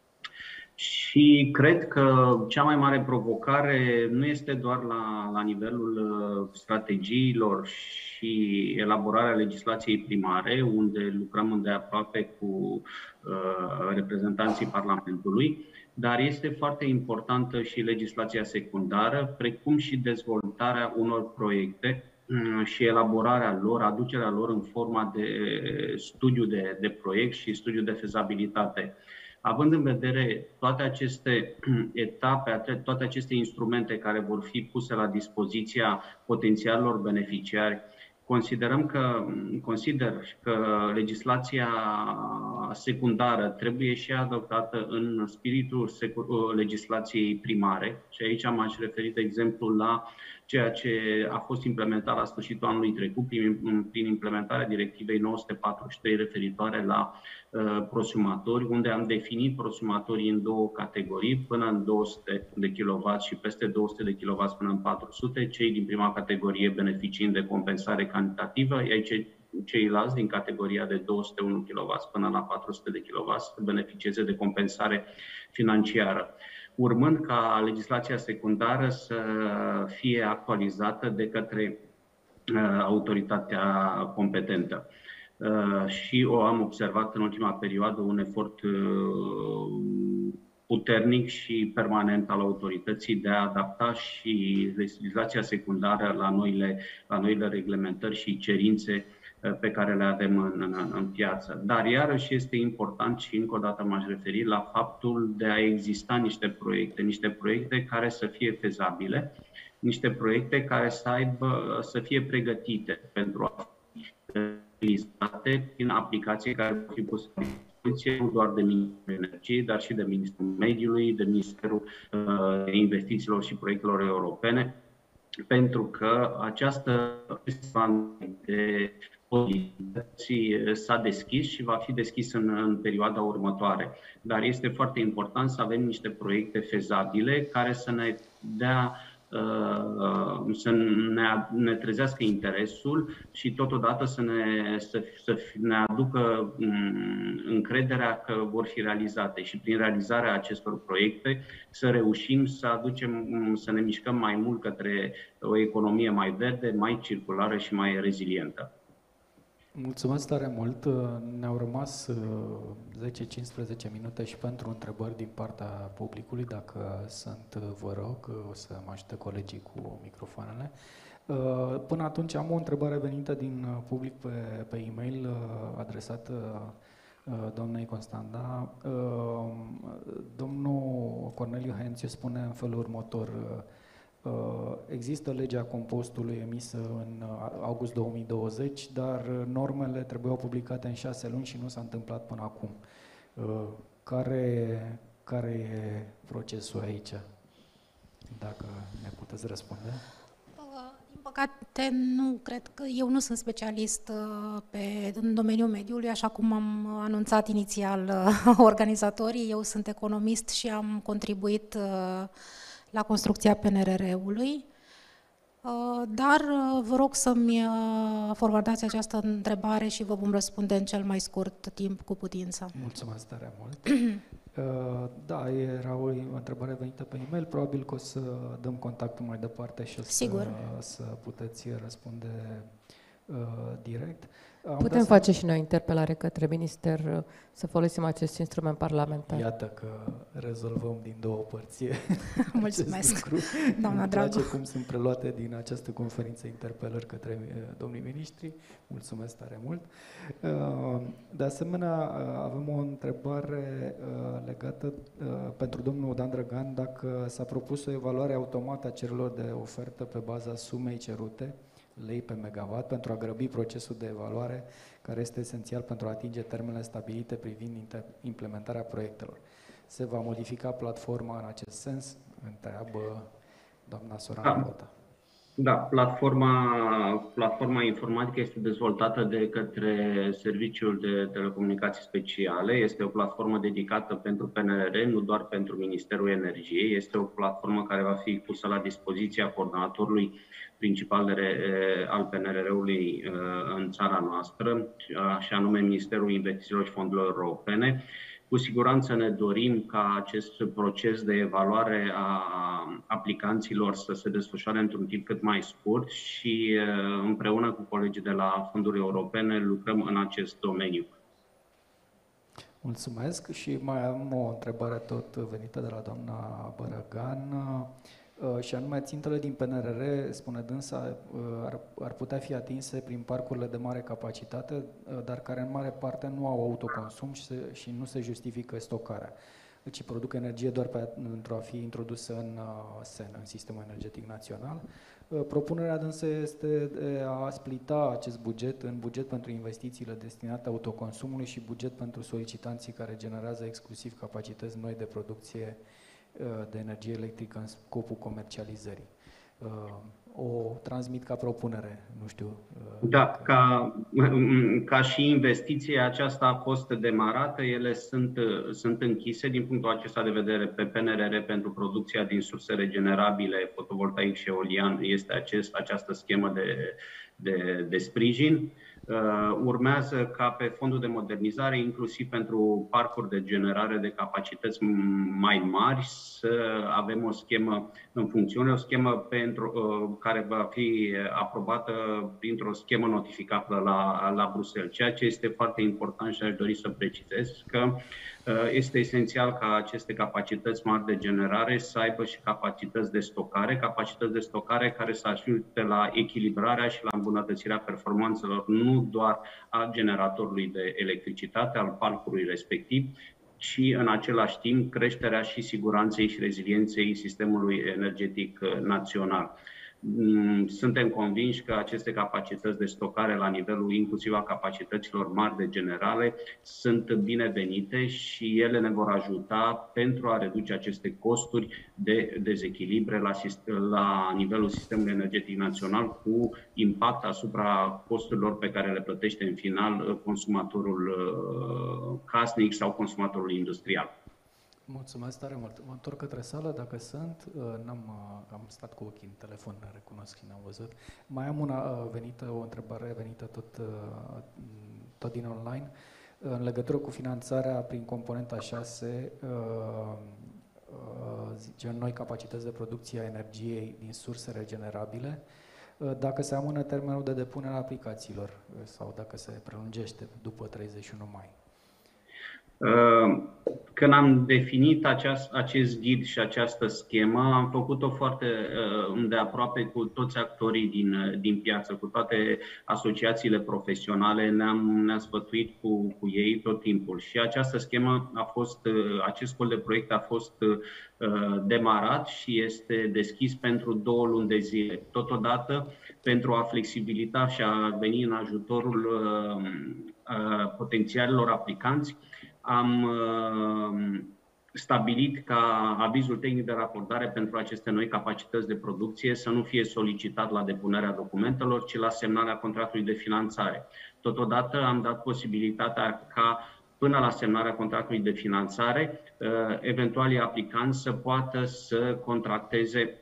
Și cred că cea mai mare provocare nu este doar la, la nivelul strategiilor și elaborarea legislației primare, unde lucrăm îndeaproape cu uh, reprezentanții Parlamentului, dar este foarte importantă și legislația secundară, precum și dezvoltarea unor proiecte și elaborarea lor, aducerea lor în forma de studiu de, de proiect și studiu de fezabilitate. Având în vedere toate aceste etape, toate aceste instrumente care vor fi puse la dispoziția potențialilor beneficiari, considerăm că, consider că legislația secundară trebuie și adoptată în spiritul legislației primare. Și aici m-aș referi, de exemplu, la ceea ce a fost implementat la sfârșitul anului trecut prin, prin implementarea directivei nouă sute patruzeci și trei referitoare la uh, prosumatori, unde am definit prosumatorii în două categorii, până în două sute de kilowați și peste două sute de kilowați până în patru sute, cei din prima categorie beneficiind de compensare cantitativă, iar cei ceilalți din categoria de două sute unu kilowați până la patru sute de kilowați să beneficieze de compensare financiară, urmând ca legislația secundară să fie actualizată de către uh, autoritatea competentă. Uh, și o am observat în ultima perioadă un efort uh, puternic și permanent al autorității de a adapta și legislația secundară la noile, la noile reglementări și cerințe pe care le avem în, în, în piață. Dar iarăși este important și încă o dată m-aș referi la faptul de a exista niște proiecte, niște proiecte care să fie fezabile niște proiecte care să aibă, să fie pregătite pentru a fi utilizate prin aplicații care vor fi puse la dispoziție nu doar de Ministerul Energiei, dar și de Ministerul Mediului, de Ministerul uh, Investițiilor și Proiectelor Europene, pentru că această de posibilități s-a deschis și va fi deschis în, în perioada următoare. Dar este foarte important să avem niște proiecte fezabile care să ne dea să ne, ne trezească interesul și totodată să ne, să, să ne aducă încrederea că vor fi realizate și prin realizarea acestor proiecte să reușim să aducem, să ne mișcăm mai mult către o economie mai verde, mai circulară și mai rezilientă. Mulțumesc tare mult. Ne-au rămas zece cincisprezece minute și pentru întrebări din partea publicului. Dacă sunt, vă rog, o să mă ajute colegii cu microfoanele. Până atunci am o întrebare venită din public pe, pe e-mail adresată doamnei Constanda. Domnul Corneliu Hențiu spune în felul următor: există legea compostului emisă în august două mii douăzeci, dar normele trebuiau publicate în șase luni și nu s-a întâmplat până acum. Care, care e procesul aici? Dacă ne puteți răspunde. Din păcate, nu cred că eu nu sunt specialist pe, în domeniul mediului, așa cum am anunțat inițial organizatorii. Eu sunt economist și am contribuit la construcția P N R R-ului, dar vă rog să-mi forwardați această întrebare și vă vom răspunde în cel mai scurt timp cu putință. Mulțumesc tare mult. Da, era o întrebare venită pe e-mail, probabil că o să dăm contactul mai departe și o să, să puteți răspunde uh, direct. Am Putem face și noi interpelare către minister să folosim acest instrument parlamentar. Iată că rezolvăm din două părți. Mulțumesc, doamna dragă. Îmi place cum sunt preluate din această conferință interpelări către domnii miniștri. Mulțumesc tare mult. De asemenea, avem o întrebare legată pentru domnul Dan Drăgan, dacă s-a propus o evaluare automată a cererilor de ofertă pe baza sumei cerute, lei pe megawatt, pentru a grăbi procesul de evaluare, care este esențial pentru a atinge termenele stabilite privind implementarea proiectelor. Se va modifica platforma în acest sens? Întreabă doamna Sorana da. Bota. Da, platforma, platforma informatică este dezvoltată de către Serviciul de Telecomunicații Speciale. Este o platformă dedicată pentru P N R R, nu doar pentru Ministerul Energiei. Este o platformă care va fi pusă la dispoziția coordonatorului principal de, al P N R R-ului în țara noastră, și anume Ministerul Investițiilor și Fondurilor Europene. Cu siguranță ne dorim ca acest proces de evaluare a aplicanților să se desfășoare într-un timp cât mai scurt și împreună cu colegii de la fonduri europene lucrăm în acest domeniu. Mulțumesc și mai am o întrebare tot venită de la doamna Bărăgan. Și anume, țintele din P N R R, spune dânsa, ar, ar putea fi atinse prin parcurile de mare capacitate, dar care în mare parte nu au autoconsum și, se, și nu se justifică stocarea, ci produc energie doar pentru a fi introdusă în S E N, în Sistemul Energetic Național. Propunerea dânsă este de a splita acest buget în buget pentru investițiile destinate autoconsumului și buget pentru solicitanții care generează exclusiv capacități noi de producție de energie electrică în scopul comercializării. O transmit ca propunere, nu știu. Da, ca, ca și investiție, aceasta a fost demarată, ele sunt, sunt închise din punctul acesta de vedere pe P N R R pentru producția din surse regenerabile, fotovoltaic și eolian, este acest, această schemă de, de, de sprijin. Uh, urmează ca pe fondul de modernizare, inclusiv pentru parcuri de generare de capacități mai mari, să avem o schemă în funcțiune, o schemă pentru, uh, care va fi aprobată printr-o schemă notificată la, la Bruxelles. Ceea ce este foarte important și aș dori să precizez că uh, este esențial ca aceste capacități mari de generare să aibă și capacități de stocare, capacități de stocare care să ajute la echilibrarea și la îmbunătățirea performanțelor nu doar a generatorului de electricitate, al parcului respectiv, ci în același timp creșterea și siguranței și rezilienței sistemului energetic național. Suntem convinși că aceste capacități de stocare la nivelul inclusiv a capacităților mari de generare sunt binevenite și ele ne vor ajuta pentru a reduce aceste costuri de dezechilibre la, la nivelul sistemului energetic național cu impact asupra costurilor pe care le plătește în final consumatorul casnic sau consumatorul industrial. Mulțumesc tare mult. Mă întorc către sală, dacă sunt. N-am, am stat cu ochii în telefon, recunosc și n-am văzut. Mai am una venită, o întrebare venită tot, tot din online. În legătură cu finanțarea prin componenta șase, zice, noi capacități de producție a energiei din surse regenerabile, dacă se amână termenul de depunere a aplicațiilor sau dacă se prelungește după treizeci și unu mai. Când am definit aceast, acest ghid și această schemă, am făcut-o foarte îndeaproape cu toți actorii din, din piață, cu toate asociațiile profesionale, ne-am, ne-am sfătuit cu, cu ei tot timpul. Și această schemă a fost, acest col de proiect a fost demarat și este deschis pentru două luni de zile. Totodată, pentru a flexibilita și a veni în ajutorul potențialilor aplicanți, am uh, stabilit ca avizul tehnic de raportare pentru aceste noi capacități de producție să nu fie solicitat la depunerea documentelor, ci la semnarea contractului de finanțare. Totodată am dat posibilitatea ca până la semnarea contractului de finanțare, uh, eventualii aplicanți să poată să contracteze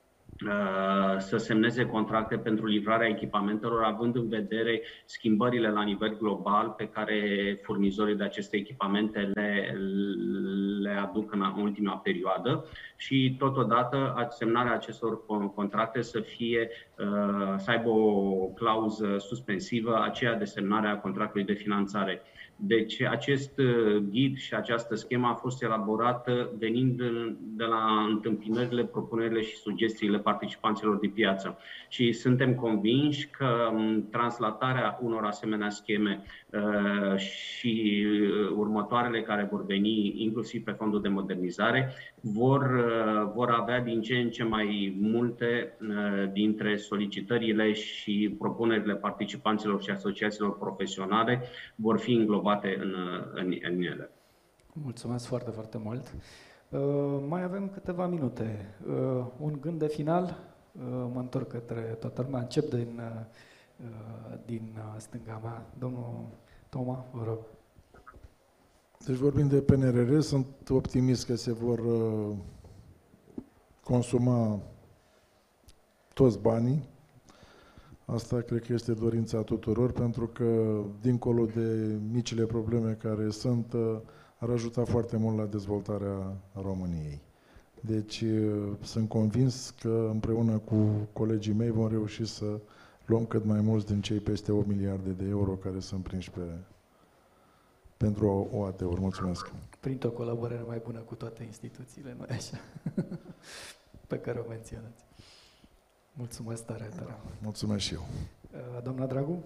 să semneze contracte pentru livrarea echipamentelor, având în vedere schimbările la nivel global pe care furnizorii de aceste echipamente le, le aduc în ultima perioadă și totodată semnarea acestor contracte să fie, să aibă o clauză suspensivă, aceea de semnare a contractului de finanțare. Deci acest ghid și această schemă a fost elaborată venind de la întâmpinările, propunerile și sugestiile participanților de piață. Și suntem convinși că translatarea unor asemenea scheme uh, și următoarele care vor veni, inclusiv pe fondul de modernizare, vor, uh, vor avea din ce în ce mai multe uh, dintre solicitările și propunerile participanților și asociațiilor profesionale vor fi înglobate În, în, în ele. Mulțumesc foarte, foarte mult. Uh, mai avem câteva minute. Uh, un gând de final. Uh, mă întorc către toată lumea. Încep din, uh, din stânga mea. Domnul Toma, vă rog. Deci vorbim de P N R R. Sunt optimist că se vor uh, consuma toți banii. Asta cred că este dorința tuturor, pentru că, dincolo de micile probleme care sunt, ar ajuta foarte mult la dezvoltarea României. Deci, sunt convins că împreună cu colegii mei vom reuși să luăm cât mai mulți din cei peste opt miliarde de euro care sunt prinși pe, pentru O A T-uri. Mulțumesc! Printr-o colaborare mai bună cu toate instituțiile, nu așa? Pe care o menționați. Mulțumesc tare, tare. Mulțumesc și eu. Doamna Dragu?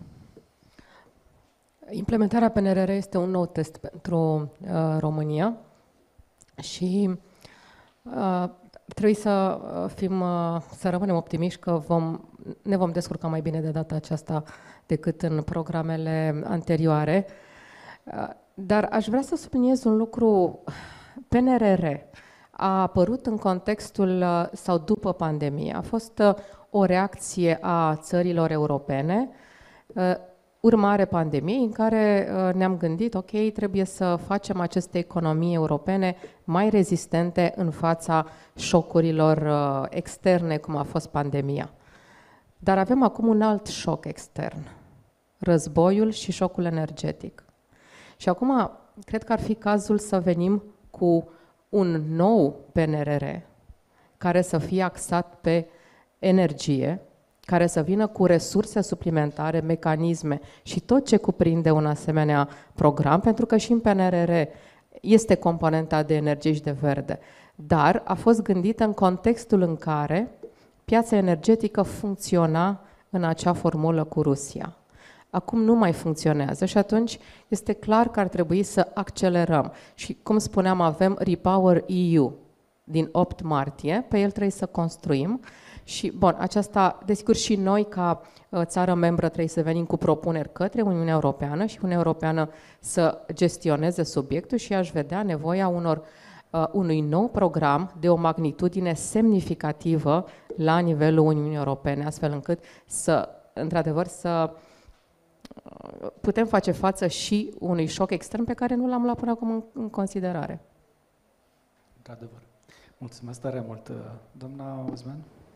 Implementarea P N R R este un nou test pentru uh, România și uh, trebuie să fim, uh, să rămânem optimiști că vom, ne vom descurca mai bine de data aceasta decât în programele anterioare. Uh, dar aș vrea să subliniez un lucru. P N R R a apărut în contextul sau după pandemie. A fost o reacție a țărilor europene, urmare pandemiei, în care ne-am gândit, ok, trebuie să facem aceste economii europene mai rezistente în fața șocurilor externe, cum a fost pandemia. Dar avem acum un alt șoc extern, războiul și șocul energetic. Și acum, cred că ar fi cazul să venim cu un nou P N R R care să fie axat pe energie, care să vină cu resurse suplimentare, mecanisme și tot ce cuprinde un asemenea program, pentru că și în P N R R este componenta de energie și de verde, dar a fost gândită în contextul în care piața energetică funcționa în acea formulă cu Rusia. acum nu mai funcționează și atunci este clar că ar trebui să accelerăm. Și cum spuneam, avem Repower E U din opt martie, pe el trebuie să construim și, bun, aceasta, desigur, și noi ca uh, țară membră trebuie să venim cu propuneri către Uniunea Europeană și Uniunea Europeană să gestioneze subiectul și aș vedea nevoia unor, uh, unui nou program de o magnitudine semnificativă la nivelul Uniunii Europene, astfel încât să, într-adevăr, să uh, putem face față și unui șoc extern pe care nu l-am luat până acum în, în considerare. Într-adevăr. Mulțumesc tare mult, doamna Osman.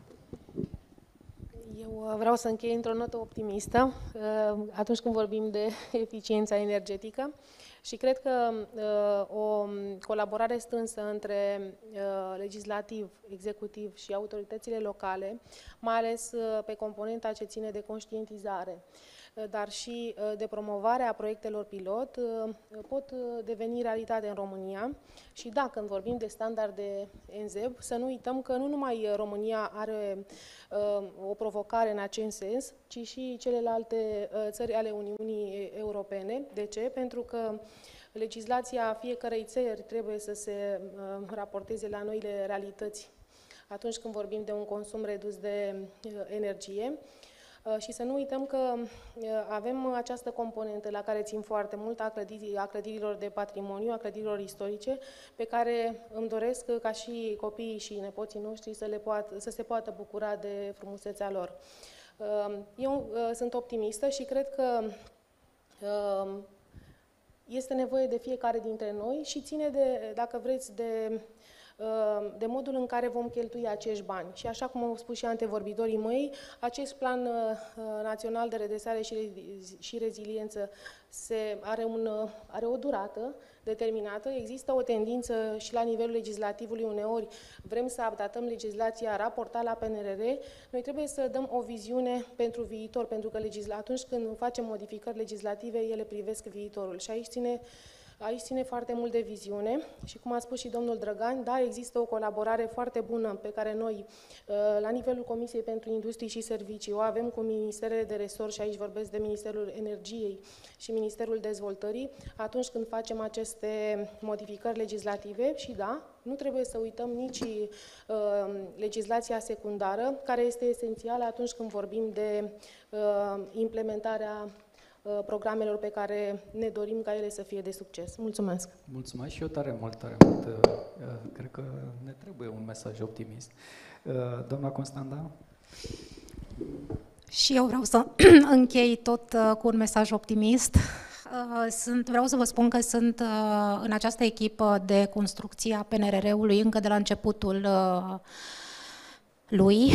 Eu vreau să închei într-o notă optimistă atunci când vorbim de eficiența energetică și cred că o colaborare strânsă între legislativ, executiv și autoritățile locale, mai ales pe componenta ce ține de conștientizare, dar și de promovarea proiectelor pilot, pot deveni realitate în România. Și da, când vorbim de standarde N Z E B, să nu uităm că nu numai România are o provocare în acest sens, ci și celelalte țări ale Uniunii Europene. De ce? Pentru că legislația fiecărei țări trebuie să se raporteze la noile realități atunci când vorbim de un consum redus de energie. Și să nu uităm că avem această componentă la care țin foarte mult a, clădiri, a clădirilor de patrimoniu, a clădirilor istorice, pe care îmi doresc ca și copiii și nepoții noștri să, le poată, să se poată bucura de frumusețea lor. Eu sunt optimistă și cred că este nevoie de fiecare dintre noi și ține de, dacă vreți, de de modul în care vom cheltui acești bani. Și așa cum au spus și antevorbitorii mei, acest plan național de redresare și reziliență se are, un, are o durată determinată. Există o tendință și la nivelul legislativului, uneori vrem să updatăm legislația, raporta la P N R R. Noi trebuie să dăm o viziune pentru viitor, pentru că atunci când facem modificări legislative, ele privesc viitorul. Și aici ține Aici ține foarte mult de viziune și, cum a spus și domnul Drăgan, da, există o colaborare foarte bună pe care noi, la nivelul Comisiei pentru Industrie și Servicii, o avem cu ministerele de resort și aici vorbesc de Ministerul Energiei și Ministerul Dezvoltării, atunci când facem aceste modificări legislative și, da, nu trebuie să uităm nici uh, legislația secundară, care este esențială atunci când vorbim de uh, implementarea programelor pe care ne dorim ca ele să fie de succes. Mulțumesc! Mulțumesc și eu tare mult, tare mult. Cred că ne trebuie un mesaj optimist. Doamna Constanda? Și eu vreau să închei tot cu un mesaj optimist. Sunt, vreau să vă spun că sunt în această echipă de construcție a P N R R-ului încă de la începutul lui.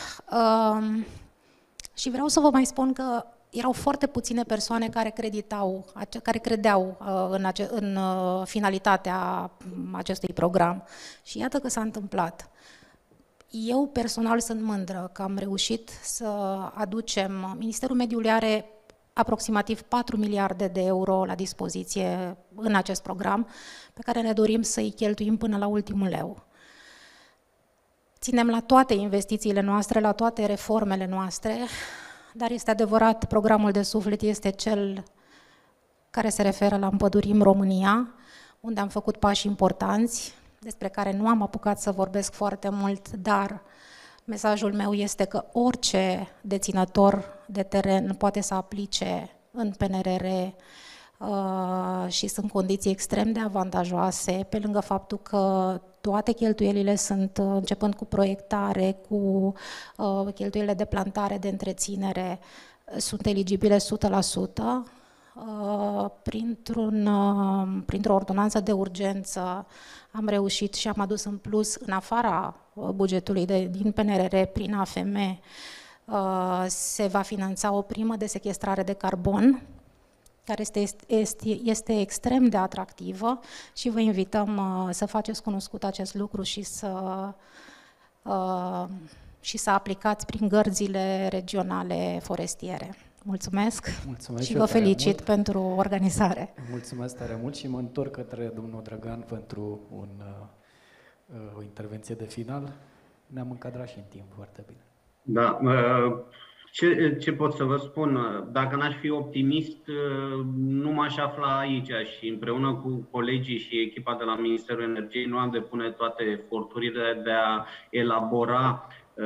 Și vreau să vă mai spun că erau foarte puține persoane care, creditau, care credeau în, ace, în finalitatea acestui program. Și iată că s-a întâmplat. Eu personal sunt mândră că am reușit să aducem... Ministerul Mediului are aproximativ patru miliarde de euro la dispoziție în acest program, pe care ne dorim să-i cheltuim până la ultimul leu. Ținem la toate investițiile noastre, la toate reformele noastre, dar este adevărat, programul de suflet este cel care se referă la Împădurim România, unde am făcut pași importanți, despre care nu am apucat să vorbesc foarte mult, dar mesajul meu este că orice deținător de teren poate să aplice în P N R R uh, și sunt condiții extrem de avantajoase, pe lângă faptul că toate cheltuielile sunt, începând cu proiectare, cu uh, cheltuielile de plantare, de întreținere, sunt eligibile o sută la sută. Uh, printr-un, uh, printr-o ordonanță de urgență am reușit și am adus în plus, în afara bugetului de, din P N R R, prin A F M, uh, se va finanța o primă de sechestrare de carbon, care este, este, este extrem de atractivă și vă invităm uh, să faceți cunoscut acest lucru și să, uh, și să aplicați prin gărzile regionale forestiere. Mulțumesc, Mulțumesc și vă felicit mult. pentru organizare. Mulțumesc tare mult și mă întorc către domnul Drăgan pentru un, uh, o intervenție de final. Ne-am încadrat și în timp foarte bine. Da, uh... Ce, ce pot să vă spun? Dacă n-aș fi optimist, nu m-aș afla aici și împreună cu colegii și echipa de la Ministerul Energiei nu am depune toate eforturile de a elabora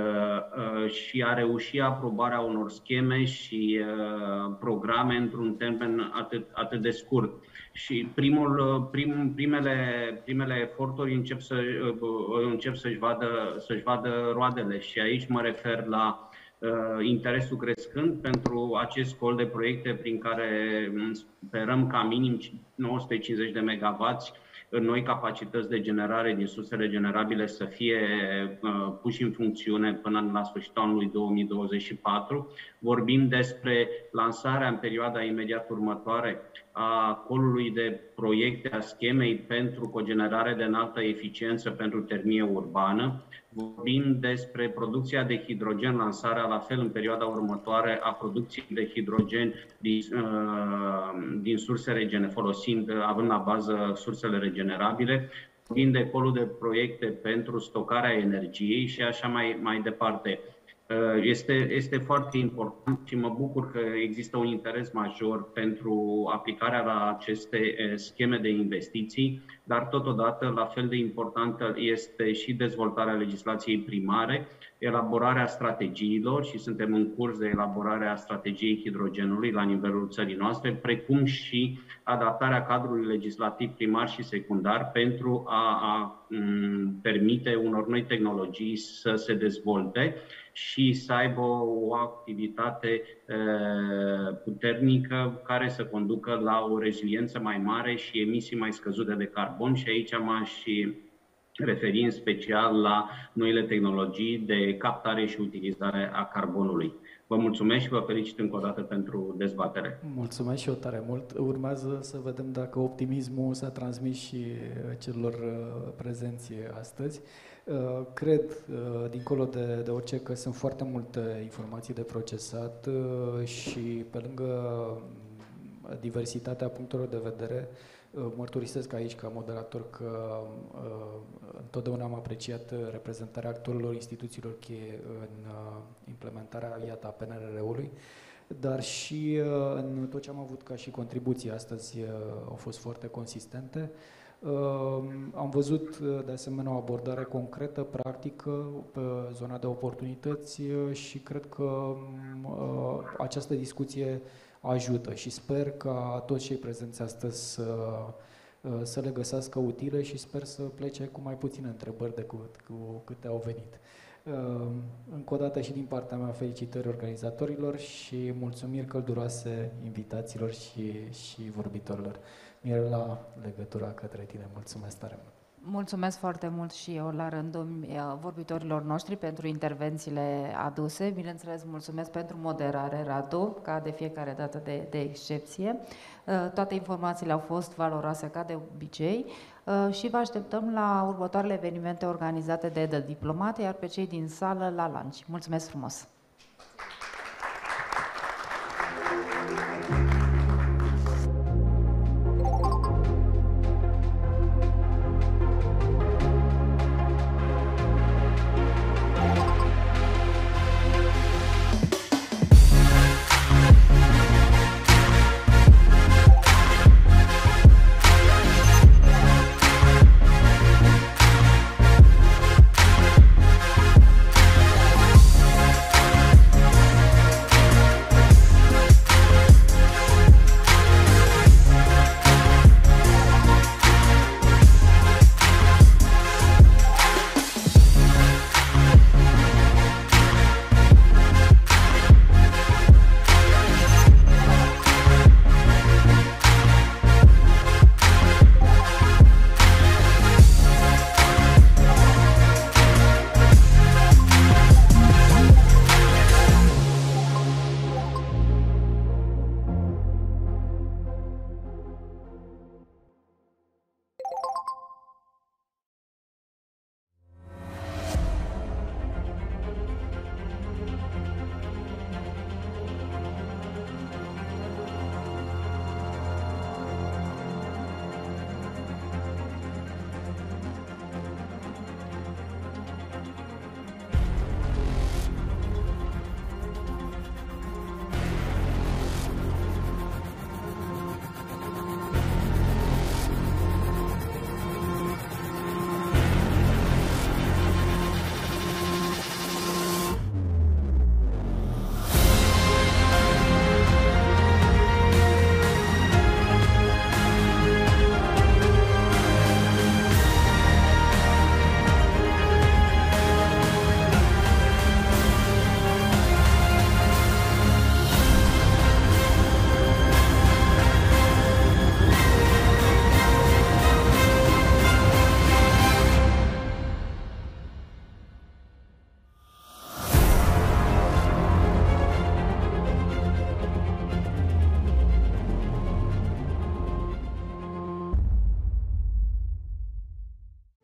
și a reuși aprobarea unor scheme și programe într-un termen atât, atât de scurt. Și primul, prim, primele, primele eforturi încep, să, încep să-și vadă, să-și vadă roadele și aici mă refer la interesul crescând pentru acest col de proiecte prin care sperăm ca minim nouă sute cincizeci de megawatts noi capacități de generare din surse regenerabile să fie uh, puși în funcțiune până la sfârșitul anului două mii douăzeci și patru. Vorbim despre lansarea în perioada imediat următoare a colului de proiecte, a schemei pentru cogenerare de înaltă eficiență pentru termie urbană. Vorbim despre producția de hidrogen, lansarea la fel în perioada următoare a producției de hidrogen din, uh, din surse regenerabile, folosind, având la bază sursele regenerabile. Vorbim de colul de proiecte pentru stocarea energiei și așa mai, mai departe. Este, este foarte important și mă bucur că există un interes major pentru aplicarea la aceste scheme de investiții, dar totodată la fel de importantă este și dezvoltarea legislației primare, elaborarea strategiilor și suntem în curs de elaborarea strategiei hidrogenului la nivelul țării noastre, precum și adaptarea cadrului legislativ primar și secundar pentru a, a m, permite unor noi tehnologii să se dezvolte și să aibă o activitate e, puternică care să conducă la o reziliență mai mare și emisii mai scăzute de carbon. Și aici m-aș referi în special la noile tehnologii de captare și utilizare a carbonului. Vă mulțumesc și vă felicit încă o dată pentru dezbatere. Mulțumesc și eu tare mult. Urmează să vedem dacă optimismul s-a transmis și celor prezenți astăzi. Cred, dincolo de, de orice, că sunt foarte multe informații de procesat și pe lângă diversitatea punctelor de vedere, mărturisesc aici ca moderator că întotdeauna am apreciat reprezentarea actorilor instituțiilor cheie în implementarea, iată, a P N R R-ului, dar și în tot ce am avut ca și contribuții astăzi au fost foarte consistente. Am văzut de asemenea o abordare concretă, practică, pe zona de oportunități și cred că această discuție ajută și sper ca toți cei prezenți astăzi să, să le găsească utile și sper să plece cu mai puține întrebări decât cu câte au venit. Încă o dată și din partea mea felicitări organizatorilor și mulțumiri călduroase invitațiilor și, și vorbitorilor. Mirela, legătura către tine. Mulțumesc tare mult! Mulțumesc foarte mult și eu la rândul vorbitorilor noștri pentru intervențiile aduse. Bineînțeles, mulțumesc pentru moderare, Radu, ca de fiecare dată de, de excepție. Toate informațiile au fost valoroase ca de obicei și vă așteptăm la următoarele evenimente organizate de TheDiplomat, iar pe cei din sală la lunch. Mulțumesc frumos!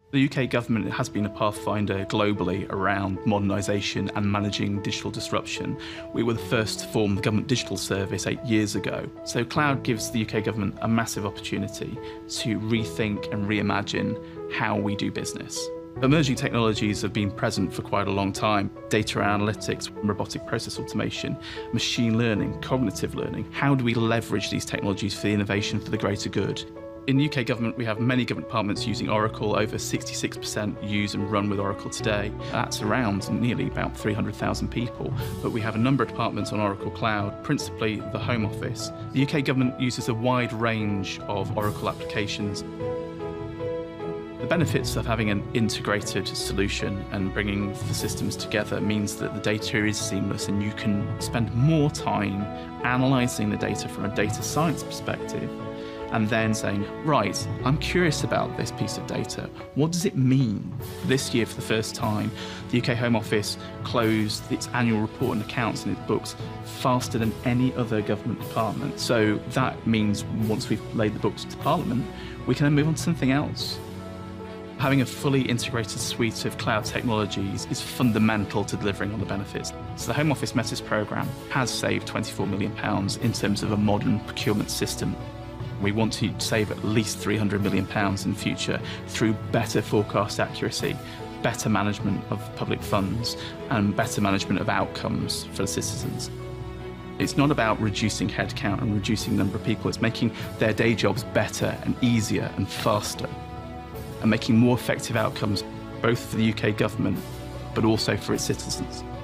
The U K government has been a pathfinder globally around modernisation and managing digital disruption. We were the first to form the government digital service eight years ago. So cloud gives the U K government a massive opportunity to rethink and reimagine how we do business. Emerging technologies have been present for quite a long time. Data analytics, robotic process automation, machine learning, cognitive learning. How do we leverage these technologies for the innovation for the greater good? In the U K government, we have many government departments using Oracle. Over sixty-six percent use and run with Oracle today. That's around nearly about three hundred thousand people. But we have a number of departments on Oracle Cloud, principally the Home Office. The U K government uses a wide range of Oracle applications. The benefits of having an integrated solution and bringing the systems together means that the data is seamless and you can spend more time analysing the data from a data science perspective and then saying, right, I'm curious about this piece of data. What does it mean? This year, for the first time, the U K Home Office closed its annual report and accounts in its books faster than any other government department. So that means once we've laid the books to Parliament, we can then move on to something else. Having a fully integrated suite of cloud technologies is fundamental to delivering on the benefits. So the Home Office Metis programme has saved twenty-four million pounds in terms of a modern procurement system. We want to save at least three hundred million pounds in the future through better forecast accuracy, better management of public funds, and better management of outcomes for the citizens. It's not about reducing headcount and reducing the number of people, it's making their day jobs better and easier and faster, and making more effective outcomes both for the U K government but also for its citizens.